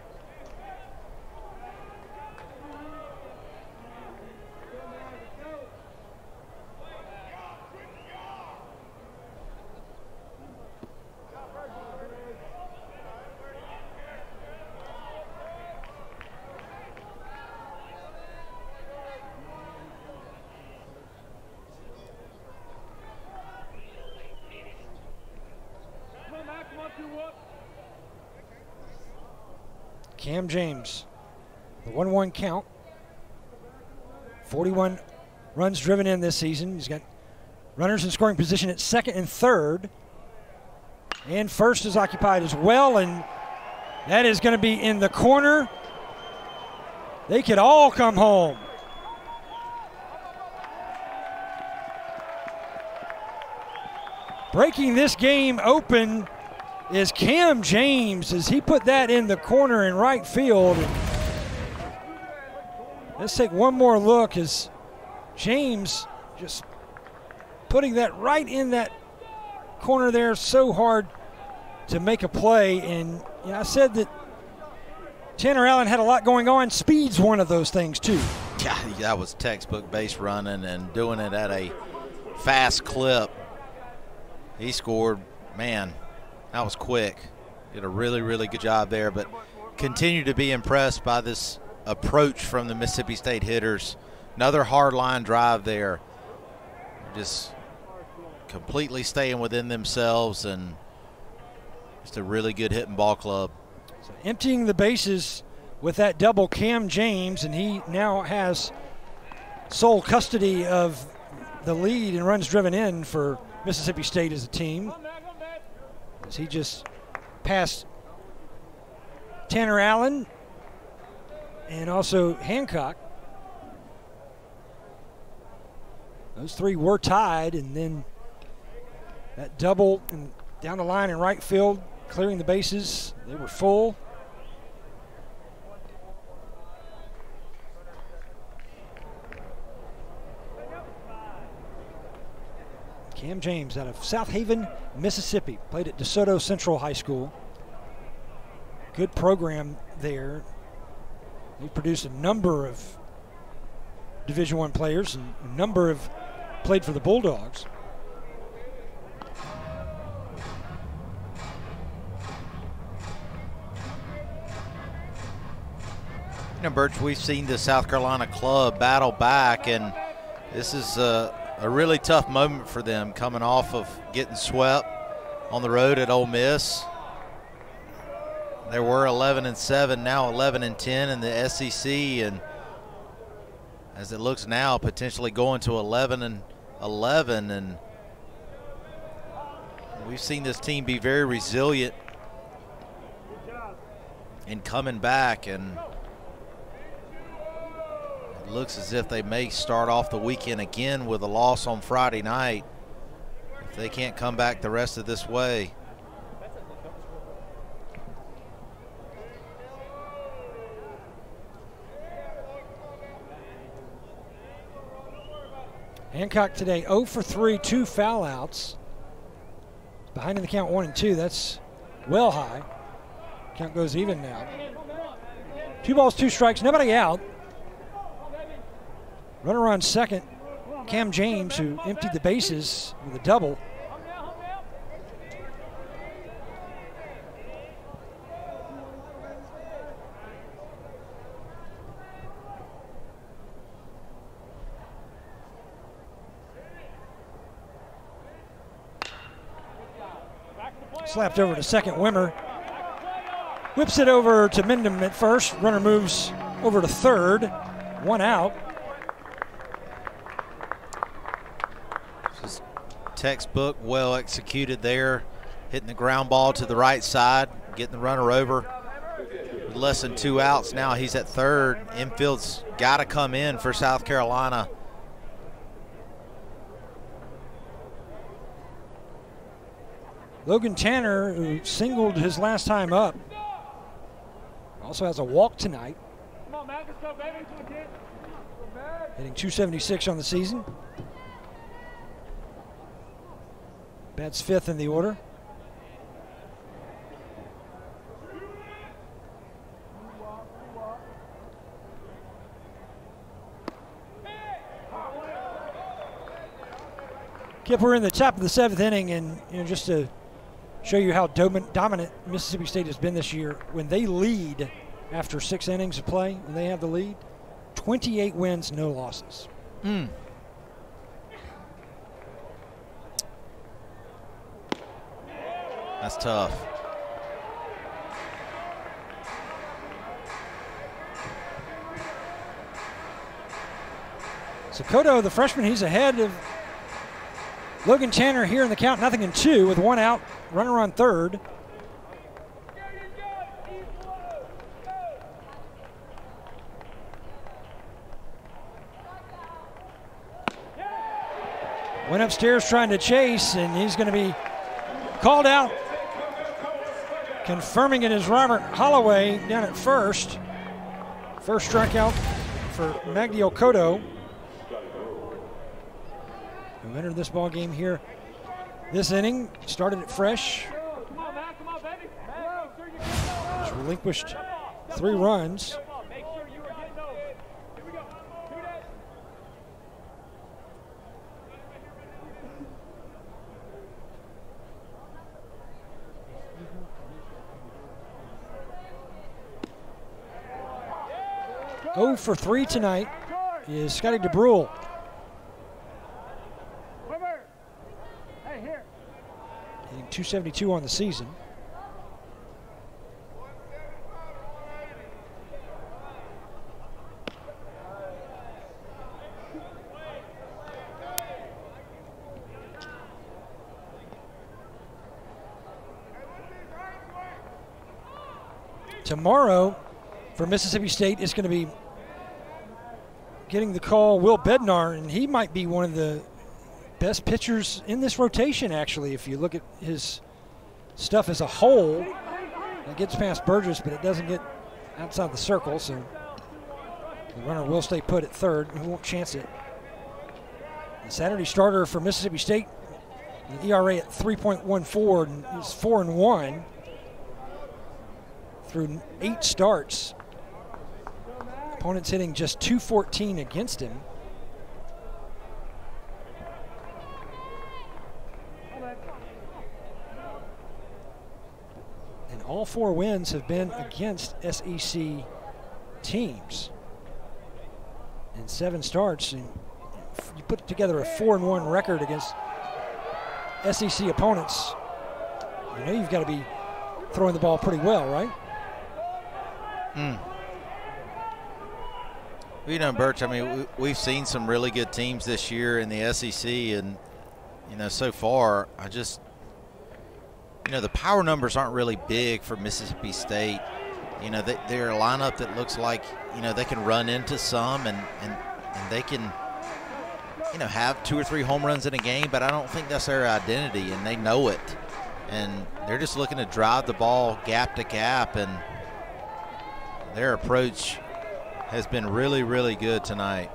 Cam James, the 1-1 count. 41 runs driven in this season. He's got runners in scoring position at second and third. And first is occupied as well, and that is going to be in the corner. They could all come home. Breaking this game open is Cam James, as he put that in the corner in right field. Let's take one more look as James just putting that right in that corner there. So hard to make a play. And I said that Tanner Allen had a lot going on. Speed's one of those things too. Yeah, that was textbook base running and doing it at a fast clip. He scored, man. That was quick. Did a really, really good job there, but continue to be impressed by this approach from the Mississippi State hitters. Another hard line drive there. Just completely staying within themselves and Just a really good hitting ball club. So emptying the bases with that double, Cam James, and he now has sole custody of the lead in runs driven in for Mississippi State as a team, as he just passed Tanner Allen and also Hancock. Those three were tied, and then that double and down the line in right field, clearing the bases. They were full. Cam James out of South Haven, Mississippi, played at DeSoto Central High School. Good program there. They produced a number of Division I players, and a number have played for the Bulldogs. You know, Birch, we've seen the South Carolina club battle back, and this is a really tough moment for them, coming off of getting swept on the road at Ole Miss. They were 11-7, now 11-10 in the SEC, and as it looks now, potentially going to 11-11. And we've seen this team be very resilient in coming back, and it looks as if they may start off the weekend again with a loss on Friday night if they can't come back the rest of this way. Hancock today 0 for 3, 2 foul outs. Behind in the count 1-2. That's well high. Count goes even now. 2 balls, 2 strikes, nobody out. Runner on second, Cam James, who emptied the bases with a double. Slapped over to second, Wimmer. Whips it over to Mendham at first. Runner moves over to third. 1 out. Just textbook, well executed there. Hitting the ground ball to the right side, getting the runner over. With less than 2 outs now, he's at third. Infield's got to come in for South Carolina. Logan Tanner, who singled his last time up, also has a walk tonight. Come on, Matt, let's go, baby. Hitting .276 on the season. Bats 5th in the order. Kip, we're in the top of the 7th inning, and just to show you how dominant Mississippi State has been this year, when they lead after 6 innings of play, when they have the lead, 28 wins, no losses. That's tough. So Cotto, the freshman, he's ahead of Logan Tanner here in the count, 0-2 with 1 out, runner on third. Went upstairs trying to chase, and he's going to be called out. Confirming it is Robert Holloway down at first. First strikeout for Magdio Cotto, who entered this ball game here this inning. Started it fresh. He's relinquished 3 runs. Oh for 3 tonight is Scotty DeBrule. Hitting .272 on the season. tomorrow for Mississippi State is going to be getting the call Will Bednar, and he might be one of the best pitchers in this rotation, actually, if you look at his stuff as a whole. It gets past Burgess, but it doesn't get outside the circle, so the runner will stay put at third. He won't chance it. The Saturday starter for Mississippi State, the ERA at 3.14, and he's 4-1 through 8 starts. Opponents hitting just .214 against him. And all 4 wins have been against SEC teams. In 7 starts, and you put together a 4-1 record against SEC opponents, you know you've got to be throwing the ball pretty well, right? You know, Birch, I mean, we've seen some really good teams this year in the SEC, and, you know, so far, you know, the power numbers aren't really big for Mississippi State. You know, they're a lineup that looks like, you know, they can run into some and they can, you know, have 2 or 3 home runs in a game, but I don't think that's their identity, and they know it. And they're just looking to drive the ball gap to gap, and their approach has been really, really good tonight.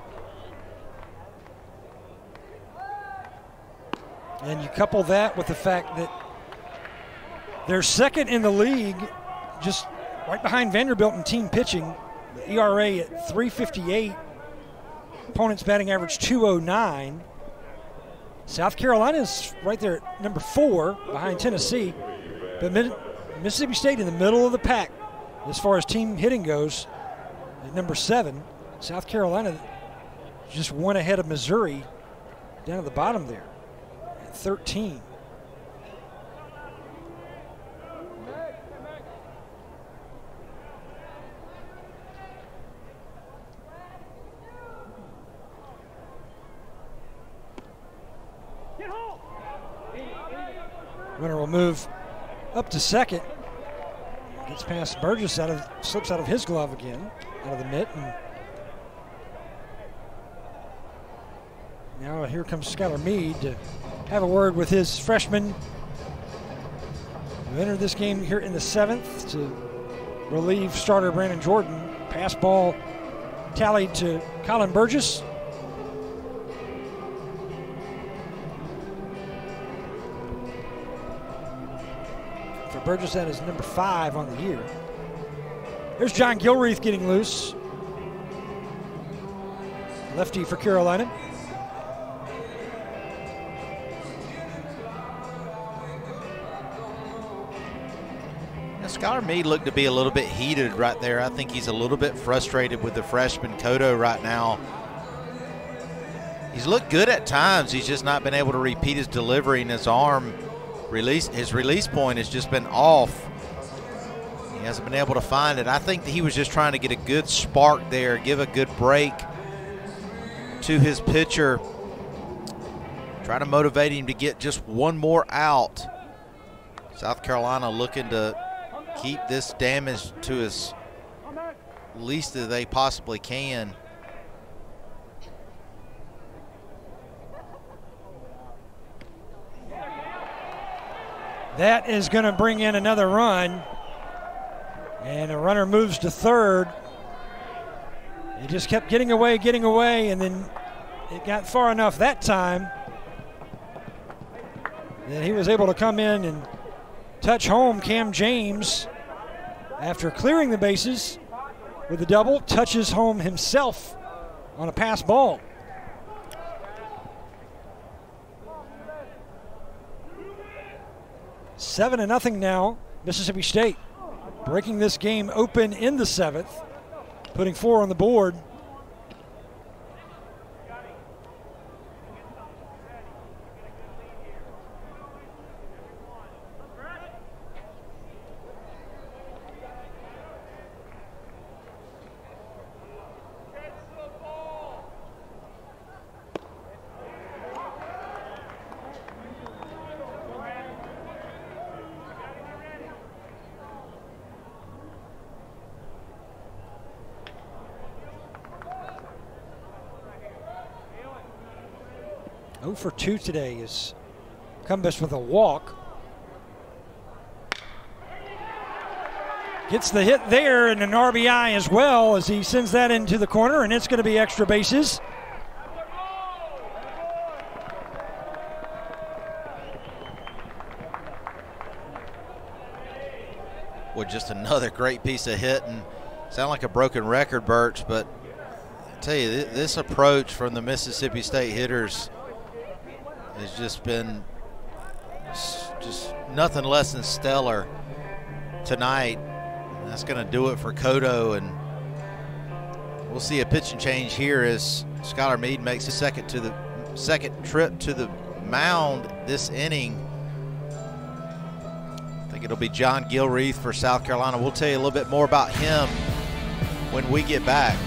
And you couple that with the fact that they're second in the league, just right behind Vanderbilt in team pitching. The ERA at 3.58. Opponents batting average 2.09. South Carolina's right there at number 4 behind Tennessee. But Mississippi State in the middle of the pack as far as team hitting goes at number 7. South Carolina just one ahead of Missouri down at the bottom there at 13. Runner will move up to second. Gets past Burgess, slips out of his glove again, out of the mitt. And now here comes Skylar Meade to have a word with his freshman who entered this game here in the 7th to relieve starter Brandon Jordan. Pass ball tallied to Colin Burgess. Burgess, that is number 5 on the year. There's John Gilreath getting loose. Lefty for Carolina. Now, Skylar Meade looked to be a little bit heated right there. I think he's a little bit frustrated with the freshman Cotto right now. He's looked good at times. He's just not been able to repeat his delivery, and his arm his release point has just been off. He hasn't been able to find it. I think that he was just trying to get a good spark there, give a good break to his pitcher, try to motivate him to get just one more out. South Carolina looking to keep this damage to as least that they possibly can. That is going to bring in another run. And a runner moves to third. It just kept getting away, and then it got far enough that time that he was able to come in and touch home. Cam James, after clearing the bases with a double, touches home himself on a pass ball. Seven to nothing now, Mississippi State breaking this game open in the 7th, putting 4 on the board. 0 for 2 today is Cumbest with a walk. Gets the hit there and an RBI as well as he sends that into the corner, and it's going to be extra bases. Well, just another great piece of hit, and sound like a broken record, Birch, but I tell you, this approach from the Mississippi State hitters has just been just nothing less than stellar tonight. That's going to do it for Cotto, and we'll see a pitching change here as Skylar Meade makes his second trip to the mound this inning. I think it'll be John Gilreath for South Carolina. We'll tell you a little bit more about him when we get back.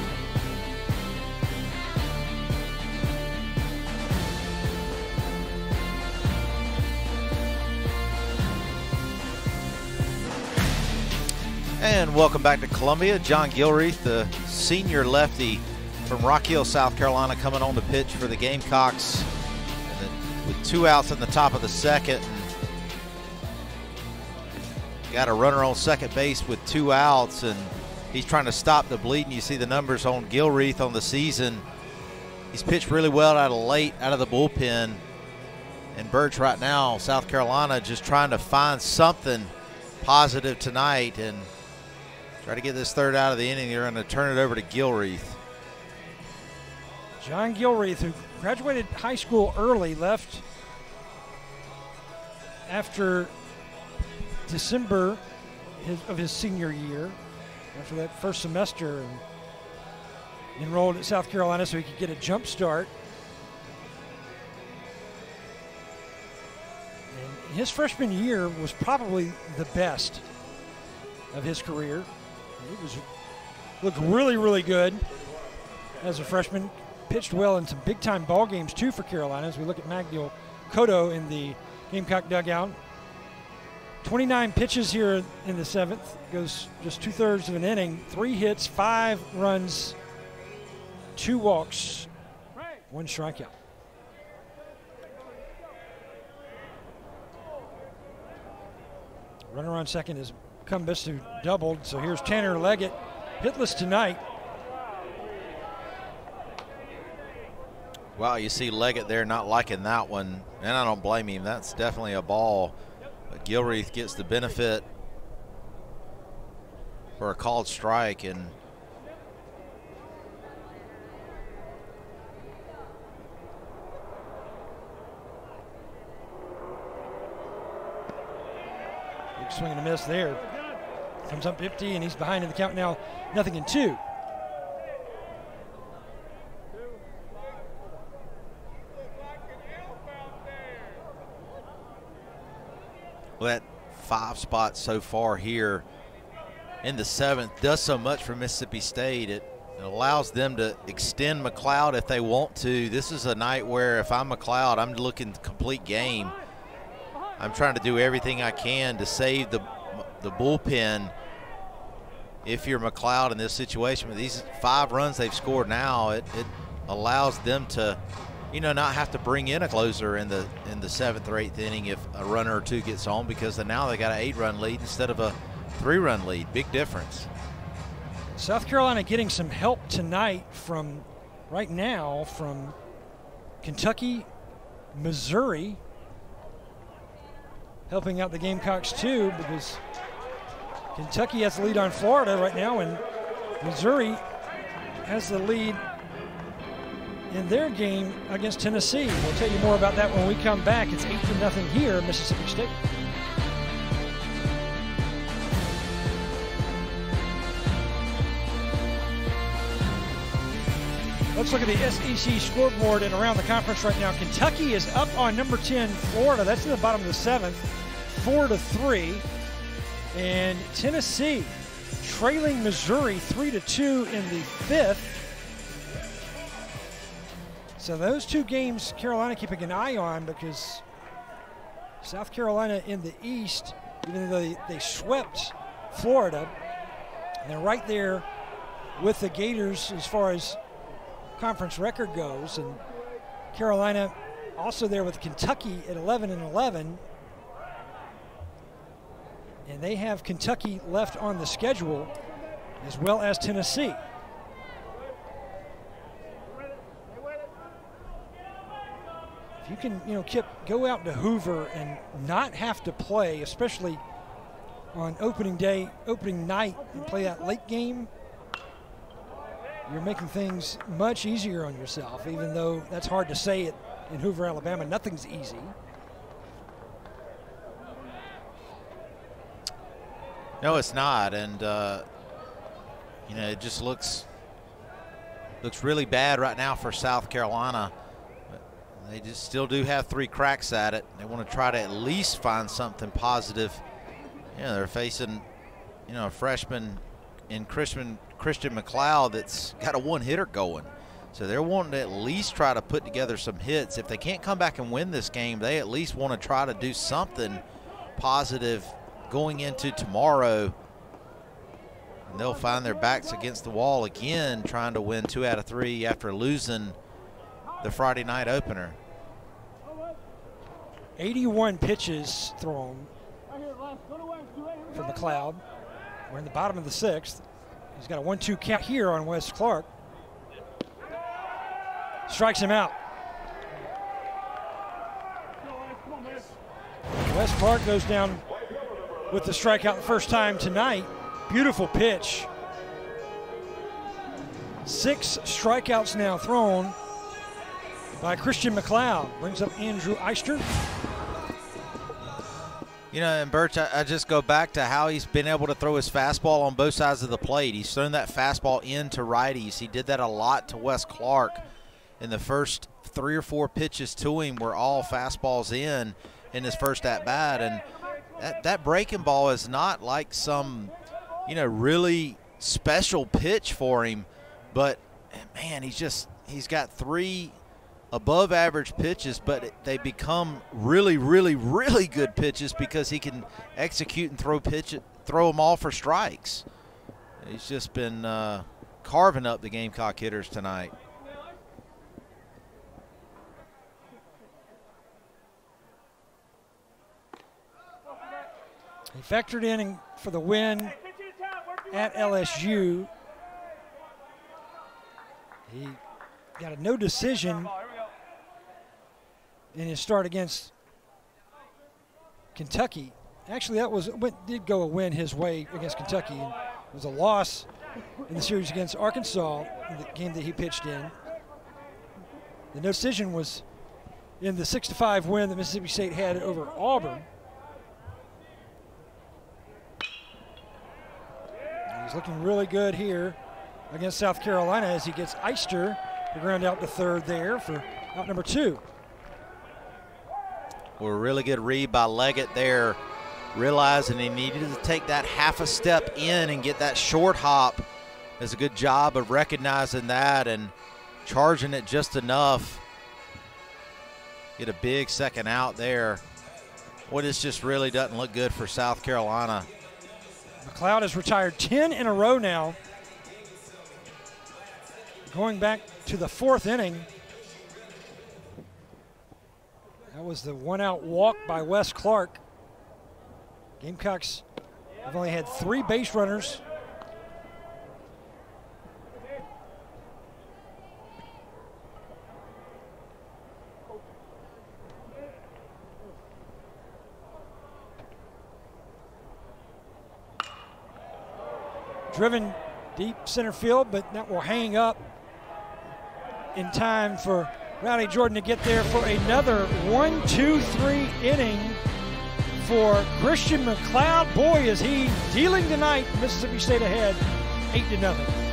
And welcome back to Columbia. John Gilreath, the senior lefty from Rock Hill, South Carolina, coming on the pitch for the Gamecocks. And then with 2 outs in the top of the second. Got a runner on second base with 2 outs, and he's trying to stop the bleeding. You see the numbers on Gilreath on the season. He's pitched really well out of the bullpen. And Birch right now, South Carolina, just trying to find something positive tonight and try to get this third out of the inning. They're going to turn it over to Gilreath. John Gilreath, who graduated high school early, left after December of his senior year, after that first semester, and enrolled at South Carolina so he could get a jump start. And his freshman year was probably the best of his career. He looked really, really good as a freshman. Pitched well in some big-time ball games, too, for Carolina, as we look at Magdiel Cotto in the Gamecock dugout. 29 pitches here in the 7th. Goes just 2/3 of an inning. 3 hits, 5 runs, 2 walks, 1 strikeout. Runner on second is Cumbest, who doubled. So here's Tanner Leggett, hitless tonight. Wow, you see Leggett there not liking that one, and I don't blame him. That's definitely a ball. But Gilreath gets the benefit for a called strike, and big swing and a miss there. Comes up empty, and he's behind in the count now, 0-2. Well, that 5 spot so far here in the 7th does so much for Mississippi State. It allows them to extend McLeod if they want to. This is a night where if I'm McLeod, I'm looking complete game. I'm trying to do everything I can to save the bullpen. If you're McLeod in this situation, with these 5 runs they've scored now, it allows them to, not have to bring in a closer in the 7th or 8th inning if a runner or 2 gets on, because now they got an 8-run lead instead of a 3-run lead. Big difference. South Carolina getting some help tonight from Kentucky, Missouri, helping out the Gamecocks too, because Kentucky has the lead on Florida right now, and Missouri has the lead in their game against Tennessee. We'll tell you more about that when we come back. It's 8-0 here, Mississippi State. Let's look at the SEC scoreboard and around the conference right now. Kentucky is up on number 10, Florida. That's in the bottom of the 7th, 4-3. And Tennessee trailing Missouri 3-2 in the 5th. So those 2 games Carolina keeping an eye on, because South Carolina in the East, even though they swept Florida, they're right there with the Gators as far as conference record goes. And Carolina also there with Kentucky at 11-11. And they have Kentucky left on the schedule, as well as Tennessee. If you can, Kip, go out to Hoover and not have to play, especially on opening night, and play that late game, you're making things much easier on yourself, even though that's hard to say in Hoover, Alabama. Nothing's easy. No, it's not, and it just looks really bad right now for South Carolina. They just still do have 3 cracks at it. They want to try to at least find something positive. They're facing, a freshman in Christian McLeod that's got a 1-hitter going. So they're wanting to at least try to put together some hits. If they can't come back and win this game, they at least want to try to do something positive going into tomorrow. And they'll find their backs against the wall again, trying to win 2 out of 3 after losing the Friday night opener. 81 pitches thrown for McLeod. We're in the bottom of the 6th. He's got a 1-2 count here on Wes Clark. Strikes him out. Wes Clark goes down with the strikeout the first time tonight. Beautiful pitch. 6 strikeouts now thrown by Christian McLeod. Brings up Andrew Eister. And Birch, I just go back to how he's been able to throw his fastball on both sides of the plate. He's thrown that fastball into righties. He did that a lot to Wes Clark. In the first 3 or 4 pitches to him were all fastballs in his first at-bat. And that breaking ball is not like some, really special pitch for him. But, man, he's got 3 above average pitches, but they become really, really, really good pitches because he can execute and throw them all for strikes. He's just been carving up the Gamecock hitters tonight. He factored in for the win at LSU. He got a no decision in his start against Kentucky. Actually, did go a win his way against Kentucky. It was a loss in the series against Arkansas, in the game that he pitched in. The no decision was in the 6-5 win that Mississippi State had over Auburn. He's looking really good here against South Carolina as he gets Eister to ground out to third there for out number 2. Well, a really good read by Leggett there, realizing he needed to take that half a step in and get that short hop. Does a good job of recognizing that and charging it just enough. Get a big second out there. Boy, this just really doesn't look good for South Carolina. McLeod has retired 10 in a row now. Going back to the 4th inning. That was the 1-out walk by Wes Clark. Gamecocks have only had 3 base runners. Driven deep center field, but that will hang up in time for Rowdy Jordan to get there for another 1-2-3 inning for Christian McLeod. Boy, is he dealing tonight. Mississippi State ahead, 8-0.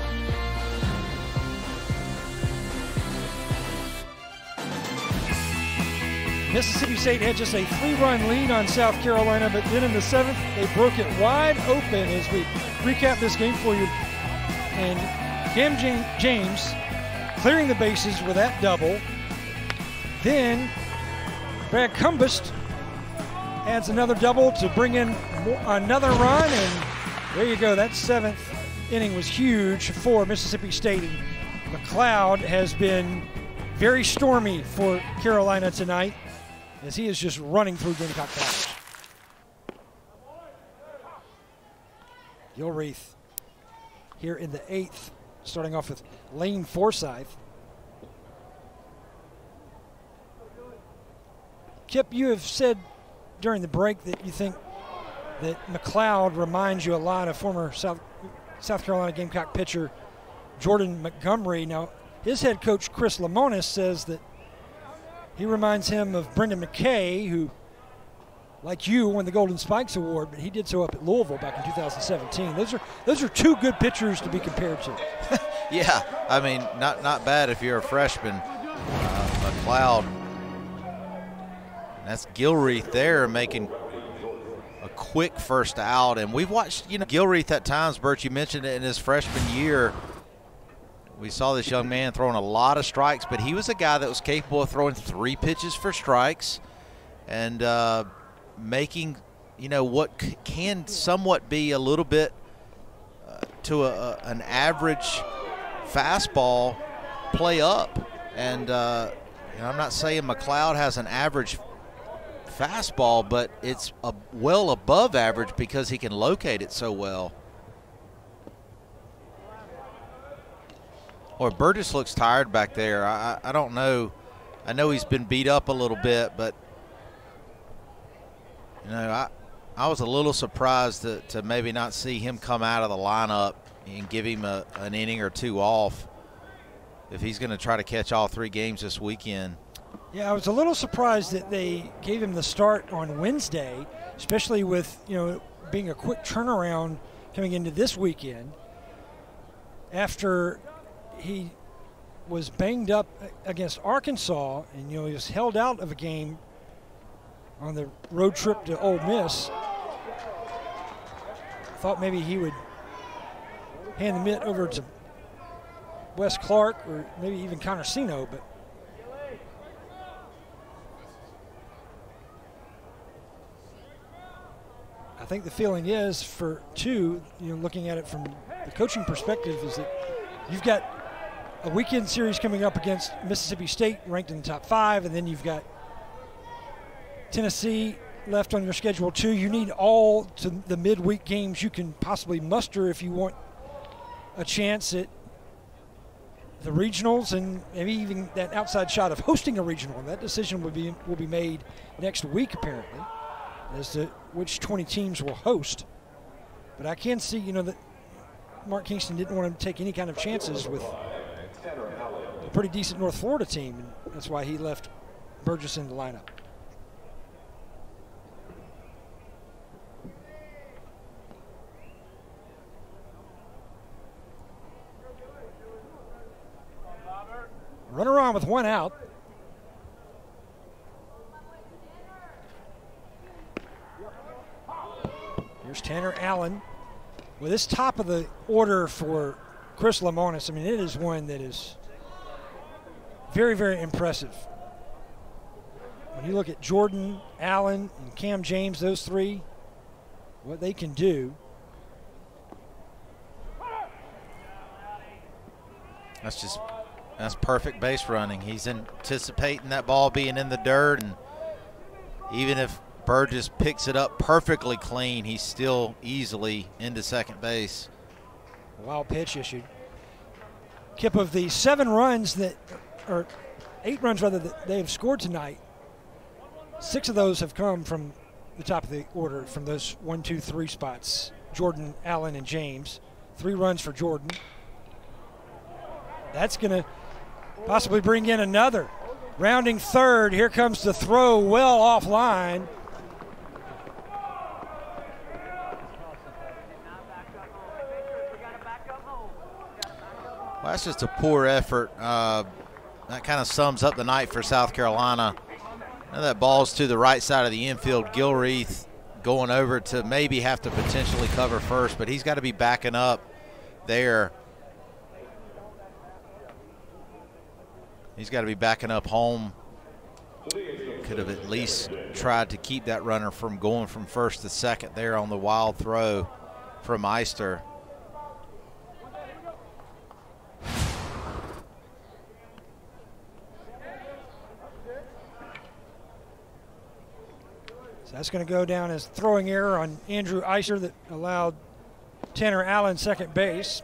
Mississippi State had just a 3-run lead on South Carolina, but then in the 7th, they broke it wide open as we recap this game for you. And Cam James clearing the bases with that double. Then Brad Cumbest adds another double to bring in another run, and there you go. That 7th inning was huge for Mississippi State. And McLeod has been very stormy for Carolina tonight as he is just running through Gamecock batters. Gilreath here in the 8th, starting off with Lane Forsyth. Kip, you have said during the break that you think that McLeod reminds you a lot of former South Carolina Gamecock pitcher Jordan Montgomery. Now, his head coach, Chris Lemonis, says that he reminds him of Brendan McKay, who, like you, won the Golden Spikes Award, but he did so up at Louisville back in 2017. Those are two good pitchers to be compared to. Yeah, I mean, not bad if you're a freshman. McLeod, that's Gilreath there making a quick first out, and we've watched, Gilreath at times. Bert, you mentioned it in his freshman year. We saw this young man throwing a lot of strikes, but he was a guy that was capable of throwing 3 pitches for strikes and making, what can somewhat be a little bit to an average fastball play up. And I'm not saying McLeod has an average fastball, but it's well above average because he can locate it so well. Or Burgess looks tired back there. I don't know. I know he's been beat up a little bit, but I was a little surprised to maybe not see him come out of the lineup and give him an inning or 2 off if he's going to try to catch all 3 games this weekend. Yeah, I was a little surprised that they gave him the start on Wednesday, especially with, being a quick turnaround coming into this weekend after he was banged up against Arkansas, and he was held out of a game on the road trip to Ole Miss. I thought maybe he would hand the mitt over to Wes Clark or maybe even Connor Sino, but I think the feeling is for two, looking at it from the coaching perspective, is that you've got a weekend series coming up against Mississippi State, ranked in the top 5, and then you've got Tennessee left on your schedule too. You need all to the midweek games you can possibly muster if you want a chance at the regionals and maybe even that outside shot of hosting a regional. And that decision will be made next week apparently as to which 20 teams will host. But I can see, that Mark Kingston didn't want to take any kind of chances with a pretty decent North Florida team, and that's why he left Burgess in the lineup. Runner on with 1 out. Here's Tanner Allen. Well, this top of the order for Chris Lemonis, it is one that is very, very impressive. When you look at Jordan, Allen, and Cam James, those 3, what they can do. That's perfect base running. He's anticipating that ball being in the dirt, and even if Burgess picks it up perfectly clean, he's still easily into second base. Wild pitch issued. Kip, of the 7 runs that, or 8 runs rather, that they have scored tonight, 6 of those have come from the top of the order, from those 1, 2, 3 spots. Jordan, Allen, and James. 3 runs for Jordan. That's going to possibly bring in another. Rounding third, here comes the throw, well offline. Well, that's just a poor effort. That kind of sums up the night for South Carolina. Now that ball's to the right side of the infield. Gilreath going over to maybe have to potentially cover first, but he's got to be backing up there. He's got to be backing up home. Could have at least tried to keep that runner from going from first to second there on the wild throw from Eister. So that's going to go down as throwing error on Andrew Iser that allowed Tanner Allen second base.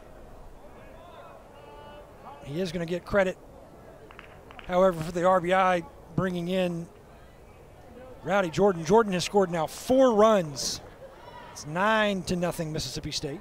He is going to get credit, however, for the RBI, bringing in Rowdy Jordan. Jordan has scored now 4 runs. It's 9-0 Mississippi State.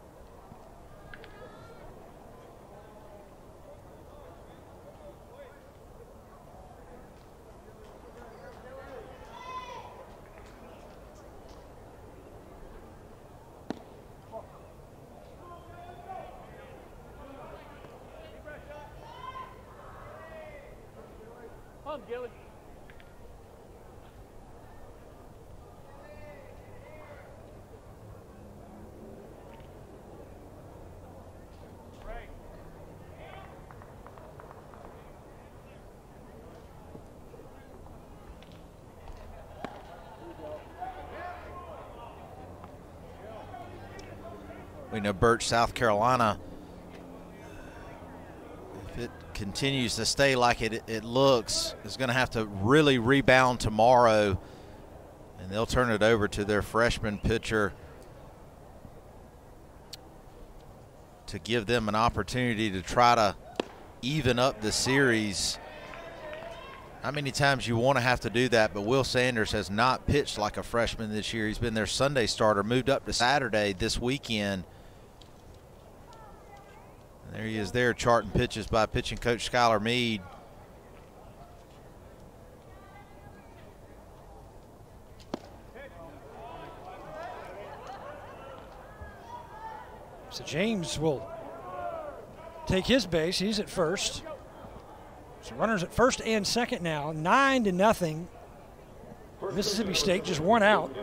We know Birch, South Carolina, if it continues to stay like it looks, is going to have to really rebound tomorrow, and they'll turn it over to their freshman pitcher to give them an opportunity to try to even up the series. How many times you want to have to do that, but Will Sanders has not pitched like a freshman this year. He's been their Sunday starter, moved up to Saturday this weekend. There he is there, charting pitches by pitching coach Skylar Meade. So James will take his base. He's at first. So runners at first and second now. 9-0. Mississippi State just one out.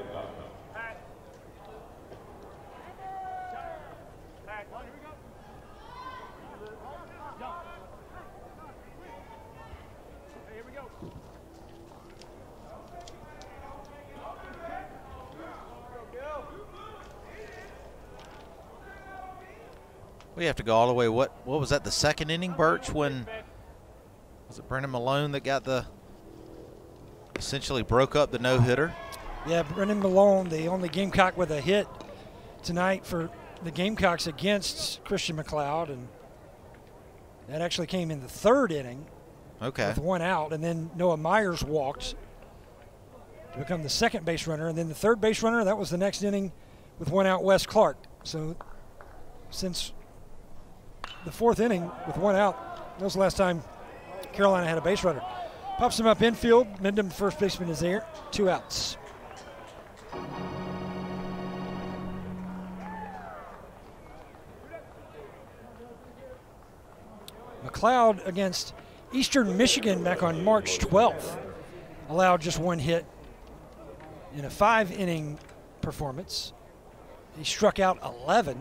We have to go all the way. What was that, the second inning, Birch, when was it Brendan Malone that got essentially broke up the no-hitter? Yeah, Brendan Malone, the only Gamecock with a hit tonight for the Gamecocks against Christian McLeod, and that actually came in the 3rd inning. Okay. With one out, and then Noah Myers walked to become the second base runner, and then the third base runner, that was the next inning with one out, Wes Clark. So since the 4th inning with one out, that was the last time Carolina had a base runner. Pops him up infield. Mendham, the first baseman, is there. 2 outs. McLeod against Eastern Michigan back on March 12th allowed just 1 hit in a 5-inning performance. He struck out 11.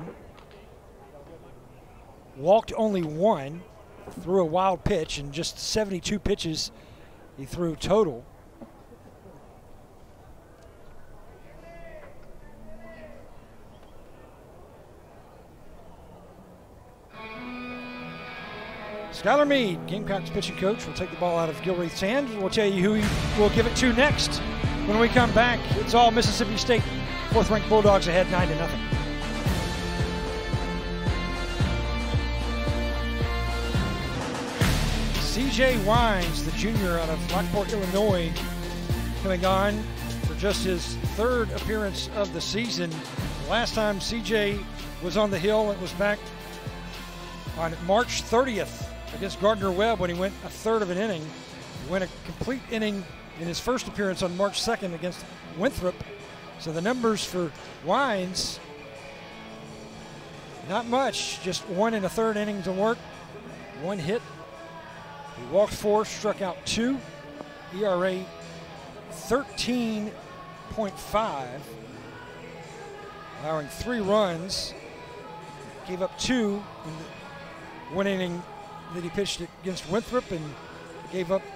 Walked only 1, threw a wild pitch, and just 72 pitches he threw total. Skylar Meade, Gamecocks pitching coach, will take the ball out of Gilreath's hands. We'll tell you who he will give it to next. When we come back, it's all Mississippi State. 4th-ranked Bulldogs ahead 9-0. CJ Wines, the junior out of Lockport, Illinois, coming on for just his 3rd appearance of the season. The last time CJ was on the hill, it was back on March 30th against Gardner-Webb when he went a 1/3 of an inning. He went a complete inning in his first appearance on March 2nd against Winthrop. So the numbers for Wines, not much, just 1 1/3 innings of work, 1 hit. He walked 4, struck out 2, ERA 13.5, allowing 3 runs, gave up 2 in the 1 inning that he pitched against Winthrop, and gave up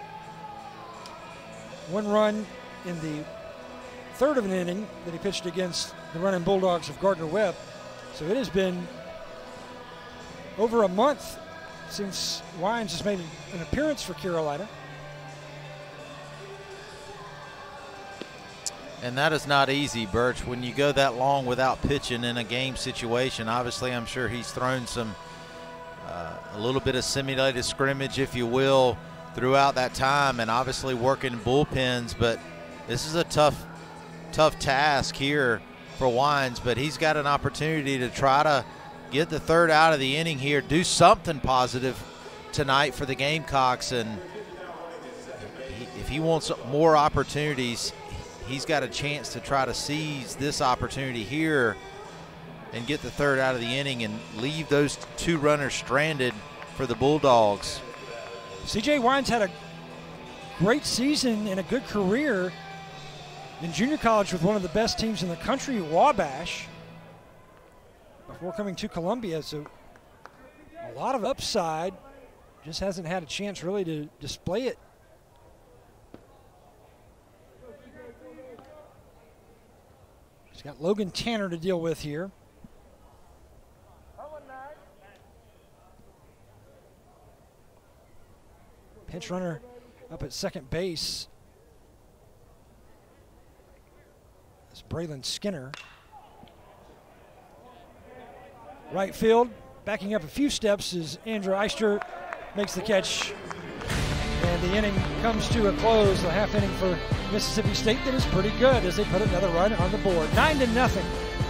1 run in the 1/3 of an inning that he pitched against the running Bulldogs of Gardner-Webb. So it has been over a month since Wines has made an appearance for Carolina. And that is not easy, Birch. When you go that long without pitching in a game situation, obviously I'm sure he's thrown some a little bit of simulated scrimmage, if you will, throughout that time, and obviously working bullpens. But this is a tough task here for Wines, but he's got an opportunity to try to get the third out of the inning here, do something positive tonight for the Gamecocks. And if he wants more opportunities, he's got a chance to try to seize this opportunity here and get the third out of the inning and leave those two runners stranded for the Bulldogs. C.J. Wines had a great season and a good career in junior college with one of the best teams in the country, Wabash, before coming to Columbia. So a lot of upside, just hasn't had a chance really to display it. He's got Logan Tanner to deal with here. Pinch runner up at second base. That's Braylon Skinner. Right field, backing up a few steps as Andrew Eister makes the catch. And the inning comes to a close, a half inning for Mississippi State that is pretty good as they put another run on the board. 9-0.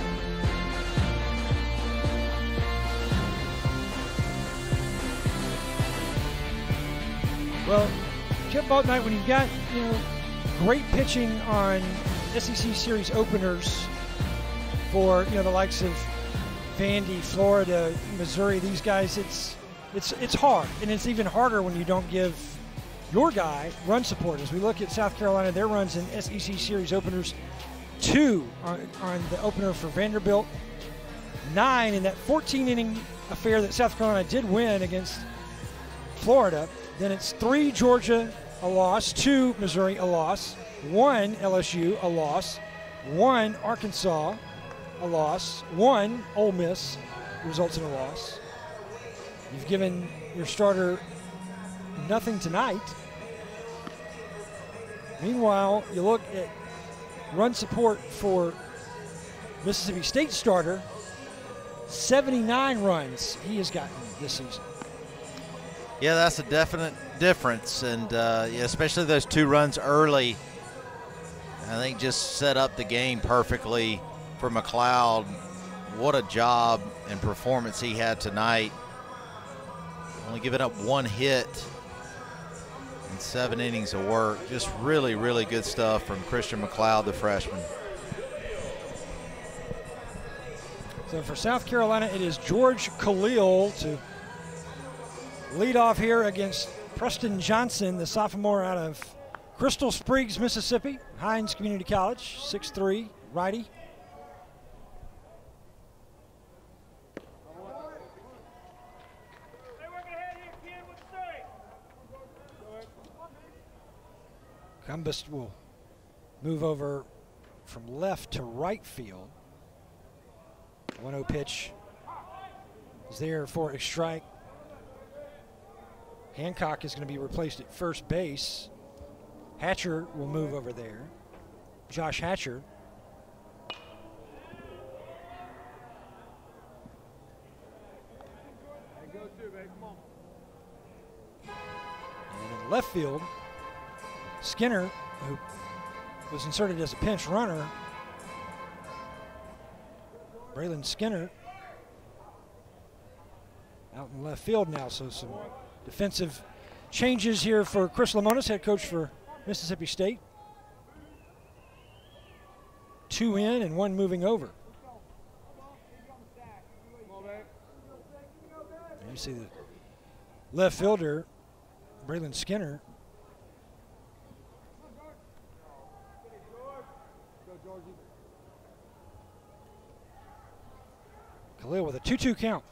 Well, Chip Boatnight, when you've got great pitching on SEC Series openers for the likes of Vandy, Florida, Missouri, these guys, it's hard, and it's even harder when you don't give your guy run support. As we look at South Carolina, their runs in SEC Series openers, 2 on the opener for Vanderbilt, 9 in that 14-inning affair that South Carolina did win against Florida. Then it's 3 Georgia, a loss, 2 Missouri, a loss, 1 LSU, a loss, 1 Arkansas, a loss, 1 Ole Miss, results in a loss. You've given your starter nothing tonight. Meanwhile, you look at run support for Mississippi State starter, 79 runs he has gotten this season. Yeah, that's a definite difference, and especially those 2 runs early, I think just set up the game perfectly for McLeod. What a job and performance he had tonight. Only giving up 1 hit in 7 innings of work. Just really, really good stuff from Christian McLeod, the freshman. So for South Carolina, it is George Khalil to lead off here against Preston Johnson, the sophomore out of Crystal Springs, Mississippi, Hines Community College, 6'3", righty. Cumbus will move over from left to right field. 1-0 pitch is there for a strike. Hancock is going to be replaced at first base. Hatcher will move over there. Josh Hatcher. And in left field, Skinner, who was inserted as a pinch runner. Braylon Skinner out in left field now, so some defensive changes here for Chris Lemonis, head coach for Mississippi State. 2 in and 1 moving over. And you see the left fielder, Braylon Skinner. Khalil with a 2-2 count.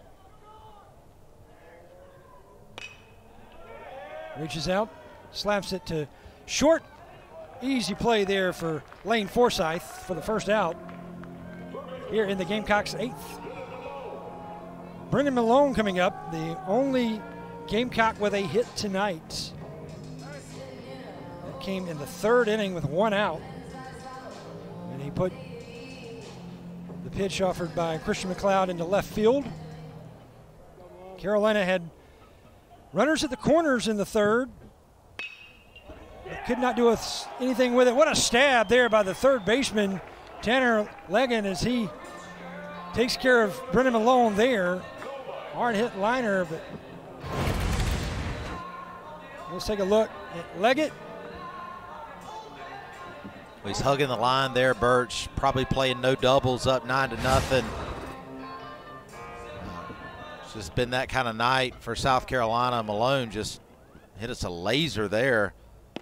Reaches out, slaps it to short. Easy play there for Lane Forsythe for the first out here in the Gamecocks' 8th. Brendan Malone coming up, the only Gamecock with a hit tonight. That came in the 3rd inning with 1 out. put the pitch offered by Christian McLeod into left field. Carolina had runners at the corners in the third. But could not do anything with it. What a stab there by the third baseman, Tanner Leggin, as he takes care of Brennan Malone there. Hard hit liner, but let's take a look at Leggett. He's hugging the line there, Birch. Probably playing no doubles, up 9-0. It's just been that kind of night for South Carolina. Malone just hit us a laser there.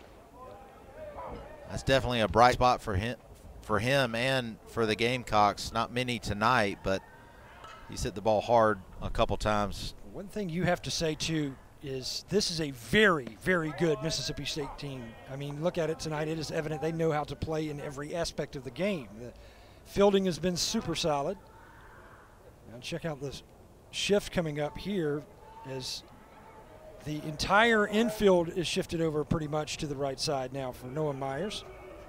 That's definitely a bright spot for him and for the Gamecocks. Not many tonight, but he's hit the ball hard a couple times. One thing you have to say, too, is this is a very, very good Mississippi State team. I mean, look at it tonight. It is evident they know how to play in every aspect of the game. The fielding has been super solid. Now check out this shift coming up here as the entire infield is shifted over pretty much to the right side now for Noah Myers.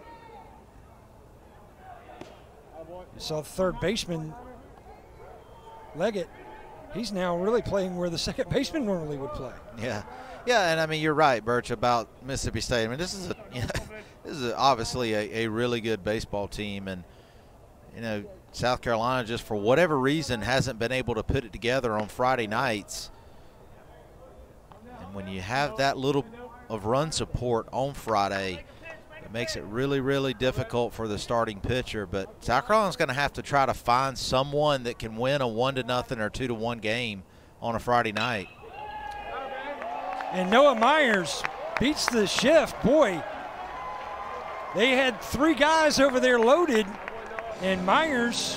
You saw the third baseman, Leggett. He's now really playing where the second baseman normally would play. Yeah, and I mean, you're right, Birch, about Mississippi State. I mean, this is obviously a really good baseball team, and South Carolina just for whatever reason hasn't been able to put it together on Friday nights. And when you have that little of run support on Friday, it makes it really, really difficult for the starting pitcher. But South Carolina's going to have to try to find someone that can win a 1-0 or 2-1 game on a Friday night. And Noah Myers beats the shift. Boy, they had three guys over there loaded, and Myers,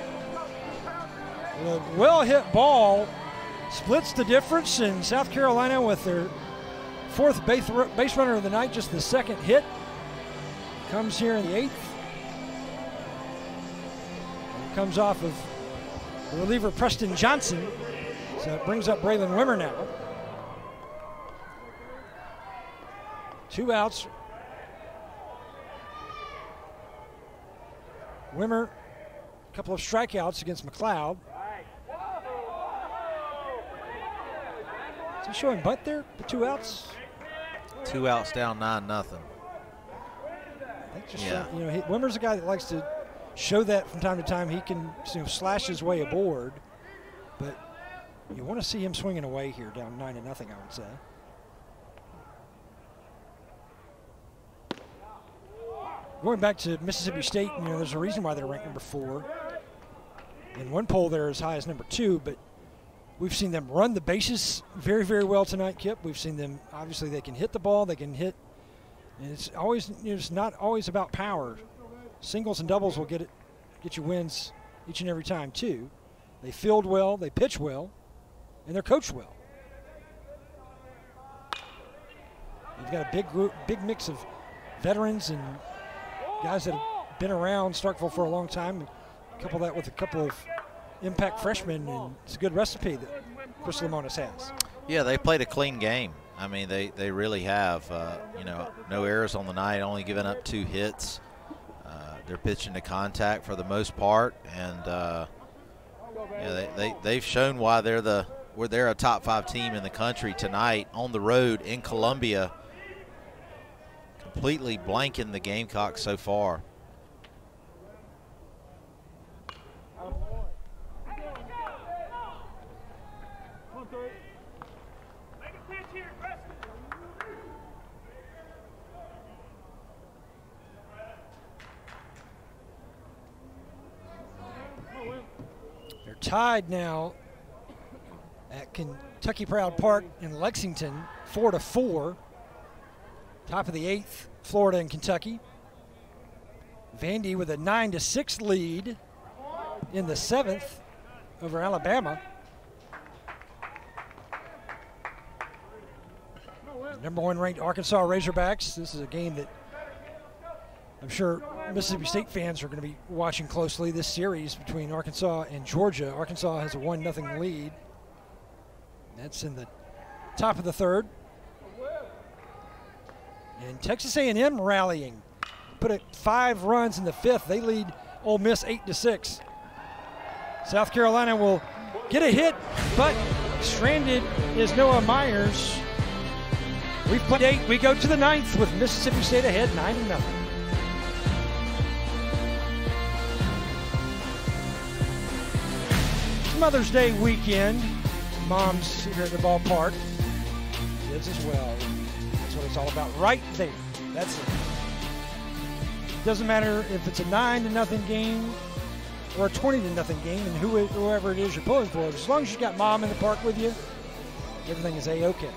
with a well-hit ball, splits the difference, and South Carolina with their fourth base runner of the night, just the second hit. Comes here in the eighth. And comes off of the reliever Preston Johnson. So it brings up Braylon Wimmer now. 2 outs. Wimmer, a couple of strikeouts against McLeod. Is he showing bunt there? The 2 outs? 2 outs down 9-0. Wimmer's a guy that likes to show that from time to time. He can slash his way aboard, but you want to see him swinging away here down 9-0, I would say. Going back to Mississippi State, there's a reason why they're ranked number 4. In one poll, they're as high as number 2, but we've seen them run the bases very, very well tonight, Kip. We've seen them, obviously, they can hit the ball, they can hit. And it's not always about power. Singles and doubles will get you wins each and every time too. They field well, they pitch well, and they're coached well. You've got a big mix of veterans and guys that have been around Starkville for a long time. Couple that with a couple of impact freshmen, and it's a good recipe that Chris Lemonis has. Yeah, they played a clean game. I mean, they really have. No errors on the night, only giving up 2 hits. They're pitching to contact for the most part, and they've shown why they're a top 5 team in the country tonight on the road in Columbia, completely blanking the Gamecocks so far. Tied now at Kentucky Proud Park in Lexington, 4-4. Top of the 8th, Florida and Kentucky. Vandy with a 9-6 lead in the 7th over Alabama. Number 1 ranked Arkansas Razorbacks. This is a game that I'm sure Mississippi State fans are going to be watching closely. This series between Arkansas and Georgia. Arkansas has a 1-0 lead. That's in the top of the 3rd. And Texas A&M rallying. put 5 runs in the 5th. They lead Ole Miss 8-6. South Carolina will get a hit, but stranded is Noah Myers. We've played 8. We go to the 9th with Mississippi State ahead 9-0. Mother's Day weekend. Moms here at the ballpark. Kids as well. That's what it's all about right there. That's it. Doesn't matter if it's a 9-0 game or a 20-0 game, and whoever it is you're pulling for. As long as you've got mom in the park with you, everything is A-OK.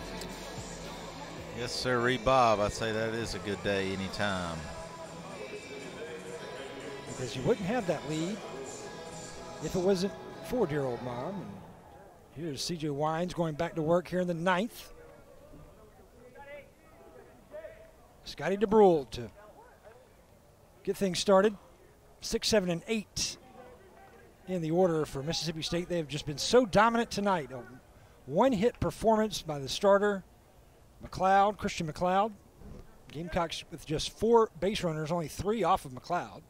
Yes, sir, Bob. I'd say that is a good day anytime. Because you wouldn't have that lead if it wasn't for dear old mom. And here's C.J. Wines going back to work here in the 9th. Scotty DeBrule to get things started. 6, 7, and 8 in the order for Mississippi State. They have just been so dominant tonight. A one-hit performance by the starter, McLeod, Christian McLeod. Gamecocks with just 4 base runners, only 3 off of McLeod.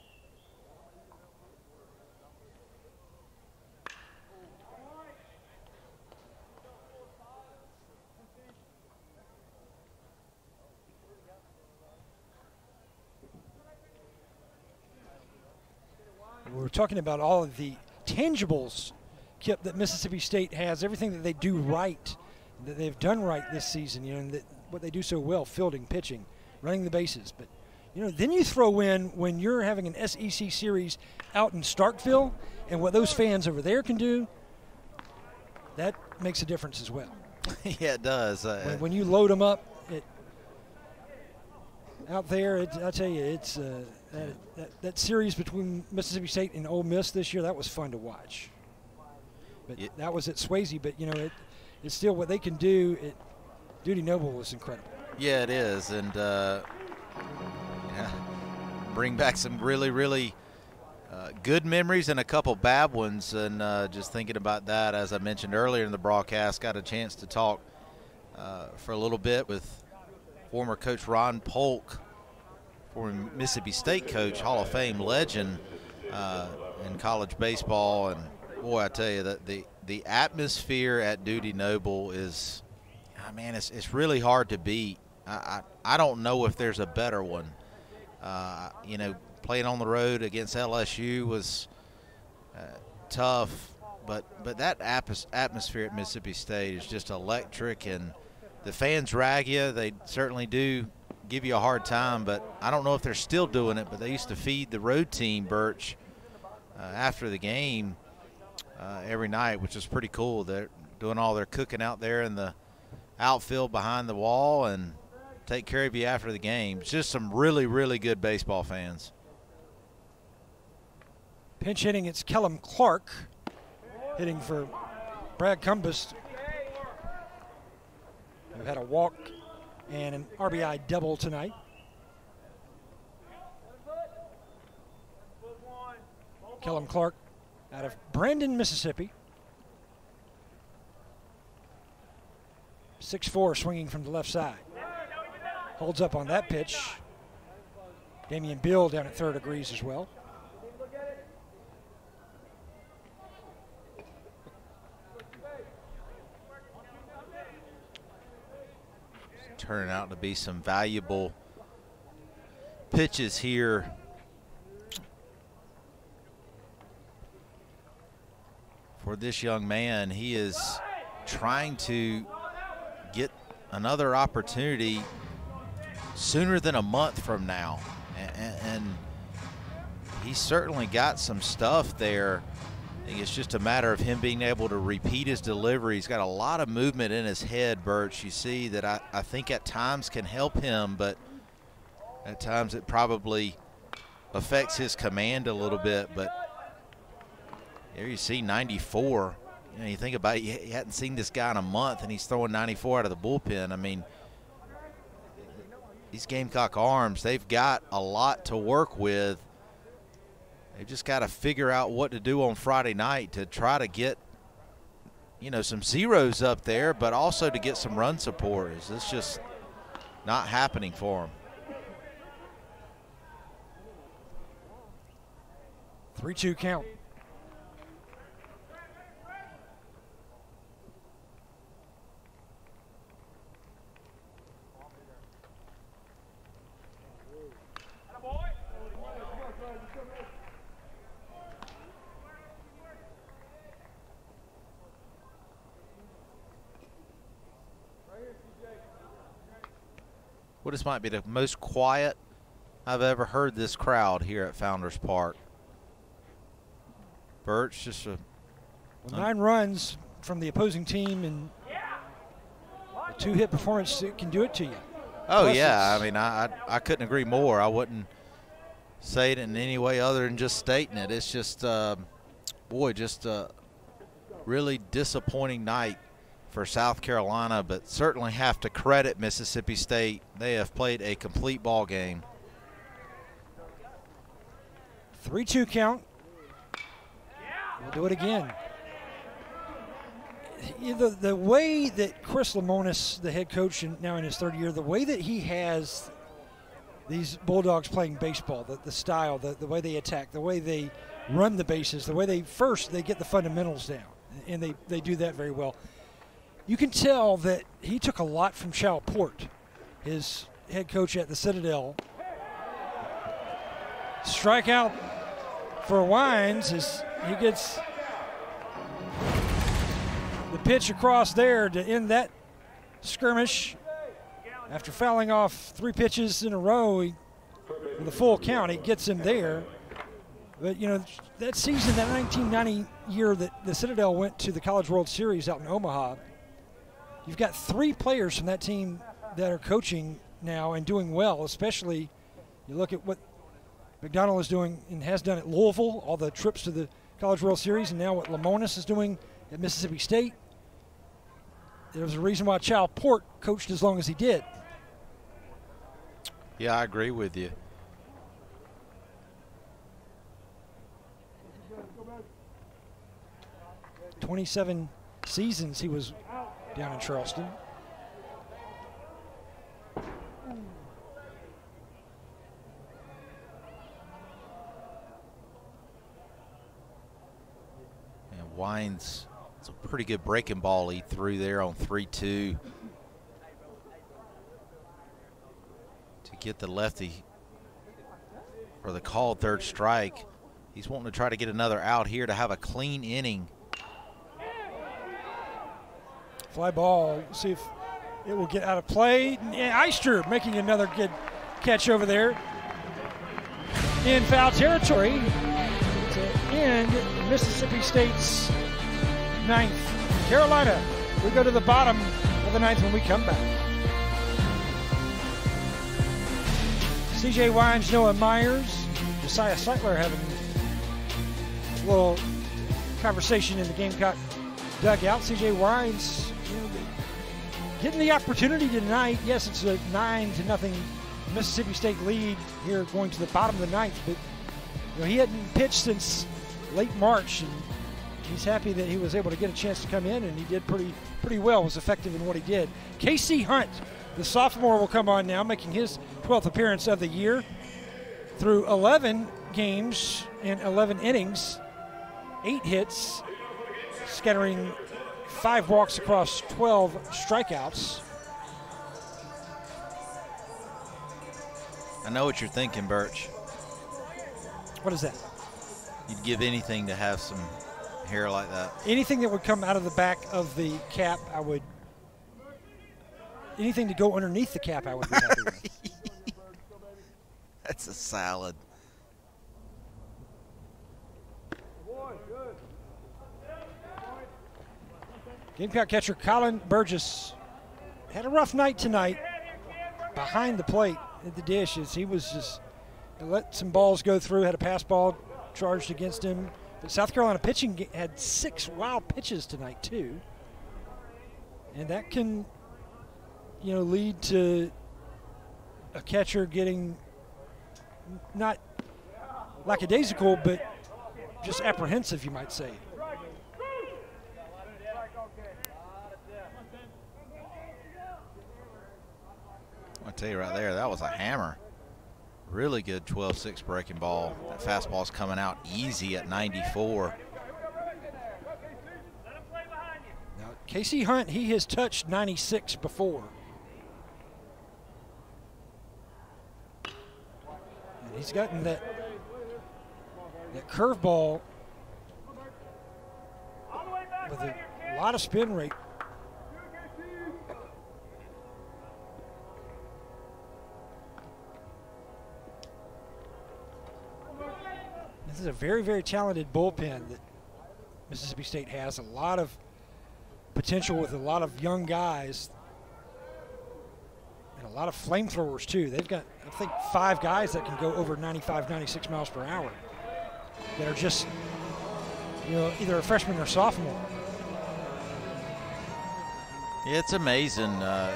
We're talking about all of the tangibles, Kip, that Mississippi State has, everything that they do right, that they've done right this season, you know, and what they do so well, fielding, pitching, running the bases. But, you know, then you throw in when you're having an SEC series out in Starkville and what those fans over there can do, that makes a difference as well. Yeah, it does. When you load them up out there, I tell you, it's that series between Mississippi State and Ole Miss this year, that was fun to watch. But that was at Swayze, but, you know, it's still what they can do at Dudy Noble is incredible. Yeah, it is. And bring back some really, really good memories and a couple bad ones. And just thinking about that, as I mentioned earlier in the broadcast, got a chance to talk for a little bit with former coach Ron Polk, former Mississippi State coach, Hall of Fame legend in college baseball. And boy, I tell you that the atmosphere at Dudy Noble is, man, it's really hard to beat. I don't know if there's a better one. You know, playing on the road against LSU was tough, but that atmosphere at Mississippi State is just electric, and the fans rag you. They certainly do give you a hard time, but I don't know if they're still doing it, but they used to feed the road team, Birch, after the game every night, which is pretty cool. They're doing all their cooking out there in the outfield behind the wall and take care of you after the game. It's just some really, really good baseball fans. Pinch hitting, it's Kellum Clark hitting for Brad Cumbus, who had a walk and an RBI double tonight. Kellum Clark out of Brandon, Mississippi. 6'4", swinging from the left side. Holds up on that pitch. Damian Bill down at third agrees as well. Turning out to be some valuable pitches here. For this young man, he is trying to get another opportunity sooner than a month from now, and he's certainly got some stuff there. I think it's just a matter of him being able to repeat his delivery. He's got a lot of movement in his head, Birch. You see that I think at times can help him, but at times it probably affects his command a little bit. But there you see 94. You know, you think about it, you hadn't seen this guy in a month, and he's throwing 94 out of the bullpen. I mean, these Gamecock arms, they've got a lot to work with. They've just got to figure out what to do on Friday night to try to get, you know, some zeros up there, but also to get some run support. It's just not happening for them. 3-2 count. Well, this might be the most quiet I've ever heard this crowd here at Founders Park. Birch just a 9 runs from the opposing team and a 2-hit performance can do it to you. Oh, Plus yeah. I mean, I couldn't agree more. I wouldn't say it in any way other than just stating it. It's just, boy, just a really disappointing night for South Carolina, but certainly have to credit Mississippi State. They have played a complete ball game. 3-2 count. We'll do it again. The way that Chris Lemonis, the head coach and now in his 3rd year, the way that he has these Bulldogs playing baseball, the style, the way they attack, the way they run the bases, the way they get the fundamentals down, and they do that very well. You can tell that he took a lot from Chow Port, his head coach at the Citadel. Strikeout for Wines as he gets the pitch across there to end that skirmish. After fouling off 3 pitches in a row with a full count, he gets him there. But, you know, that season, that 1990 year that the Citadel went to the College World Series out in Omaha, you've got 3 players from that team that are coaching now and doing well, especially you look at what McDonald is doing and has done at Louisville, all the trips to the College World Series, and now what Lemonis is doing at Mississippi State. There was a reason why Chow Port coached as long as he did. Yeah, I agree with you. "27 seasons he was down in Charleston. And Wines, it's a pretty good breaking ball he threw there on 3-2 to get the lefty for the called 3rd strike. He's wanting to try to get another out here to have a clean inning. Fly ball, see if it will get out of play. And Eister making another good catch over there in foul territory to end Mississippi State's 9th. Carolina, we go to the bottom of the 9th when we come back. CJ Wines, Noah Myers, Josiah Seitler having a little conversation in the Gamecock dugout. CJ Wines, getting the opportunity tonight. Yes, it's a 9-0 Mississippi State lead here going to the bottom of the 9th, but he hadn't pitched since late March, and he's happy that he was able to get a chance to come in, and he did pretty well, was effective in what he did. Casey Hunt, the sophomore, will come on now, making his 12th appearance of the year. Through 11 games and 11 innings, 8 hits, scattering 5 walks across 12 strikeouts. I know what you're thinking, Birch. What is that? You'd give anything to have some hair like that. Anything that would come out of the back of the cap, I would. Anything to go underneath the cap, I would be happy with. That's a salad. Gamecock catcher Colin Burgess had a rough night tonight behind the plate at the dish as he was just let some balls go through, had a pass ball charged against him. But South Carolina pitching had 6 wild pitches tonight too. And that can, lead to a catcher getting not lackadaisical, but just apprehensive, you might say. I'll tell you right there, that was a hammer. Really good 12-6 breaking ball. That fastball's coming out easy at 94. Now, Casey Hunt, he has touched 96 before. And he's gotten that curveball with a lot of spin rate. This is a very, very talented bullpen that Mississippi State has. A lot of potential with a lot of young guys and a lot of flamethrowers too. They've got, I think, 5 guys that can go over 95, 96 miles per hour that are just, you know, either a freshman or sophomore. It's amazing.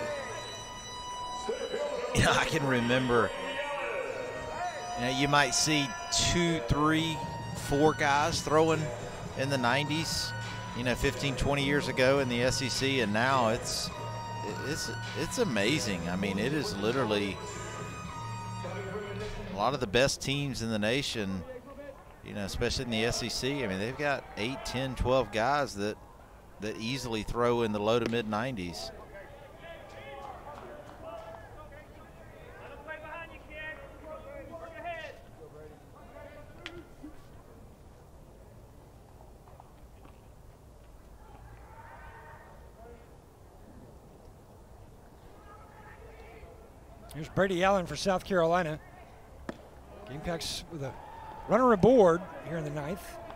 You know, I can remember, you know, you might see 2, 3, 4 guys throwing in the 90s, you know, 15, 20 years ago in the SEC, and now it's amazing. I mean, it is literally a lot of the best teams in the nation, you know, especially in the SEC. I mean, they've got 8, 10, 12 guys that easily throw in the low to mid 90s. Here's Brady Allen for South Carolina. Gamecocks with a runner aboard here in the 9th.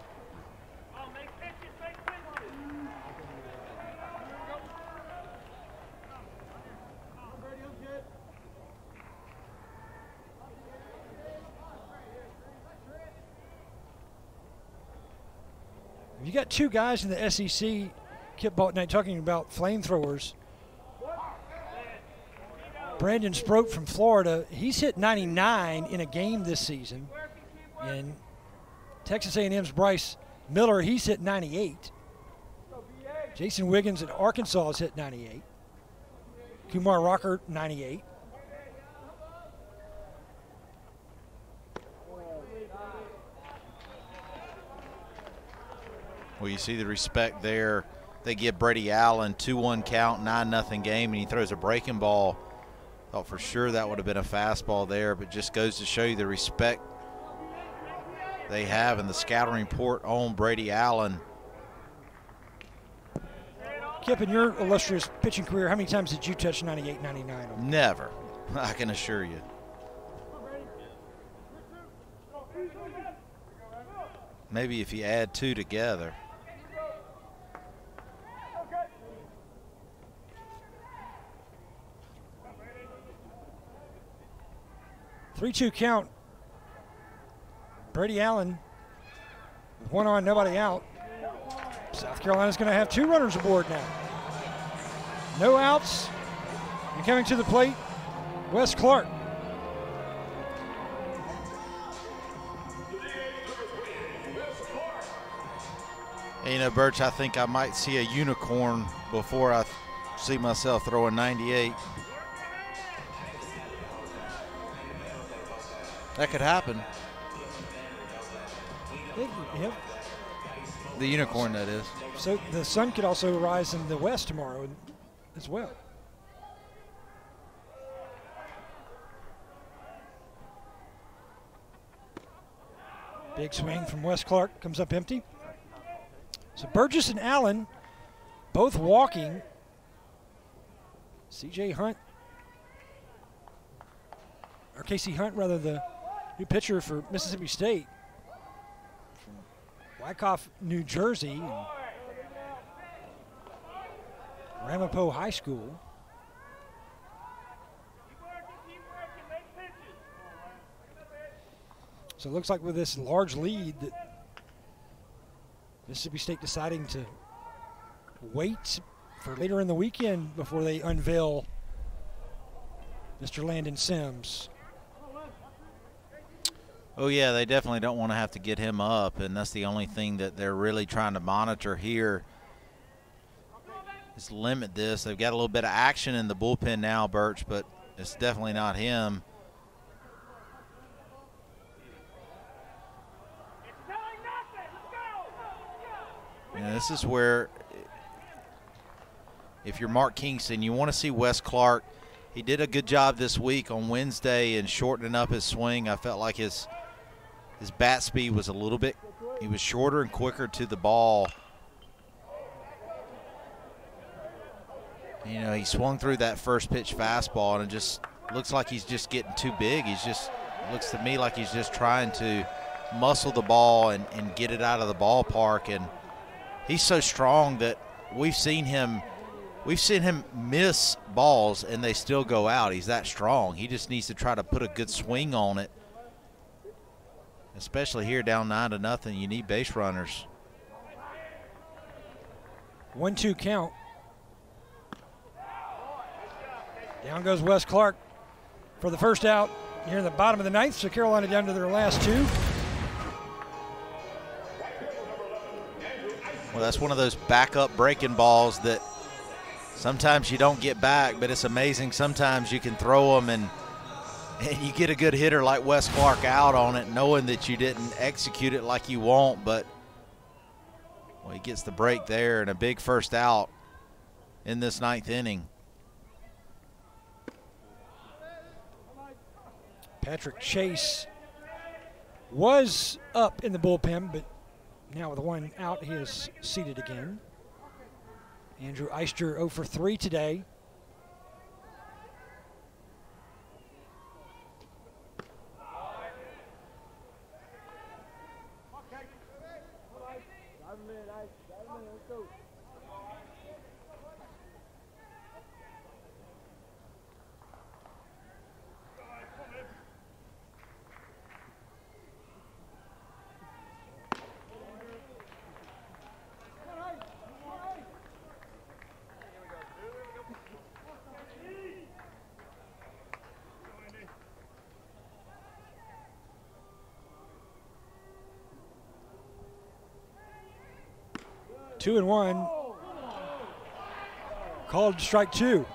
You got 2 guys in the SEC, Kip Baltnight, talking about flamethrowers. Brandon Sproat from Florida, he's hit 99 in a game this season. And Texas A&M's Bryce Miller, he's hit 98. Jason Wiggins at Arkansas has hit 98. Kumar Rocker, 98. Well, you see the respect there. They give Brady Allen 2-1 count, 9-0 game, and he throws a breaking ball. Thought for sure that would have been a fastball there, but just goes to show you the respect they have in the scouting report on Brady Allen. Kip, in your illustrious pitching career, how many times did you touch 98, 99? Never, I can assure you. Maybe if you add 2 together. 3-2 count. Brady Allen with 1 on, nobody out. South Carolina's going to have 2 runners aboard now. No outs. And coming to the plate, Wes Clark. And, you know, Birch, I think I might see a unicorn before I see myself throwing 98. That could happen. Yep. The unicorn, that is. So the sun could also rise in the west tomorrow as well. Big swing from Wes Clark, comes up empty. So Burgess and Allen both walking. C.J. Hunt, or Casey Hunt rather, the new pitcher for Mississippi State from Wyckoff, New Jersey, Ramapo High School. So it looks like with this large lead that Mississippi State deciding to wait for later in the weekend before they unveil Mr. Landon Sims. Oh, yeah, they definitely don't want to have to get him up, and that's the only thing that they're really trying to monitor here is limit this. They've got a little bit of action in the bullpen now, Birch, but it's definitely not him. this is where, if you're Mark Kingston, you want to see Wes Clark. He did a good job this week on Wednesday in shortening up his swing. I felt like his bat speed was a little bit, he was shorter and quicker to the ball. You know, he swung through that first pitch fastball, and it just looks like he's just getting too big. Looks to me like he's just trying to muscle the ball and get it out of the ballpark. And he's so strong that we've seen him miss balls and they still go out. He's that strong. He just needs to try to put a good swing on it. Especially here down 9-0, you need base runners. 1-2 count. Down goes Wes Clark for the first out here in the bottom of the ninth. So Carolina down to their last two. Well, that's one of those backup breaking balls that sometimes you don't get back, but it's amazing. Sometimes you can throw them and you get a good hitter like Wes Clark out on it, knowing that you didn't execute it like you want, but well, he gets the break there and a big first out in this ninth inning. Patrick Chase was up in the bullpen, but now with one out, he is seated again. Andrew Eister 0 for 3 today. Two and one. Called strike two.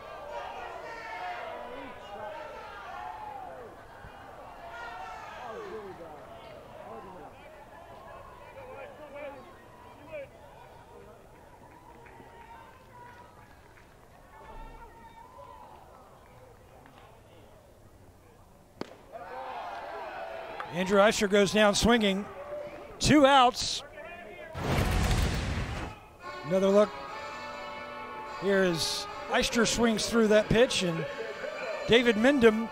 Andrew Eister goes down swinging. 2 outs. Another look. Here is Eister swings through that pitch, and David Mendham,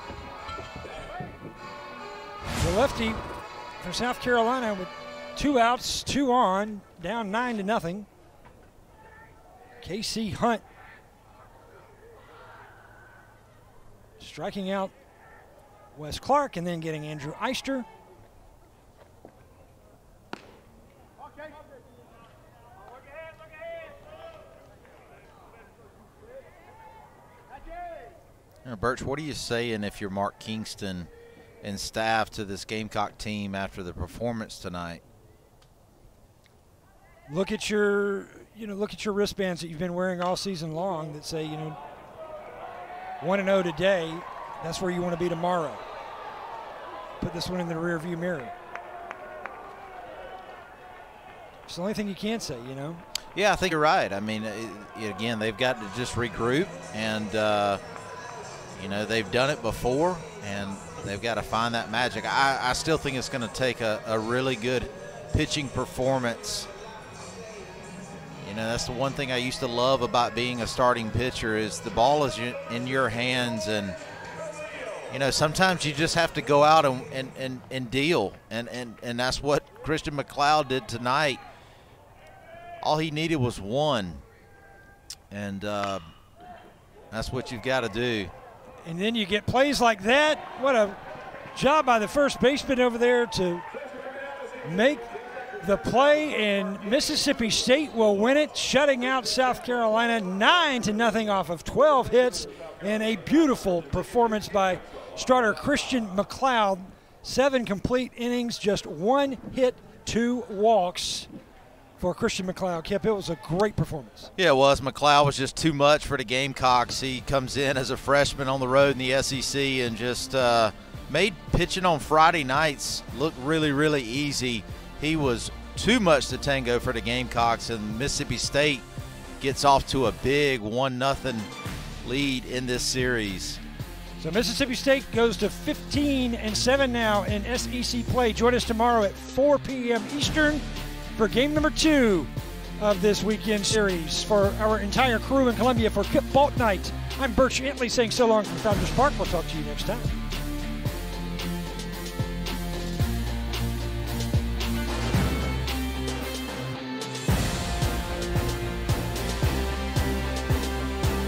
the lefty for South Carolina, with 2 outs, 2 on, down 9-0. K.C. Hunt striking out Wes Clark and then getting Andrew Eister. Birch, what are you saying if you're Mark Kingston and staff to this Gamecock team after the performance tonight? Look at your, look at your wristbands that you've been wearing all season long that say, 1-0 today. That's where you want to be tomorrow. Put this one in the rearview mirror. It's the only thing you can say, Yeah, I think you're right. I mean, again, they've got to just regroup and. They've done it before, and they've got to find that magic. I still think it's going to take a really good pitching performance. That's the one thing I used to love about being a starting pitcher is the ball is in your hands, and, sometimes you just have to go out and deal, and that's what Christian McLeod did tonight. All he needed was one, and that's what you've got to do. And then you get plays like that. What a job by the first baseman over there to make the play, and Mississippi State will win it, shutting out South Carolina 9-0 off of 12 hits, and a beautiful performance by starter Christian McLeod. 7 complete innings, just 1 hit, 2 walks for Christian McLeod. Kip, it was a great performance. Yeah, it was. McLeod was just too much for the Gamecocks. He comes in as a freshman on the road in the SEC and just made pitching on Friday nights look really, really easy. He was too much to tango for the Gamecocks, and Mississippi State gets off to a big 1-0 lead in this series. So Mississippi State goes to 15-7 now in SEC play. Join us tomorrow at 4 p.m. Eastern for game number 2 of this weekend series. For our entire crew in Columbia for Kip Balt Night, I'm Birch Antley saying so long from Founders Park. We'll talk to you next time.